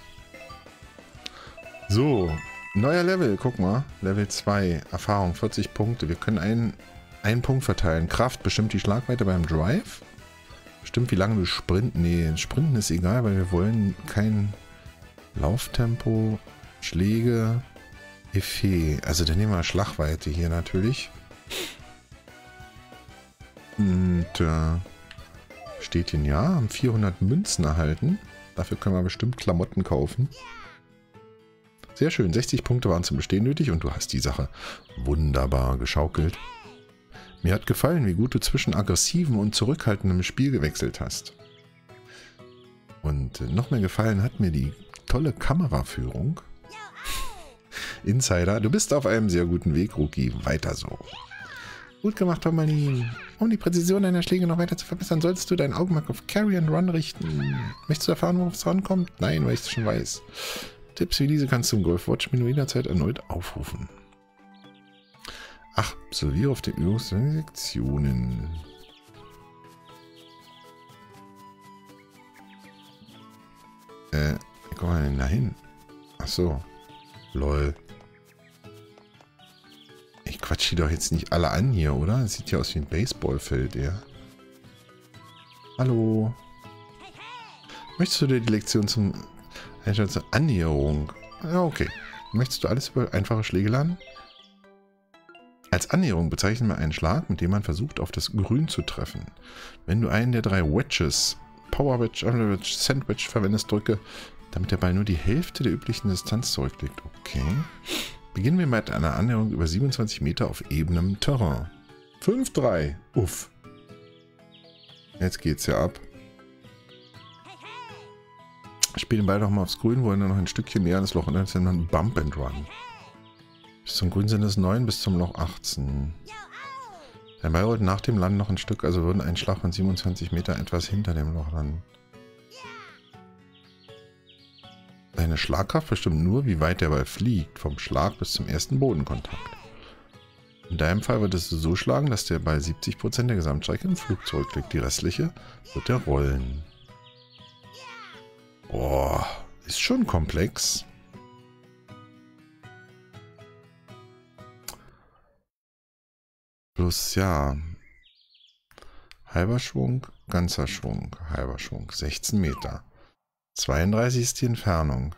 So, neuer Level, guck mal. Level 2, Erfahrung, 40 Punkte. Wir können einen Punkt verteilen. Kraft bestimmt die Schlagweite beim Drive. Bestimmt, wie lange du sprinten. Nee, Sprinten ist egal, weil wir wollen kein Lauftempo, Schläge, Effet. Also dann nehmen wir Schlagweite hier natürlich. Und steht hier, ja, haben 400 Münzen erhalten. Dafür können wir bestimmt Klamotten kaufen. Sehr schön, 60 Punkte waren zum Bestehen nötig und du hast die Sache wunderbar geschaukelt. Mir hat gefallen, wie gut du zwischen aggressivem und zurückhaltendem Spiel gewechselt hast. Und noch mehr gefallen hat mir die tolle Kameraführung. Insider, du bist auf einem sehr guten Weg, Rookie. Weiter so. Gut gemacht, Formalin. Um die Präzision deiner Schläge noch weiter zu verbessern, solltest du dein Augenmerk auf Carry and Run richten. Möchtest du erfahren, worauf es rankommt? Nein, weil ich es schon weiß. Tipps wie diese kannst du im Golf Watch Menü jederzeit erneut aufrufen. Ach, absolviere auf den Übungssektionen. Wie kommen wir denn da hin? Ach so. Lol. Ich quatsch die doch jetzt nicht alle an hier, oder? Das sieht ja aus wie ein Baseballfeld, ja. Hallo. Möchtest du dir die Lektion zur Annäherung? Ja, okay. Möchtest du alles über einfache Schläge lernen? Als Annäherung bezeichnen wir einen Schlag, mit dem man versucht, auf das Grün zu treffen. Wenn du einen der 3 Wedges, Power Wedge, Under Wedge, Sand Wedge verwendest, drücke, damit der Ball nur die Hälfte der üblichen Distanz zurücklegt. Okay. Beginnen wir mit einer Annäherung über 27 Meter auf ebenem Terrain. 5-3. Uff. Jetzt geht's ja ab. Spiel den Ball doch mal aufs Grün, wo er noch ein Stückchen näher an das Loch und dann ist dann ein Bump and Run. Bis zum Grün sind es 9, bis zum Loch 18. Der Ball rollt nach dem Land noch ein Stück, also würden ein Schlag von 27 Meter etwas hinter dem Loch landen. Deine Schlagkraft bestimmt nur, wie weit der Ball fliegt, vom Schlag bis zum ersten Bodenkontakt. In deinem Fall würdest du so schlagen, dass der Ball 70% der Gesamtstrecke im Flug zurückliegt. Die restliche wird er rollen. Boah, ist schon komplex. Plus, ja. Halber Schwung, ganzer Schwung, halber Schwung. 16 Meter. 32 ist die Entfernung.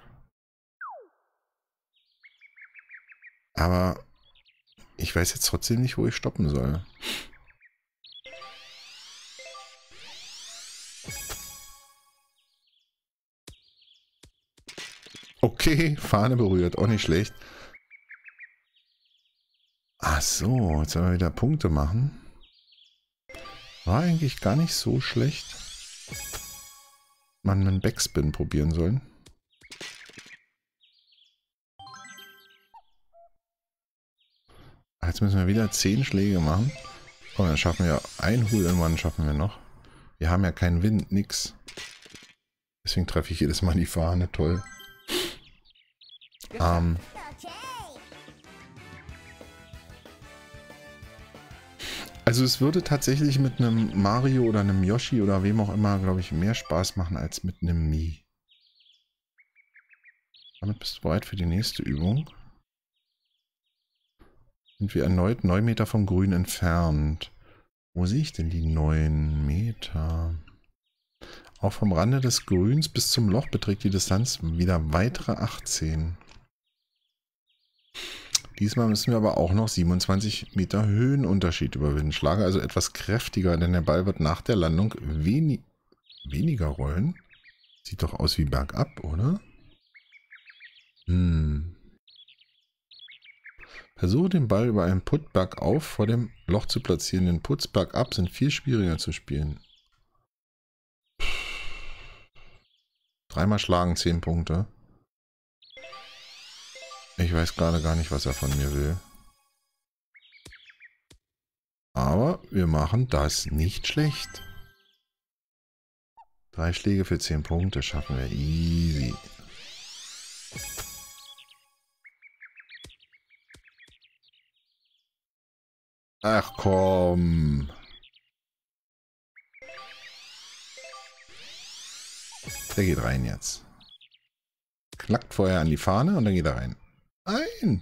Aber ich weiß jetzt trotzdem nicht, wo ich stoppen soll. Okay, Fahne berührt, auch nicht schlecht. Ach so, jetzt sollen wir wieder Punkte machen. War eigentlich gar nicht so schlecht. Man einen Backspin probieren sollen. Jetzt müssen wir wieder 10 Schläge machen. Komm, dann schaffen wir ein Hole-in-One schaffen wir noch. Wir haben ja keinen Wind, nix. Deswegen treffe ich jedes Mal die Fahne, toll. Also es würde tatsächlich mit einem Mario oder einem Yoshi oder wem auch immer, glaube ich, mehr Spaß machen als mit einem Mii. Damit bist du bereit für die nächste Übung. Sind wir erneut 9 Meter vom Grün entfernt. Wo sehe ich denn die 9 Meter? Auch vom Rande des Grüns bis zum Loch beträgt die Distanz wieder weitere 18. Diesmal müssen wir aber auch noch 27 Meter Höhenunterschied überwinden. Schlage also etwas kräftiger, denn der Ball wird nach der Landung weniger rollen. Sieht doch aus wie bergab, oder? Versuche den Ball über einen Putt bergauf vor dem Loch zu platzieren. Den Putts bergab sind viel schwieriger zu spielen. Dreimal schlagen, 10 Punkte. Ich weiß gerade gar nicht, was er von mir will. Aber wir machen das nicht schlecht. 3 Schläge für 10 Punkte schaffen wir easy. Ach komm. Der geht rein jetzt. Knackt vorher an die Fahne und dann geht er rein. Nein!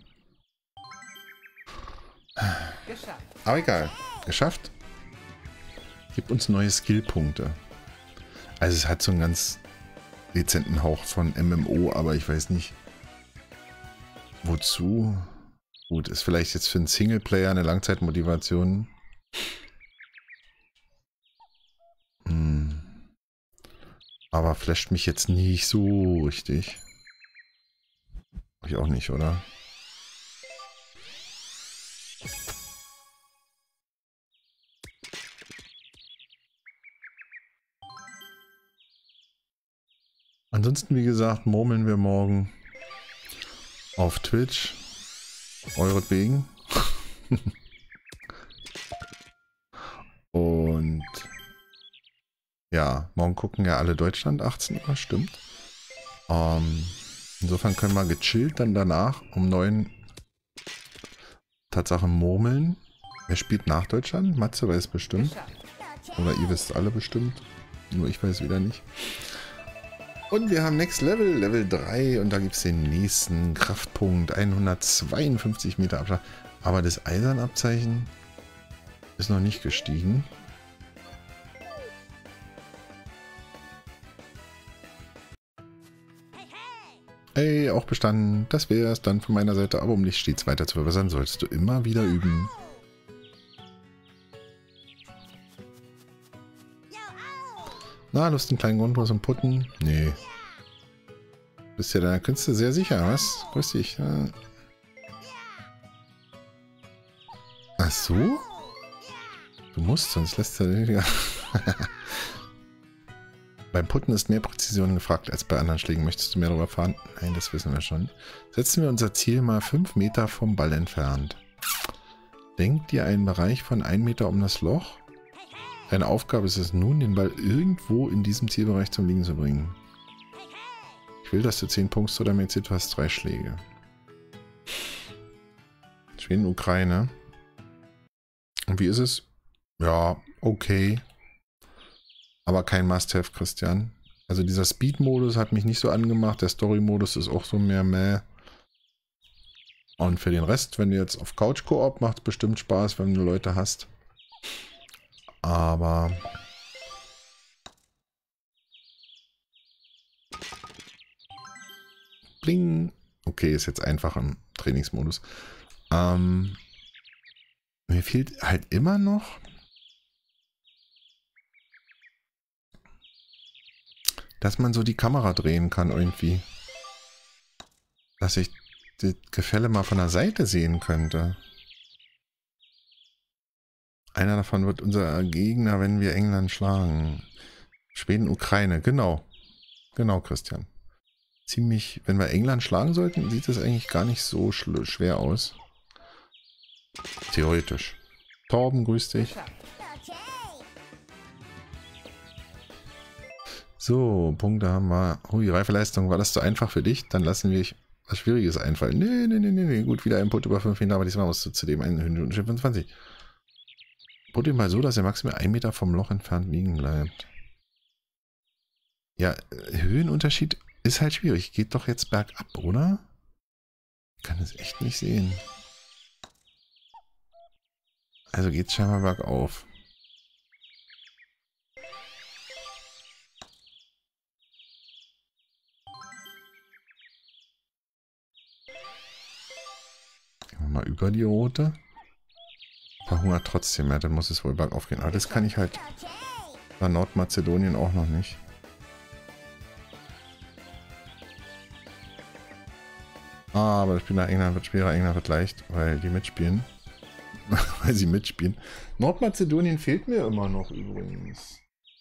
Aber egal. Geschafft. Gibt uns neue Skillpunkte. Also es hat so einen ganz dezenten Hauch von MMO, aber ich weiß nicht wozu. Gut, ist vielleicht jetzt für einen Singleplayer eine Langzeitmotivation. Aber flasht mich jetzt nicht so richtig. Ich auch nicht, oder? Ansonsten, wie gesagt, murmeln wir morgen auf Twitch. Euretwegen. Und ja, morgen gucken ja alle Deutschland 18 Uhr, stimmt. Insofern können wir gechillt dann danach um 9 Tatsache murmeln. Wer spielt nach Deutschland? Matze weiß bestimmt. Oder ihr wisst alle bestimmt. Nur ich weiß wieder nicht. Und wir haben Next Level, Level 3. Und da gibt es den nächsten Kraftpunkt. 152 Meter Abstand. Aber das Eisernabzeichen ist noch nicht gestiegen. Ey, auch bestanden. Das wäre es dann von meiner Seite. Aber um dich stets weiter zu verbessern, sollst du immer wieder üben. Na, Lust, einen kleinen Grundriss und Putten? Nee. Bist ja deiner Künste sehr sicher, was? Grüß dich. Ach so? Du musst, sonst lässt er... Beim Putten ist mehr Präzision gefragt als bei anderen Schlägen. Möchtest du mehr darüber erfahren? Nein, das wissen wir schon. Setzen wir unser Ziel mal 5 Meter vom Ball entfernt. Denk dir einen Bereich von 1 Meter um das Loch. Deine Aufgabe ist es nun, den Ball irgendwo in diesem Zielbereich zum Liegen zu bringen. Ich will, dass du 10 Punkte oder mehr ziehst, du hast 3 Schläge. Schweden, Ukraine. Und wie ist es? Ja, okay. Aber kein Must-Have, Christian. Also dieser Speed-Modus hat mich nicht so angemacht. Der Story-Modus ist auch so mehr meh. Und für den Rest, wenn du jetzt auf Couch-Koop macht es bestimmt Spaß, wenn du Leute hast. Aber... Bling. Okay, ist jetzt einfach im Trainingsmodus. Mir fehlt halt immer noch... dass man so die Kamera drehen kann irgendwie. Dass ich das Gefälle mal von der Seite sehen könnte. Einer davon wird unser Gegner, wenn wir England schlagen. Schweden, Ukraine, genau. Genau, Christian. Ziemlich, wenn wir England schlagen sollten, sieht das eigentlich gar nicht so schwer aus. Theoretisch. Torben, grüß dich. So, Punkte haben wir. Hui, Reifeleistung, war das zu einfach für dich? Dann lassen wir was Schwieriges einfallen. Nee. Gut, wieder Input über 5 Meter, aber diesmal musst du zu dem einen Höhen 25. Put ihn mal so, dass er maximal 1 Meter vom Loch entfernt liegen bleibt. Ja, Höhenunterschied ist halt schwierig. Geht doch jetzt bergab, oder? Ich kann es echt nicht sehen. Also geht es scheinbar bergauf. Mal über die rote. Verhungert trotzdem, ja, dann muss es wohl bergauf gehen. Aber das kann ich halt bei Nordmazedonien auch noch nicht. Aber das Spiel nach England wird schwerer, England wird leicht, weil die mitspielen. Weil sie mitspielen. Nordmazedonien fehlt mir immer noch übrigens.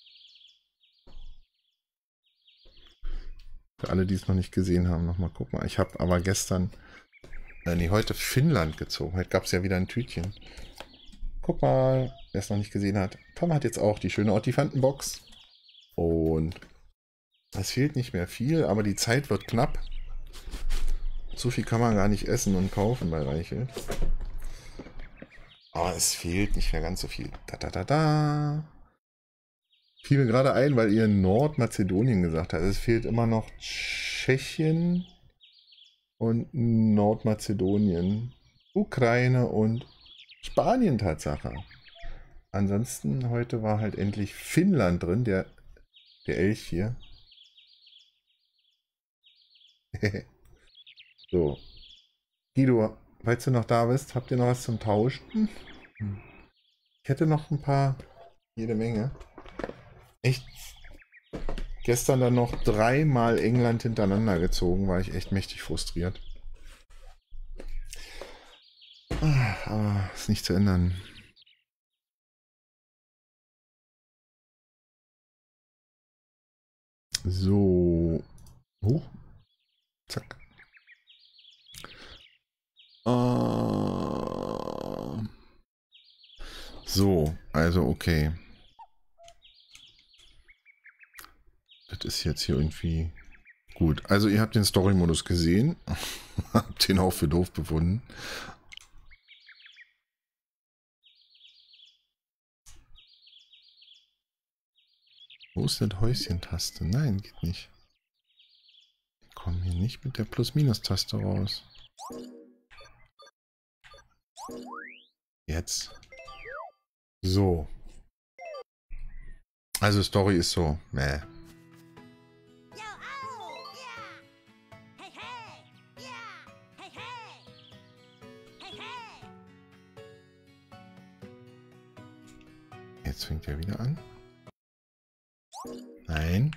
Für alle, die es noch nicht gesehen haben, nochmal gucken. Ich habe aber gestern... Nee, heute Finnland gezogen. Heute gab es ja wieder ein Tütchen. Guck mal, wer es noch nicht gesehen hat. Tom hat jetzt auch die schöne Ottifantenbox. Und es fehlt nicht mehr viel, aber die Zeit wird knapp. So viel kann man gar nicht essen und kaufen bei Reichelt. Aber es fehlt nicht mehr ganz so viel. Da. Fiel mir gerade ein, weil ihr Nordmazedonien gesagt habt. Es fehlt immer noch Tschechien und Nordmazedonien, Ukraine und Spanien Tatsache. Ansonsten heute war halt endlich Finnland drin, der Elch hier. So. Guido, falls du noch da bist, habt ihr noch was zum Tauschen? Ich hätte noch ein paar, jede Menge. Echt. Gestern dann noch 3-mal England hintereinander gezogen, war ich echt mächtig frustriert. Aber ist nicht zu ändern. So. Oh. Zack. So, also okay. Das ist jetzt hier irgendwie gut. Also ihr habt den Story-Modus gesehen. Habt den auch für doof befunden. Wo ist denn die Häuschen-Taste? Nein, geht nicht. Wir kommen hier nicht mit der Plus-Minus-Taste raus. Jetzt. So. Also Story ist so. Mäh. Jetzt fängt er wieder an. Nein.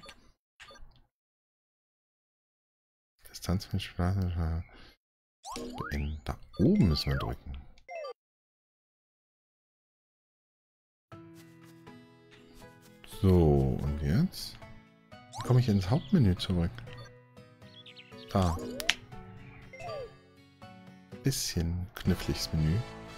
Distanz mit Sprache. Da oben müssen wir drücken. So, und jetzt komme ich ins Hauptmenü zurück. Da. Bisschen kniffliges Menü.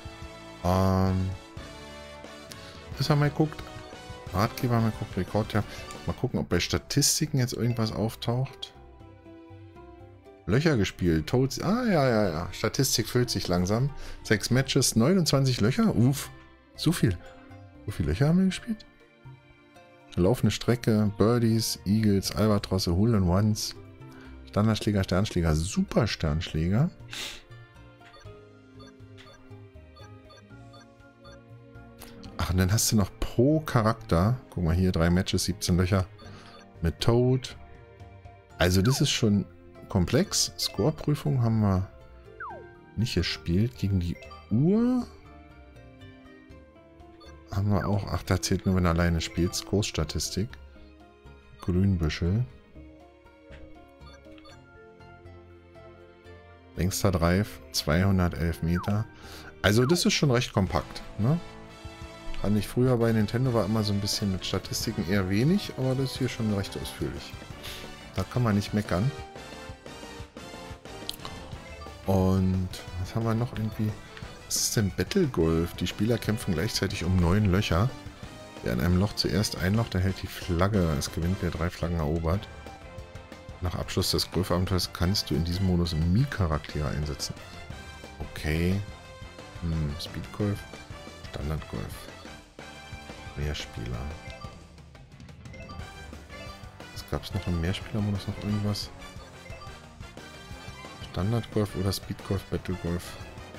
Bis man mal guckt. Ratgeber, mal guckt, Rekord, ja. Mal gucken, ob bei Statistiken jetzt irgendwas auftaucht. Löcher gespielt. Toads. Ah, ja. Statistik füllt sich langsam. 6 Matches, 29 Löcher. Uff. So viel. So viele Löcher haben wir gespielt? Laufende Strecke, Birdies, Eagles, Albatrosse, Hole-in-Ones, Standardschläger, Sternschläger, Super Sternschläger. Ach, und dann hast du noch pro Charakter, guck mal hier, 3 Matches, 17 Löcher mit Toad. Also das ist schon komplex. Score-Prüfung haben wir nicht gespielt. Gegen die Uhr haben wir auch. Ach, da zählt nur, wenn er alleine spielt. Großstatistik. Grünbüschel. Längster Drive. 211 Meter. Also das ist schon recht kompakt. Ne? Fand ich früher bei Nintendo war immer so ein bisschen mit Statistiken eher wenig. Aber das ist hier schon recht ausführlich. Da kann man nicht meckern. Und was haben wir noch irgendwie? Was ist denn Battle Golf? Die Spieler kämpfen gleichzeitig um 9 Löcher. Wer in einem Loch zuerst ein Loch, der hält die Flagge. Es gewinnt, wer 3 Flaggen erobert. Nach Abschluss des Golfabenteuers kannst du in diesem Modus Mii-Charaktere einsetzen. Okay. Speedgolf. Standardgolf. Mehrspieler. Was gab es noch im Mehrspieler-Modus? Noch irgendwas? Standardgolf oder Speedgolf, Battlegolf?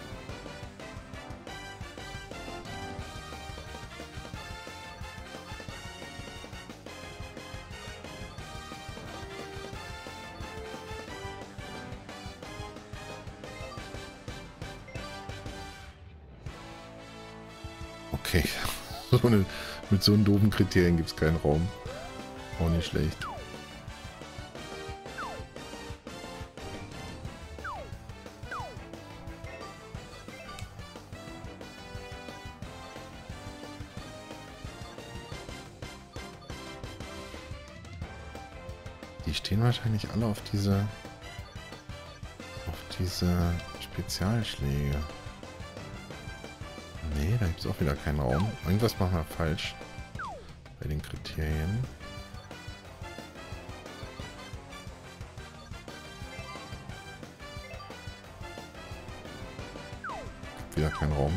Okay, mit so einen doofen Kriterien gibt es keinen Raum. Auch nicht schlecht. Die stehen wahrscheinlich alle auf diese Spezialschläge. Nee, da gibt es auch wieder keinen Raum. Irgendwas machen wir falsch bei den Kriterien. Wieder kein Raum.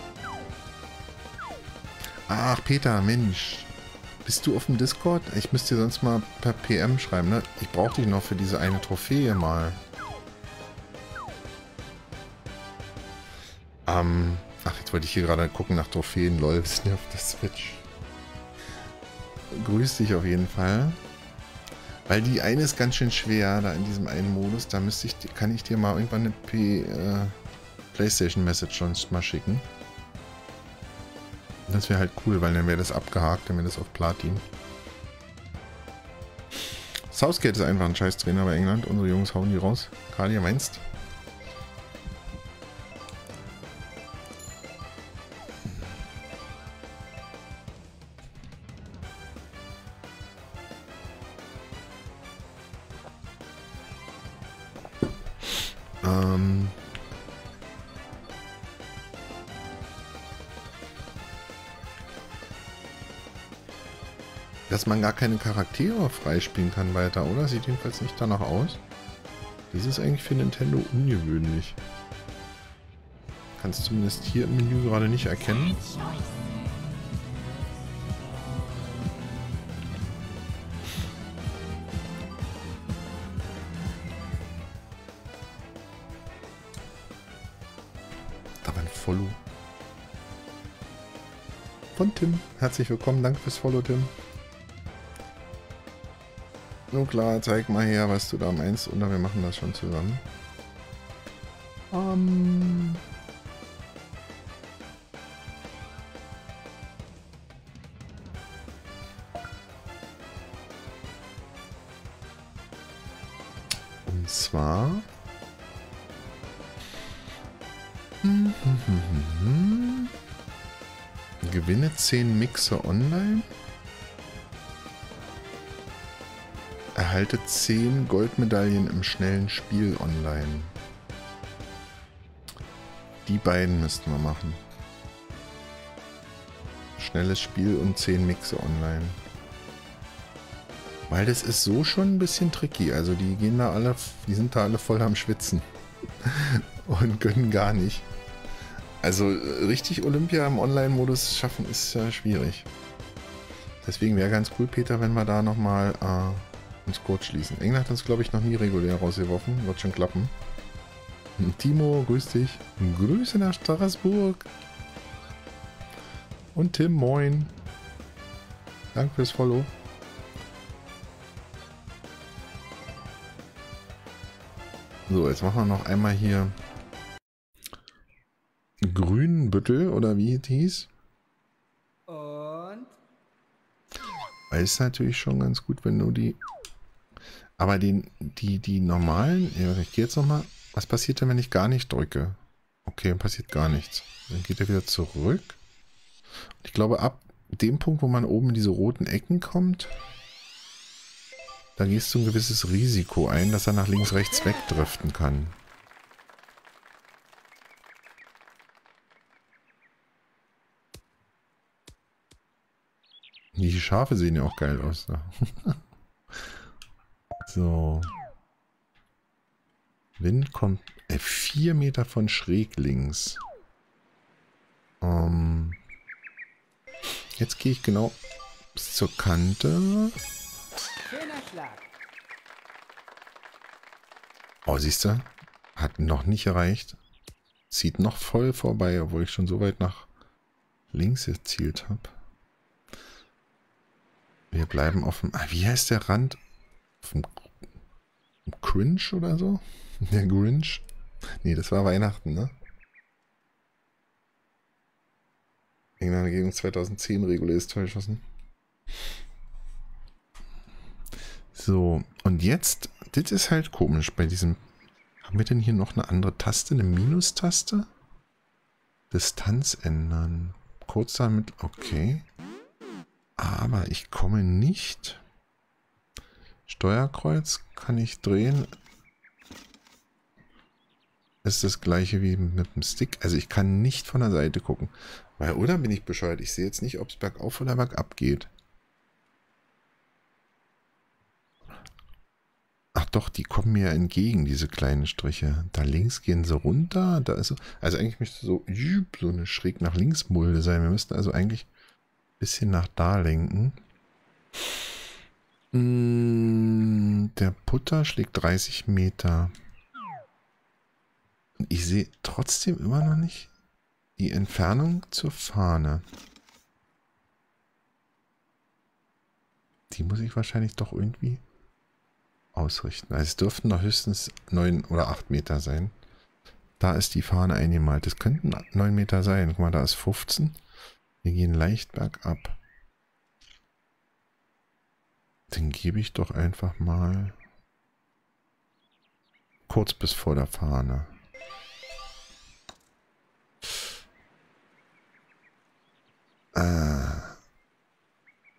Ach, Peter, Mensch. Bist du auf dem Discord? Ich müsste dir sonst mal per PM schreiben, ne? Ich brauche dich noch für diese eine Trophäe mal. Ach, jetzt wollte ich hier gerade gucken nach Trophäen. Lol, wir sind ja auf der Switch. Grüß dich auf jeden Fall. Weil die eine ist ganz schön schwer, da in diesem einen Modus. Da kann ich dir mal irgendwann eine PlayStation Message sonst mal schicken. Das wäre halt cool, weil dann wäre das abgehakt, dann wäre das auf Platin. Southgate ist einfach ein scheiß Trainer bei England. Unsere Jungs hauen die raus. Karl, ihr meinst? Dass man gar keine Charaktere freispielen kann weiter, oder? Sieht jedenfalls nicht danach aus. Das ist eigentlich für Nintendo ungewöhnlich. Kannst zumindest hier im Menü gerade nicht erkennen. Da war ein Follow. Von Tim. Herzlich willkommen, danke fürs Follow, Tim. Nun klar, zeig mal her, was du da meinst, oder wir machen das schon zusammen. Und zwar... Gewinne 10 Mixer online. Erhalte 10 Goldmedaillen im schnellen Spiel online. Die beiden müssten wir machen. Schnelles Spiel und 10 Mixer online. Weil das ist so schon ein bisschen tricky. Also die gehen da alle, die sind da alle voll am Schwitzen. Und können gar nicht. Also richtig Olympia im Online-Modus schaffen ist ja schwierig. Deswegen wäre ganz cool, Peter, wenn wir da nochmal uns kurz schließen. England hat uns, glaube ich, noch nie regulär rausgeworfen. Wird schon klappen. Timo, grüß dich. Grüße nach Straßburg. Und Tim, moin. Danke fürs Follow. So, jetzt machen wir noch einmal hier Grünbüttel, oder wie es hieß. Und? Weil ist natürlich schon ganz gut, wenn du die... Aber die normalen... Ja, ich gehe jetzt nochmal... Was passiert denn, wenn ich gar nicht drücke? Okay, dann passiert gar nichts. Dann geht er wieder zurück. Ich glaube, ab dem Punkt, wo man oben in diese roten Ecken kommt, da gehst du ein gewisses Risiko ein, dass er nach links, rechts wegdriften kann. Die Schafe sehen ja auch geil aus. Ne? So. Wind kommt 4 Meter von schräg links. Jetzt gehe ich genau bis zur Kante. Schöner Schlag. Oh, siehst du? Hat noch nicht erreicht. Zieht noch voll vorbei, obwohl ich schon so weit nach links erzielt habe. Wir bleiben auf dem... wie heißt der Rand? Auf dem Cringe oder so? Der Grinch? Nee, das war Weihnachten, ne? England gegen 2010 reguläres Tor geschossen. So, und jetzt, das ist halt komisch bei diesem... Haben wir denn hier noch eine andere Taste? Eine Minustaste? Distanz ändern. Kurz damit, okay. Aber ich komme nicht. Steuerkreuz kann ich drehen. Ist das gleiche wie mit dem Stick. Also ich kann nicht von der Seite gucken. Weil, oder bin ich bescheuert? Ich sehe jetzt nicht, ob es bergauf oder bergab geht. Ach doch, die kommen mir entgegen, diese kleinen Striche. Da links gehen sie runter. Da ist so, also eigentlich müsste so eine schräg nach links Mulde sein. Wir müssten also eigentlich ein bisschen nach da lenken. Der Putter schlägt 30 Meter. Und ich sehe trotzdem immer noch nicht die Entfernung zur Fahne. Die muss ich wahrscheinlich doch irgendwie ausrichten. Also es dürften noch höchstens 9 oder 8 Meter sein. Da ist die Fahne eingemalt. Das könnten 9 Meter sein. Guck mal, da ist 15. Wir gehen leicht bergab. Dann gebe ich doch einfach mal kurz bis vor der Fahne.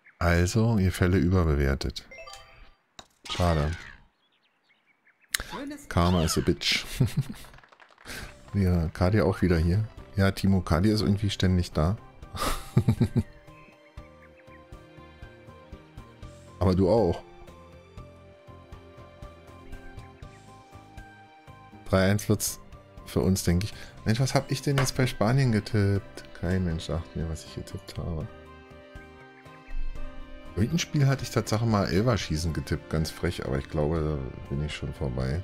Also, Gefälle überbewertet. Schade. Schönes Karma is a bitch. Ja, Kadia auch wieder hier. Ja, Timo, Kadia ist irgendwie ständig da. Aber du auch. 3-1 wird's für uns, denke ich. Mensch, was habe ich denn jetzt bei Spanien getippt? Kein Mensch sagt mir, was ich getippt habe. Irgendein Spiel hatte ich tatsächlich mal Elverschießen getippt, ganz frech, aber ich glaube, da bin ich schon vorbei.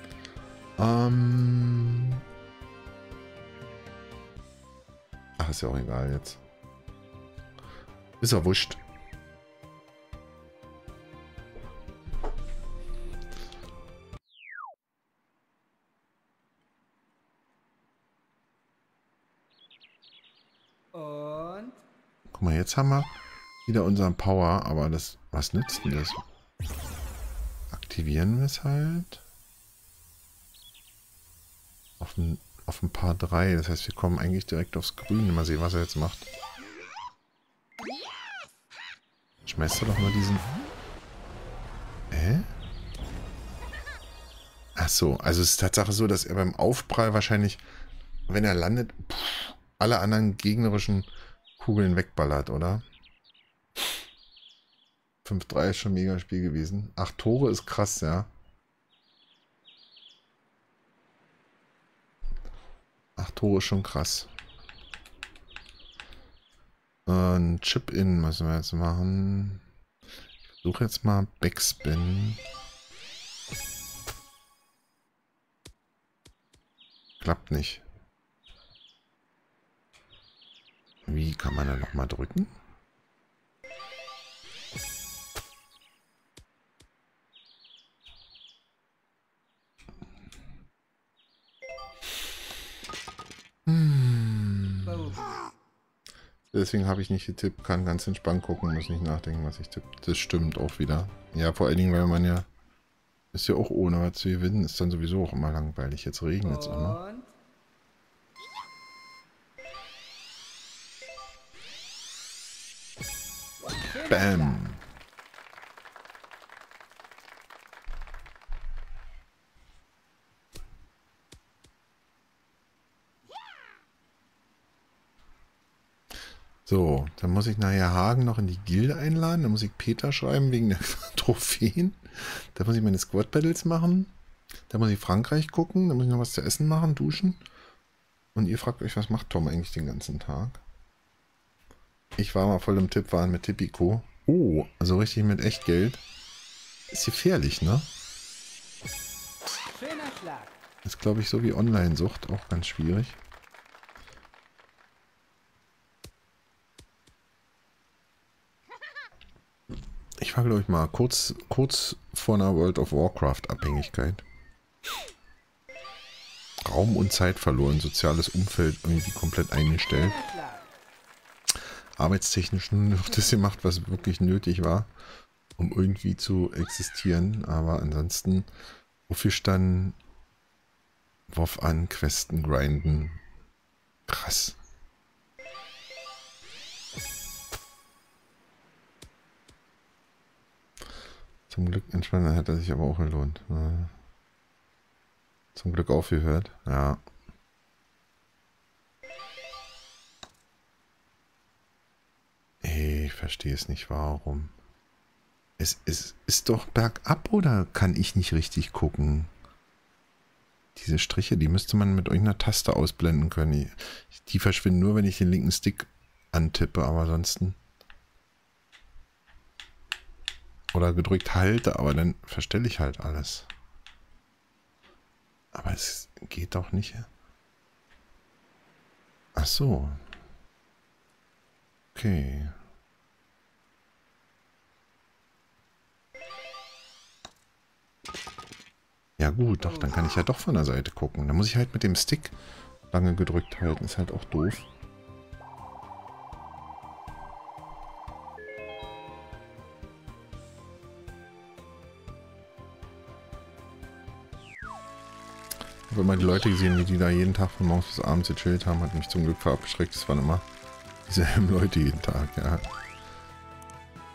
Ach, ist ja auch egal jetzt. Ist ja wurscht. und Guck mal, jetzt haben wir wieder unseren Power, aber das, was nützt denn das? Aktivieren wir es halt. Auf ein Paar 3, das heißt, wir kommen eigentlich direkt aufs Grün. Mal sehen, was er jetzt macht. Schmeißt du doch mal diesen... Ach so, also es ist Tatsache so, dass er beim Aufprall wahrscheinlich, wenn er landet, alle anderen gegnerischen Kugeln wegballert, oder? 5-3 ist schon mega Spiel gewesen. 8 Tore ist krass, ja. 8 Tore ist schon krass. Ein Chip-In müssen wir jetzt machen. Ich versuche jetzt mal Backspin. Klappt nicht. Wie kann man da nochmal drücken? Deswegen habe ich nicht getippt, kann ganz entspannt gucken, muss nicht nachdenken, was ich tippe. Das stimmt auch wieder. Ja, vor allen Dingen, weil man ja... Ist ja auch ohne was zu gewinnen, ist dann sowieso auch immer langweilig. Jetzt regnet es immer. und Bam! So, dann muss ich nachher Hagen noch in die Gilde einladen. Dann muss ich Peter schreiben wegen der Trophäen. Dann muss ich meine Squad Battles machen. Dann muss ich Frankreich gucken. Dann muss ich noch was zu essen machen, duschen. Und ihr fragt euch, was macht Tom eigentlich den ganzen Tag? Ich war mal voll im Tippwahn mit Tipico. Oh, also richtig mit Echtgeld. Ist gefährlich, ne? schöner Schlag. Ist, glaube ich, so wie Online-Sucht auch ganz schwierig. Ich war, glaube ich, mal kurz vor einer World of Warcraft-Abhängigkeit. Raum und Zeit verloren, soziales Umfeld irgendwie komplett eingestellt. Schöner Schlag. Arbeitstechnisch nur noch das gemacht, was wirklich nötig war, um irgendwie zu existieren. Aber ansonsten, wofür standen WoW an, Questen, Grinden. Krass. Zum Glück entspannen hat er sich aber auch gelohnt. Zum Glück aufgehört. Ja. Ich verstehe es nicht, warum. Es ist doch bergab, oder kann ich nicht richtig gucken? Diese Striche, die müsste man mit irgendeiner Taste ausblenden können. Die verschwinden nur, wenn ich den linken Stick antippe, aber ansonsten... Oder gedrückt halte, aber dann verstelle ich halt alles. Aber es geht doch nicht. Ach so. Okay. Ja gut, doch, dann kann ich ja doch von der Seite gucken. Dann muss ich halt mit dem Stick lange gedrückt halten. Ist halt auch doof. Ich habe immer die Leute gesehen, die da jeden Tag von morgens bis abends gechillt haben, hat mich zum Glück verabschreckt. Es waren immer dieselben Leute jeden Tag, ja.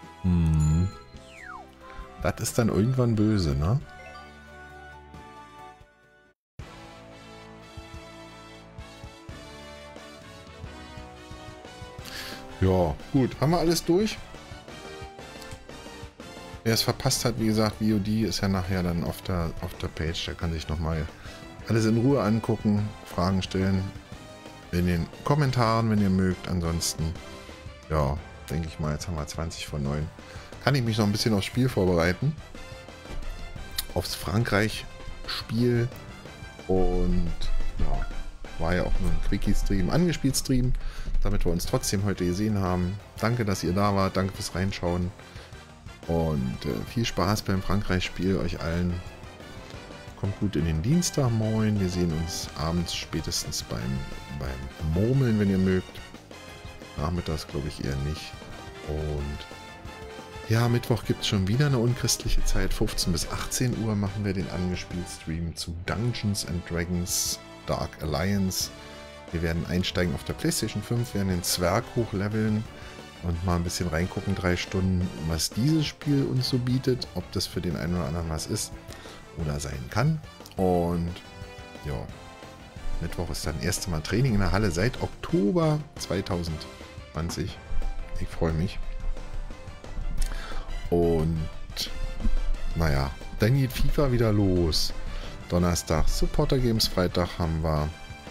Das ist dann irgendwann böse, ne? Ja, gut. Haben wir alles durch? Wer es verpasst hat, wie gesagt, VOD ist ja nachher dann auf der Page. Der kann sich nochmal alles in Ruhe angucken, Fragen stellen in den Kommentaren, wenn ihr mögt. Ansonsten, ja, denke ich mal, jetzt haben wir 20 vor 9. Kann ich mich noch ein bisschen aufs Spiel vorbereiten. Aufs Frankreich-Spiel. Und ja, war ja auch nur ein Quickie-Stream, angespielt Stream, damit wir uns trotzdem heute gesehen haben. Danke, dass ihr da wart. Danke fürs Reinschauen. Und viel Spaß beim Frankreich-Spiel euch allen. Kommt gut in den Dienstag, moin. Wir sehen uns abends spätestens beim Murmeln, wenn ihr mögt. Nachmittags glaube ich eher nicht. Und ja, Mittwoch gibt es schon wieder eine unchristliche Zeit. 15 bis 18 Uhr machen wir den angespielt Stream zu Dungeons and Dragons Dark Alliance. Wir werden einsteigen auf der PlayStation 5, werden den Zwerg hochleveln und mal ein bisschen reingucken, 3 Stunden, was dieses Spiel uns so bietet, ob das für den einen oder anderen was ist oder sein kann. Und ja, Mittwoch ist dann das erste Mal Training in der Halle seit Oktober 2020. Ich freue mich. Und naja, dann geht FIFA wieder los. Donnerstag Supporter Games, Freitag haben wir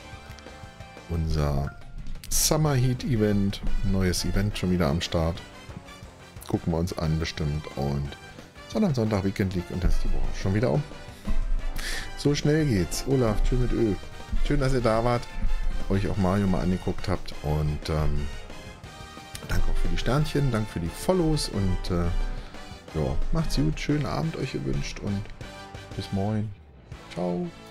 unser Summer Heat Event, neues Event schon wieder am Start. Gucken wir uns an bestimmt. Und Sonntag Weekend League und das ist die Woche schon wieder um. So schnell geht's. Olaf, schön mit Öl. Schön, dass ihr da wart, euch auch Mario mal angeguckt habt. Und danke auch für die Sternchen, danke für die Follows und ja, macht's gut, schönen Abend euch gewünscht und bis morgen. Ciao.